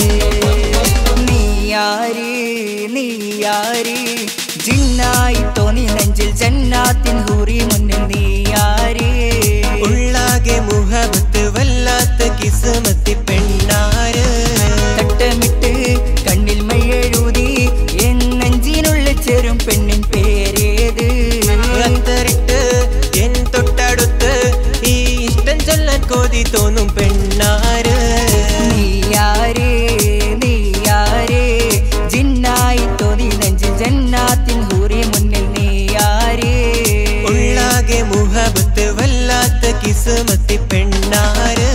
നീയാര് നീയാര് ജിന്നായി തോന്നി നെഞ്ചിൽ ജന്നാത്തിൻ ഹൂറി മുന്നിൽ നീയാര് ഉള്ളാകെ മുഹബത്ത് വല്ലാത്ത കിസ്മത്തി പെണ്ണാര് തട്ടമിട്ട് കണ്ണിൽ മഴെഴുതി എൻ നെഞ്ചിനുള്ളിൽ ചേരും പെണ്ണിൻ പേരേത് അത്തറിട്ട് എൻ തൊട്ടടുത്ത് ഈ ഇഷ്ടം ചൊല്ലാൻ കൊതി തോന്നും പെണ്ണാര് നീയാരേ നീയാരേ ജിന്നായി തോന്നി നെഞ്ചിൽ ജന്നാത്തിൻ ഹൂറി മുന്നിൽ നീയാരേ ഉള്ളാകെ മുഹബത്ത് വല്ലാത്ത കിസ്മത്തി പെണ്ണാര്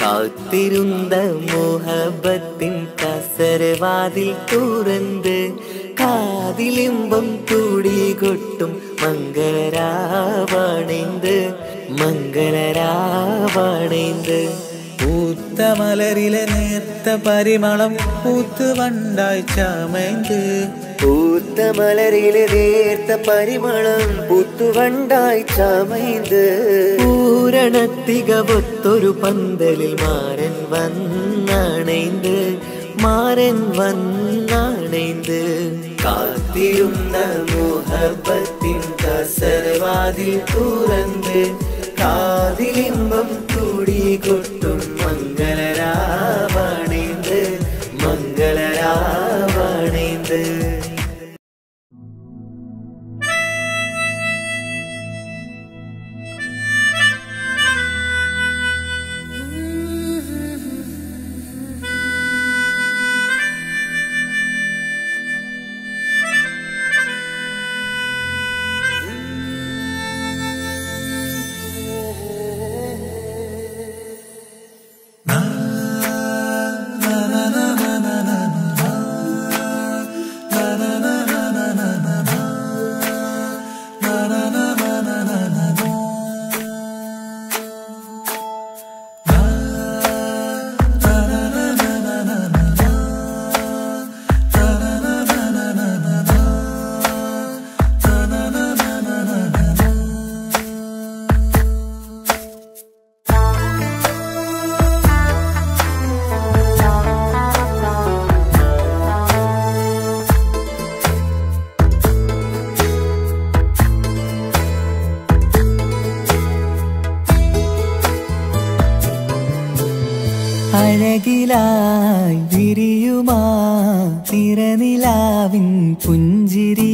കാത്തിരുന്ന മോഹബത്തിൻ കസരവാതിൽ തുറന്ന് കാതിലിമ്പം തുടികൊട്ടും മംഗളരാവണൈந்து മംഗളരാവണൈந்து പൂത്ത മലരിലെ നേർത്ത പരിമളം പൂത്ത് വണ്ടായി ചമൈந்து പൂത്ത മലരിലെ നേർത്ത പരിമളം പൂത്തുവണ്ടായി ചമൈந்து പൂരണത്തികവൊത്തൊരു പന്തലിൽ മാരൻ വന്നണൈந்து മാരൻ വന്നണൈந்து കാത്തിരുന്ന മോഹബത്തിൻ കസരവാതിൽ തുറന്ന് കാതിലിമ്പം തുടികൊട്ടും മംഗളരാവണൈந்து മംഗളരാവണൈந்து അഴകിലായി വിരിയുമാ തിരനിലാവിൻ പുഞ്ചിരി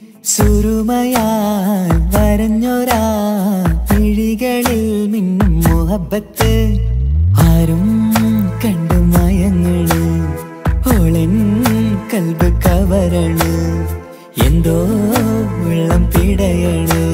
സുരുമയായി വരഞ്ഞൊരാ പിഴികളിൽ മിന്നും മുഹബത്ത് ആരും കണ്ടു മയങ്ങള് ഓളൻ കൽബ് കവരണ് എന്തോ വെള്ളം പിടയണ്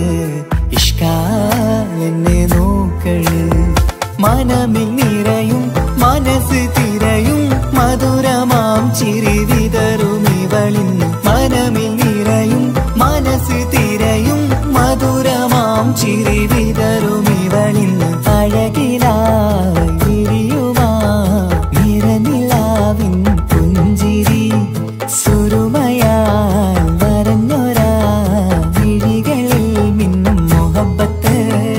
ഇഷ്കാലെന്നെ നോക്കള് മനമിൽ നിറയും മനസ്സ് തിരയും മധുരമാം ചിരി വിതറും ഇവളിന്ന് മനമിൽ നിറയും മനസ്സ് തിരയും മധുരമാം ചിരി വിതറും ഇവളിന്ന് അഴകിലായി വിരിയുമാ നിറനിലാവിൻ പുഞ്ചിരി സുരുമയാൽ വരഞ്ഞൊരാ വിഴികളിൽ മിന്നും മുഹബത്ത്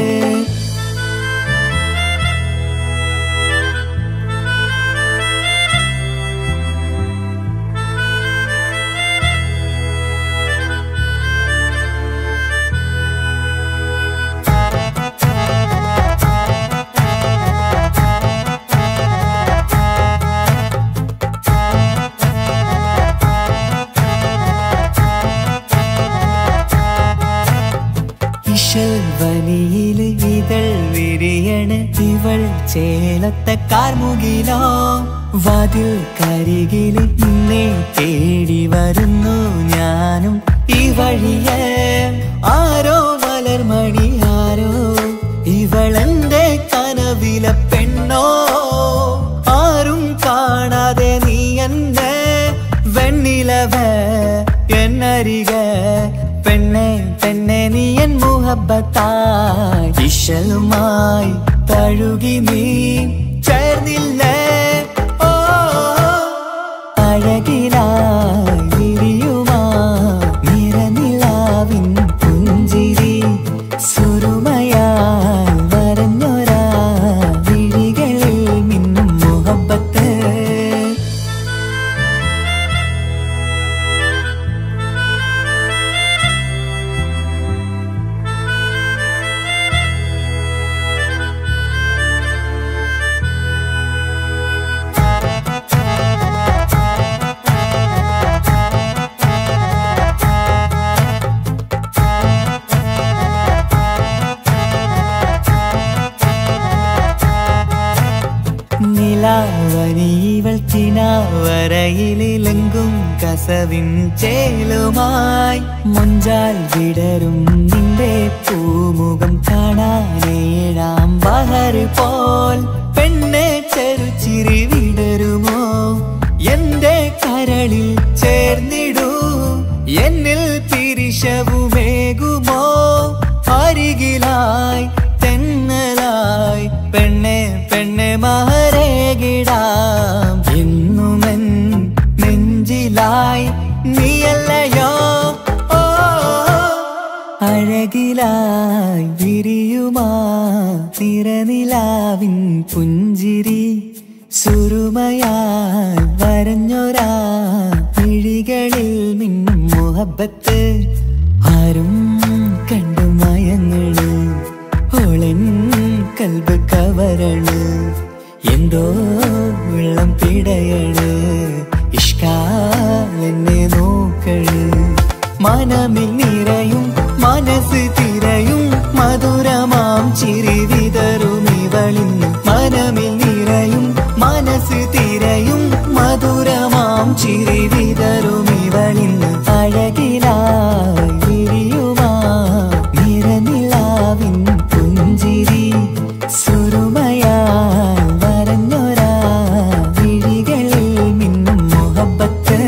വനിയില് ഇതൾ വിരിയണ് ഇവൾ ചേലത്തെ കാർമുകിലോ വാതിൽ കരികില് ഇന്നെ തേടി വരുന്നു ഞാനും ഈ വഴിയെ ആരോ മലർമണി ആരോ ഇവളെന്റെ കനവിലെ പെണ്ണോ ആരും കാണാതെ നീ എന്നെ വെണ്ണിലവ എന്നരിക പെണ്ണെ പെണ്ണെ നീ എൻ മുഹബത്തായി ഇശലുമായി തഴുകി നീ ചേർന്നില്ലേ ഓ അഴകിലായി വിരിയുമാ നിറനിലാവിൻ പുഞ്ചിരി സുരുമയാൽ വരഞ്ഞൊരാ വിഴികളിൽ മിന്നും മുഹബത്ത് നിലാവനിവൾ കിനാവരയിലെങ്കും കസവിൻ ചേലുമായി മുഞ്ചാൽ വിടരും നിന്റെ പൂമുഖം കാണാനേഴാം ബഹർ പോൽ പെണ്ണെ പുഞ്ചിരി സുറുമയാൽ വരഞ്ഞൊരാ മിഴികളിൽ മിന്നും മുഹബത്ത് ആരും കണ്ടു മയങ്ങള് ഓളൻ കൽബ് കവരണ് എന്തോ വെള്ളം പിടയണ് ഇഷ്കാലെന്നെ നോക്കള് മനമിൽ നിറയും മനസ്സ് തിരയും മധുരമാം ചിരി വിതറും ഇവളിന്ന് മനമിൽ നിറയും മനസ്സ് തിരയും മധുരമാം ചിരി വിതറും ഇവളിന്ന് അഴകിലായി വിരിയുമാ നിറനിലാവിൻ പുഞ്ചിരി സുറുമയാൽ വരഞ്ഞൊരാ വിഴികളിൽ മിന്നും മുഹബത്ത്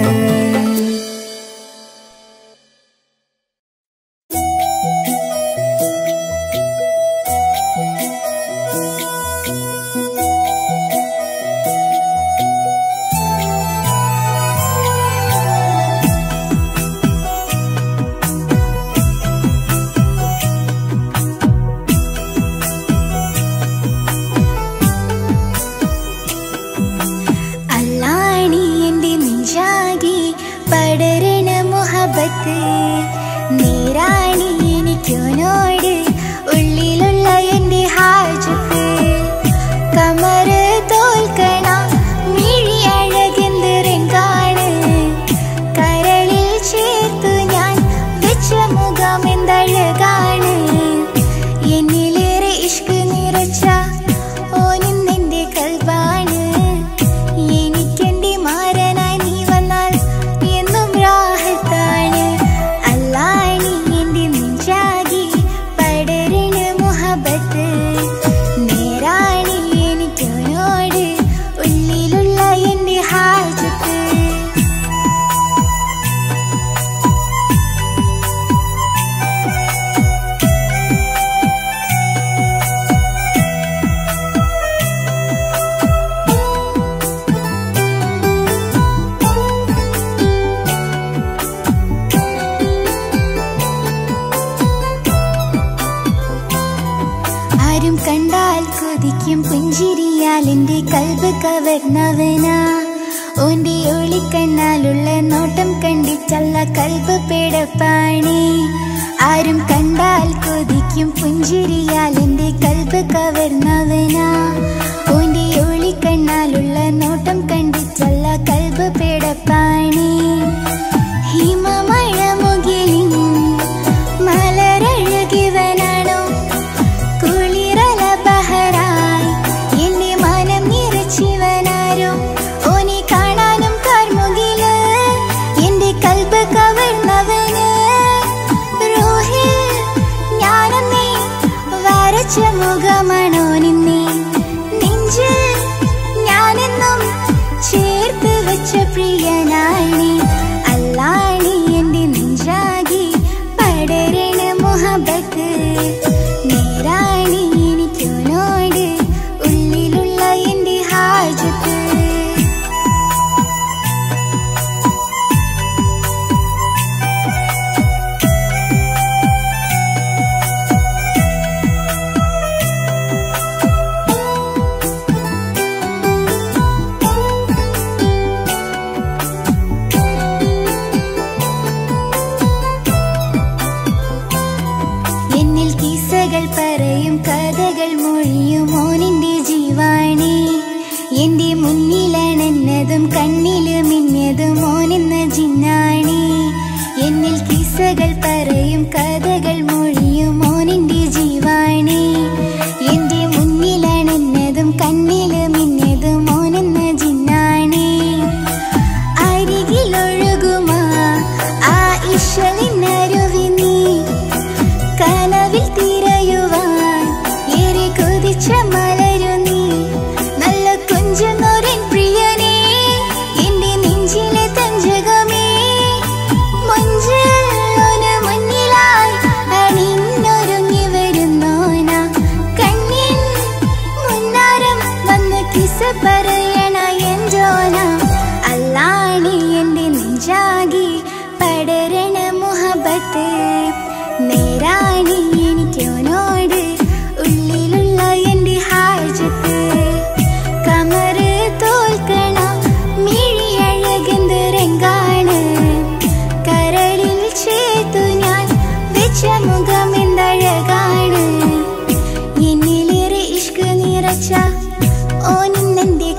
നേരാണി എനിക്കോനോട് ഉള്ളിലുള്ള എൻ്റെ ഹാജത്ത് കമറ് തോൽക്കണ മിഴി അഴകെന്തരങ്കാണ് കരളിൽ ചേർത്തു ഞാൻ വെച്ച മുഖം എന്തഴകാണ് എന്നിലേറെ ഇഷ്ക് നിറച്ച ഓനിന്നെൻ്റെ കൽബാണ് എനിക്കെൻ്റെ മാരനായി നീ വന്നാൽ എന്നും രാഹത്താണ് അല്ലാണി എൻ്റെ നെഞ്ചാകി പടരണ മുഹബത്ത് നേരാണി എനിക്കോനോട് ഉള്ളിലുള്ള എൻ്റെ ഹാജത്ത് ആരും കണ്ടാൽ കൊതിക്കും പുഞ്ചിരിയാൽ എൻ്റെ കൽബ് കവർന്നവനാ ഓൻ്റെ ഒളിക്കണ്ണാലുള്ള നോട്ടം കണ്ടിട്ടല്ല കൽബ് പേടപ്പാണി ആരും കണ്ടാൽ കൊതിക്കും പുഞ്ചിരിയാൽ എൻ്റെ കൽബ് കവർന്നവനാ ഓൻ്റെ ഒളിക്കണ്ണാലുള്ള നോട്ടം കണ്ടിട്ടല്ല കൽബ് പേടപ്പാണി ഹിമമഴ മുകിലിൻ മലരഴകിവനാണോ കുളിരല ബഹറായി എൻ്റെ മനം നിറച്ചിവനാരോ ഓനെ കാണാനും കാർമുകില് എൻ്റെ കൽബ് കവർന്നവന് റൂഹിൽ ഞാനെന്നേ വരച്ച മുഖമാണോ നിന്നെ നെഞ്ചിൽ ഞാനെന്നും ചേർത്ത് വെച്ച പ്രിയനാണി അല്ലാണി എൻ്റെ നെഞ്ചാകി പടരണ മുഹബത്ത് നേരാണി എനിക്കോനോട് ഉള്ളിലുള്ള എൻ്റെ ഹാജത്ത് എന്നിൽ കിസ്സകൾ പറയും കഥകൾ മൊഴിയും ഓനിൻ്റെ ജീവാണി എൻ്റെ മുന്നിലണന്നതും കണ്ണില് മിന്നതും ഓനെന്ന ജിന്നാണി എന്നിൽ കിസ്സകൾ പറയും കഥകൾ മൊഴിയും ഓനിൻ്റെ ജീവാണി എൻ്റെ മുന്നിലണന്നതും കണ്ണില് മിന്നതും ഓനെന്ന ജിന്നാണി അരികിലൊഴുകുമാ ആ ഇഷലിനരുവി നീ കനവിൽ തിരയുവാൻ ഏറെ കൊതിച്ച മലരു നീ നല്ല കുഞ്ചുന്നോരൻ പ്രിയനേ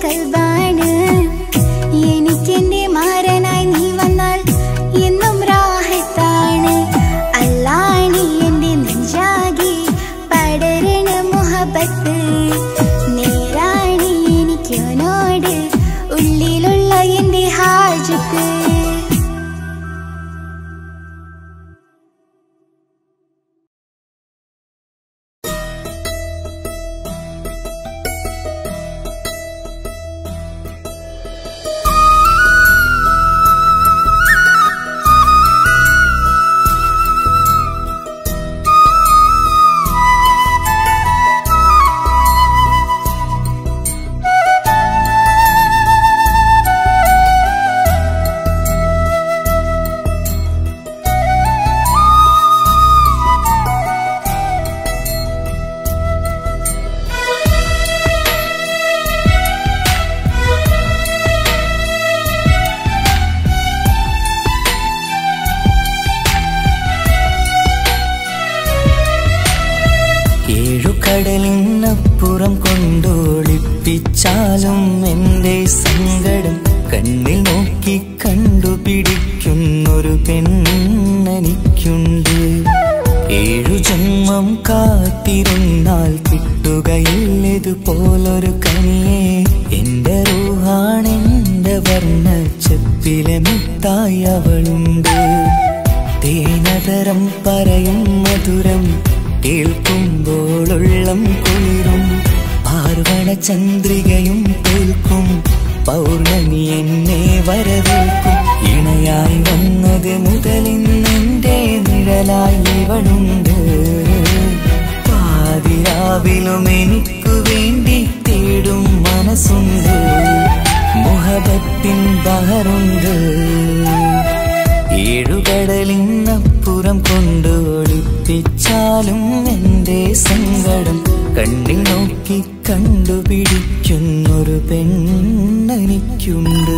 കൽബാണ്. എനിക്കെന്റെ മാരനായി നീ വന്നാൽ എന്നും റാഹത്താണ്. അല്ലാണി എന്റെ നെഞ്ചാകെ പടരണ മുഹബത്ത്. നേരാണി എനിക്കോനോട് ഉള്ളിലുള്ള എന്റെ ഹാജത്ത്. കടലിനപ്പുറം കൊണ്ടോളിപ്പിച്ചാലും എൻ്റെ സങ്കടം കണ്ണിൽ നോക്കി കണ്ടുപിടിക്കുന്നൊരു പെണ്ണെനിക്കുണ്ട്. ഏഴു ജന്മം കാത്തിരുന്നാൽ കിട്ടുകയില്ലതുപോലൊരു കനിയെ. എൻ്റെ റൂഹാണെൻ്റെ വർണ്ണച്ചപ്പിലെ മുത്തായി അവളുണ്ട്. തേനതരം പറയും മധുരം കേൾക്കുമ്പോളുള്ളം കുളിരും. പാർവണ ചന്ദ്രികയും തോൽക്കും പൗർണമി എന്നെ വരവേൽക്കും. ഇണയായി വന്നത് മുതലിന്നെൻ്റെ നിഴലായി ഇവളുണ്ട്. പാതിരാവിലും എനിക്കു വേണ്ടി തേടും മനസ്സുണ്ട്. മുഹബത്തിൻ ബഹറുണ്ട്. ഏഴുകടലിനപ്പുറം കൊണ്ട് ഒളിപ്പിച്ചാലും എൻ്റെ സങ്കടം കണ്ണിൽ നോക്കി കണ്ടുപിടിക്കുന്നൊരു പെണ്ണെനിക്കുണ്ട്.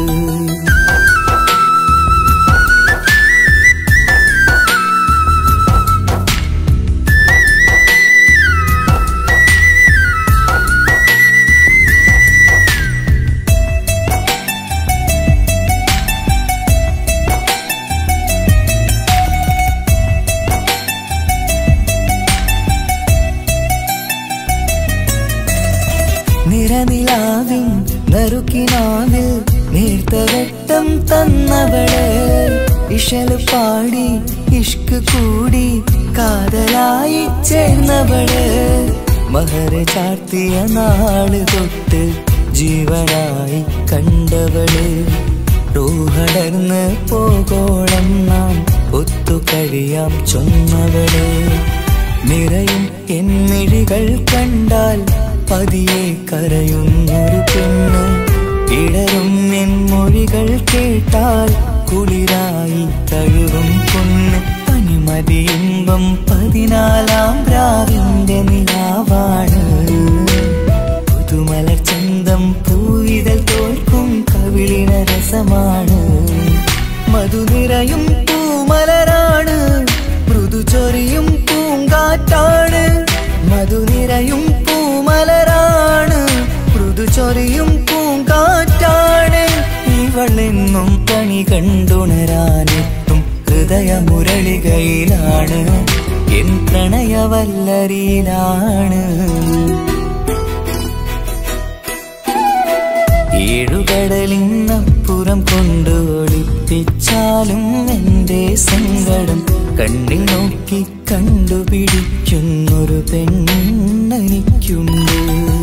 നിറനിലാവിൻ നറുക്കിനാവിൽ നേർത്ത വെട്ടം തന്നവള്. ഇശല് പാടി ഇഷ്ക് കൂടി കാതലായി ചേർന്നവള്. മഹർ ചാർത്തിയ നാള് തൊട്ട് ജീവനായി കണ്ടവള്. റൂഹടർന്ന് പോകോളം നാം ഒത്തു കഴിയാം ചൊന്നവള്. നിറയും എന്നിഴികൾ കണ്ടാൽ പതിയെ കരയുന്നൊരു പെണ്ണ്. ഇടരും എൻ മൊഴികൾ കേട്ടാൽ കുളിരായി തഴുകും പൊന്ന്. പനിമതിയിമ്പം പതിനാലാം രാവിന്റെ നിലാവാണ്. പുതുമലർ ചന്തം പൂവിതൽ തോൽക്കും കവിളിന രസമാണ്. മധുനിറയും പൂമലരാണ്. മൃദു ചൊരിയും പൂങ്കാറ്റാണ്. മധുനിറയും പൂമലരാണ്. മൃദു ചൊരിയും പൂങ്കാറ്റാണ്. ഇവളെന്നും കണി കണ്ടുണരാനെത്തും ഹൃദയമുരളികയിലാണ്. എൻ പ്രണയവല്ലരിയിലാണ്. ഏഴുകടലിനപ്പുറം കൊണ്ട് ഒളിപ്പിച്ചാലും എൻ്റെ സങ്കടം കണ്ണിൽ നോക്കി കണ്ടുപിടിക്കുന്നൊരു പെണ്ണെനിക്കുണ്ട്.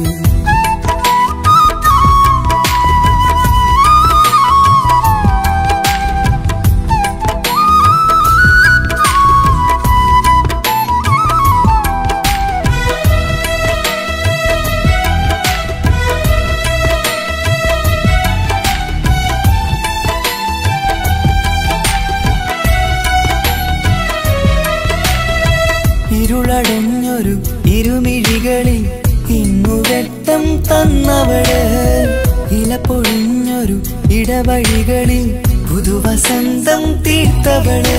ഇരുളടഞ്ഞൊരു ഇരുമിഴികളിൽ ഇന്നു വെട്ടം തന്നവള്. ഇല പൊഴിഞ്ഞൊരു ഇടവഴികളിൽ പുതുവസന്തം തീർത്തവള്.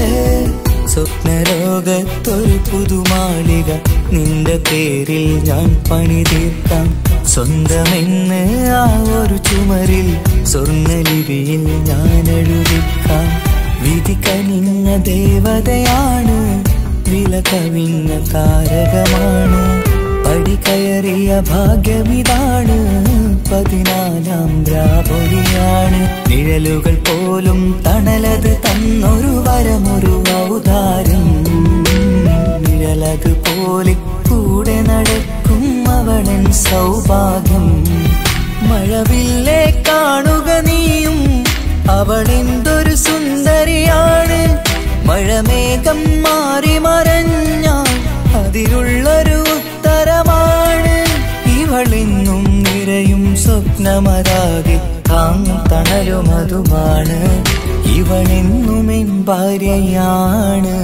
സ്വപ്നലോകത്തൊരു പുതുമാളിക നിന്റെ പേരിൽ ഞാൻ പണി തീർക്കാം. സ്വന്തമെന്ന് ആ ഒരു ചുമരിൽ സ്വർണ്ണലിപിയിൽ ഞാൻ എഴുതിക്കാം. വിധി കനിഞ്ഞ ദേവതയാണ്, വില കവിഞ്ഞ താരകമാണ്. പടി കയറിയ ഭാഗ്യമിതാണ്, പതിനാലാം രാപൊലിയാണ്. നിഴലുകൾ പോലും തണലത് തന്നൊരു വരമൊരു ഔദാര്യം. നിഴലത് പോലെ കൂടെ നടക്കും അവളൻ സൗഭാഗ്യം. മഴവില്ലേ കാണുക നീയും, അവളെന്തൊരു സുന്ദരിയാണ്. മഴമേഘം മാറി മറഞ്ഞാൽ അതിലുള്ളൊരു ഉത്തരമാണ്. ഇവളെന്നും നിറയും സ്വപ്നമതാകെ താങ്ങും തണലുമതുമാണ്. ഇവളെന്നും എൻ ഭാര്യയാണ്.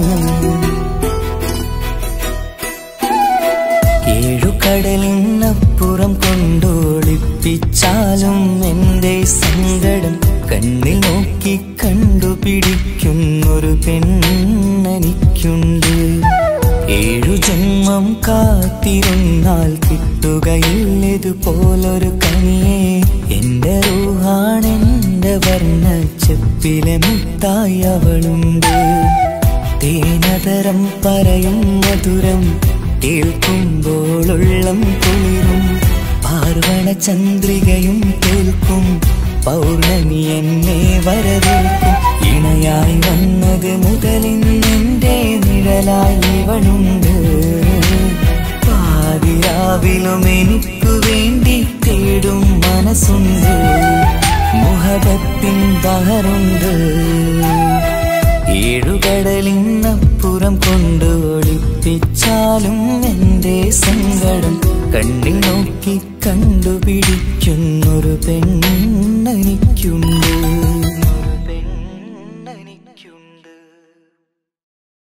ഏഴുകടലിനപ്പുറം കൊണ്ടോളിപ്പിച്ചാലും എന്റെ സങ്കടം കണ്ണിൽ നോക്കി കണ്ടുപിടിക്കുന്നൊരു പെണ്ണെനിക്കുണ്ട്. ഏഴു ജന്മം കാത്തിരുന്നാൽ കിട്ടുകയില്ലതുപോലൊരു കനിയെ. എന്റെ റൂഹാണെന്റെ വർണ്ണച്ചെപ്പിലെ മുത്തായി അവളുണ്ട്. തേനതരം പറയും മധുരം കേൾക്കുമ്പോളുള്ളം കുളിരും. പാർവണ ചന്ദ്രികയും കേൾക്കും, പൗർണമി എന്നെ വരവേൽക്കും. ഇണയായി വന്നത് മുതലിന്നെന്റെ നിഴലായി ഇവളുണ്ട്. പാതിരാവിലും എനിക്കു വേണ്ടി തേടും മനസ്സുണ്ട്. മുഹബത്തിൻ ബഹറുണ്ട്. ഏഴുകടലിനപ്പുറം കൊണ്ട് ഒളിപ്പിച്ചാലും എന്റെ സങ്കടം കണ്ണിൽ നോക്കി കണ്ടുപിടിക്കുന്നൊരു പെണ്ണെനിക്കുണ്ട്.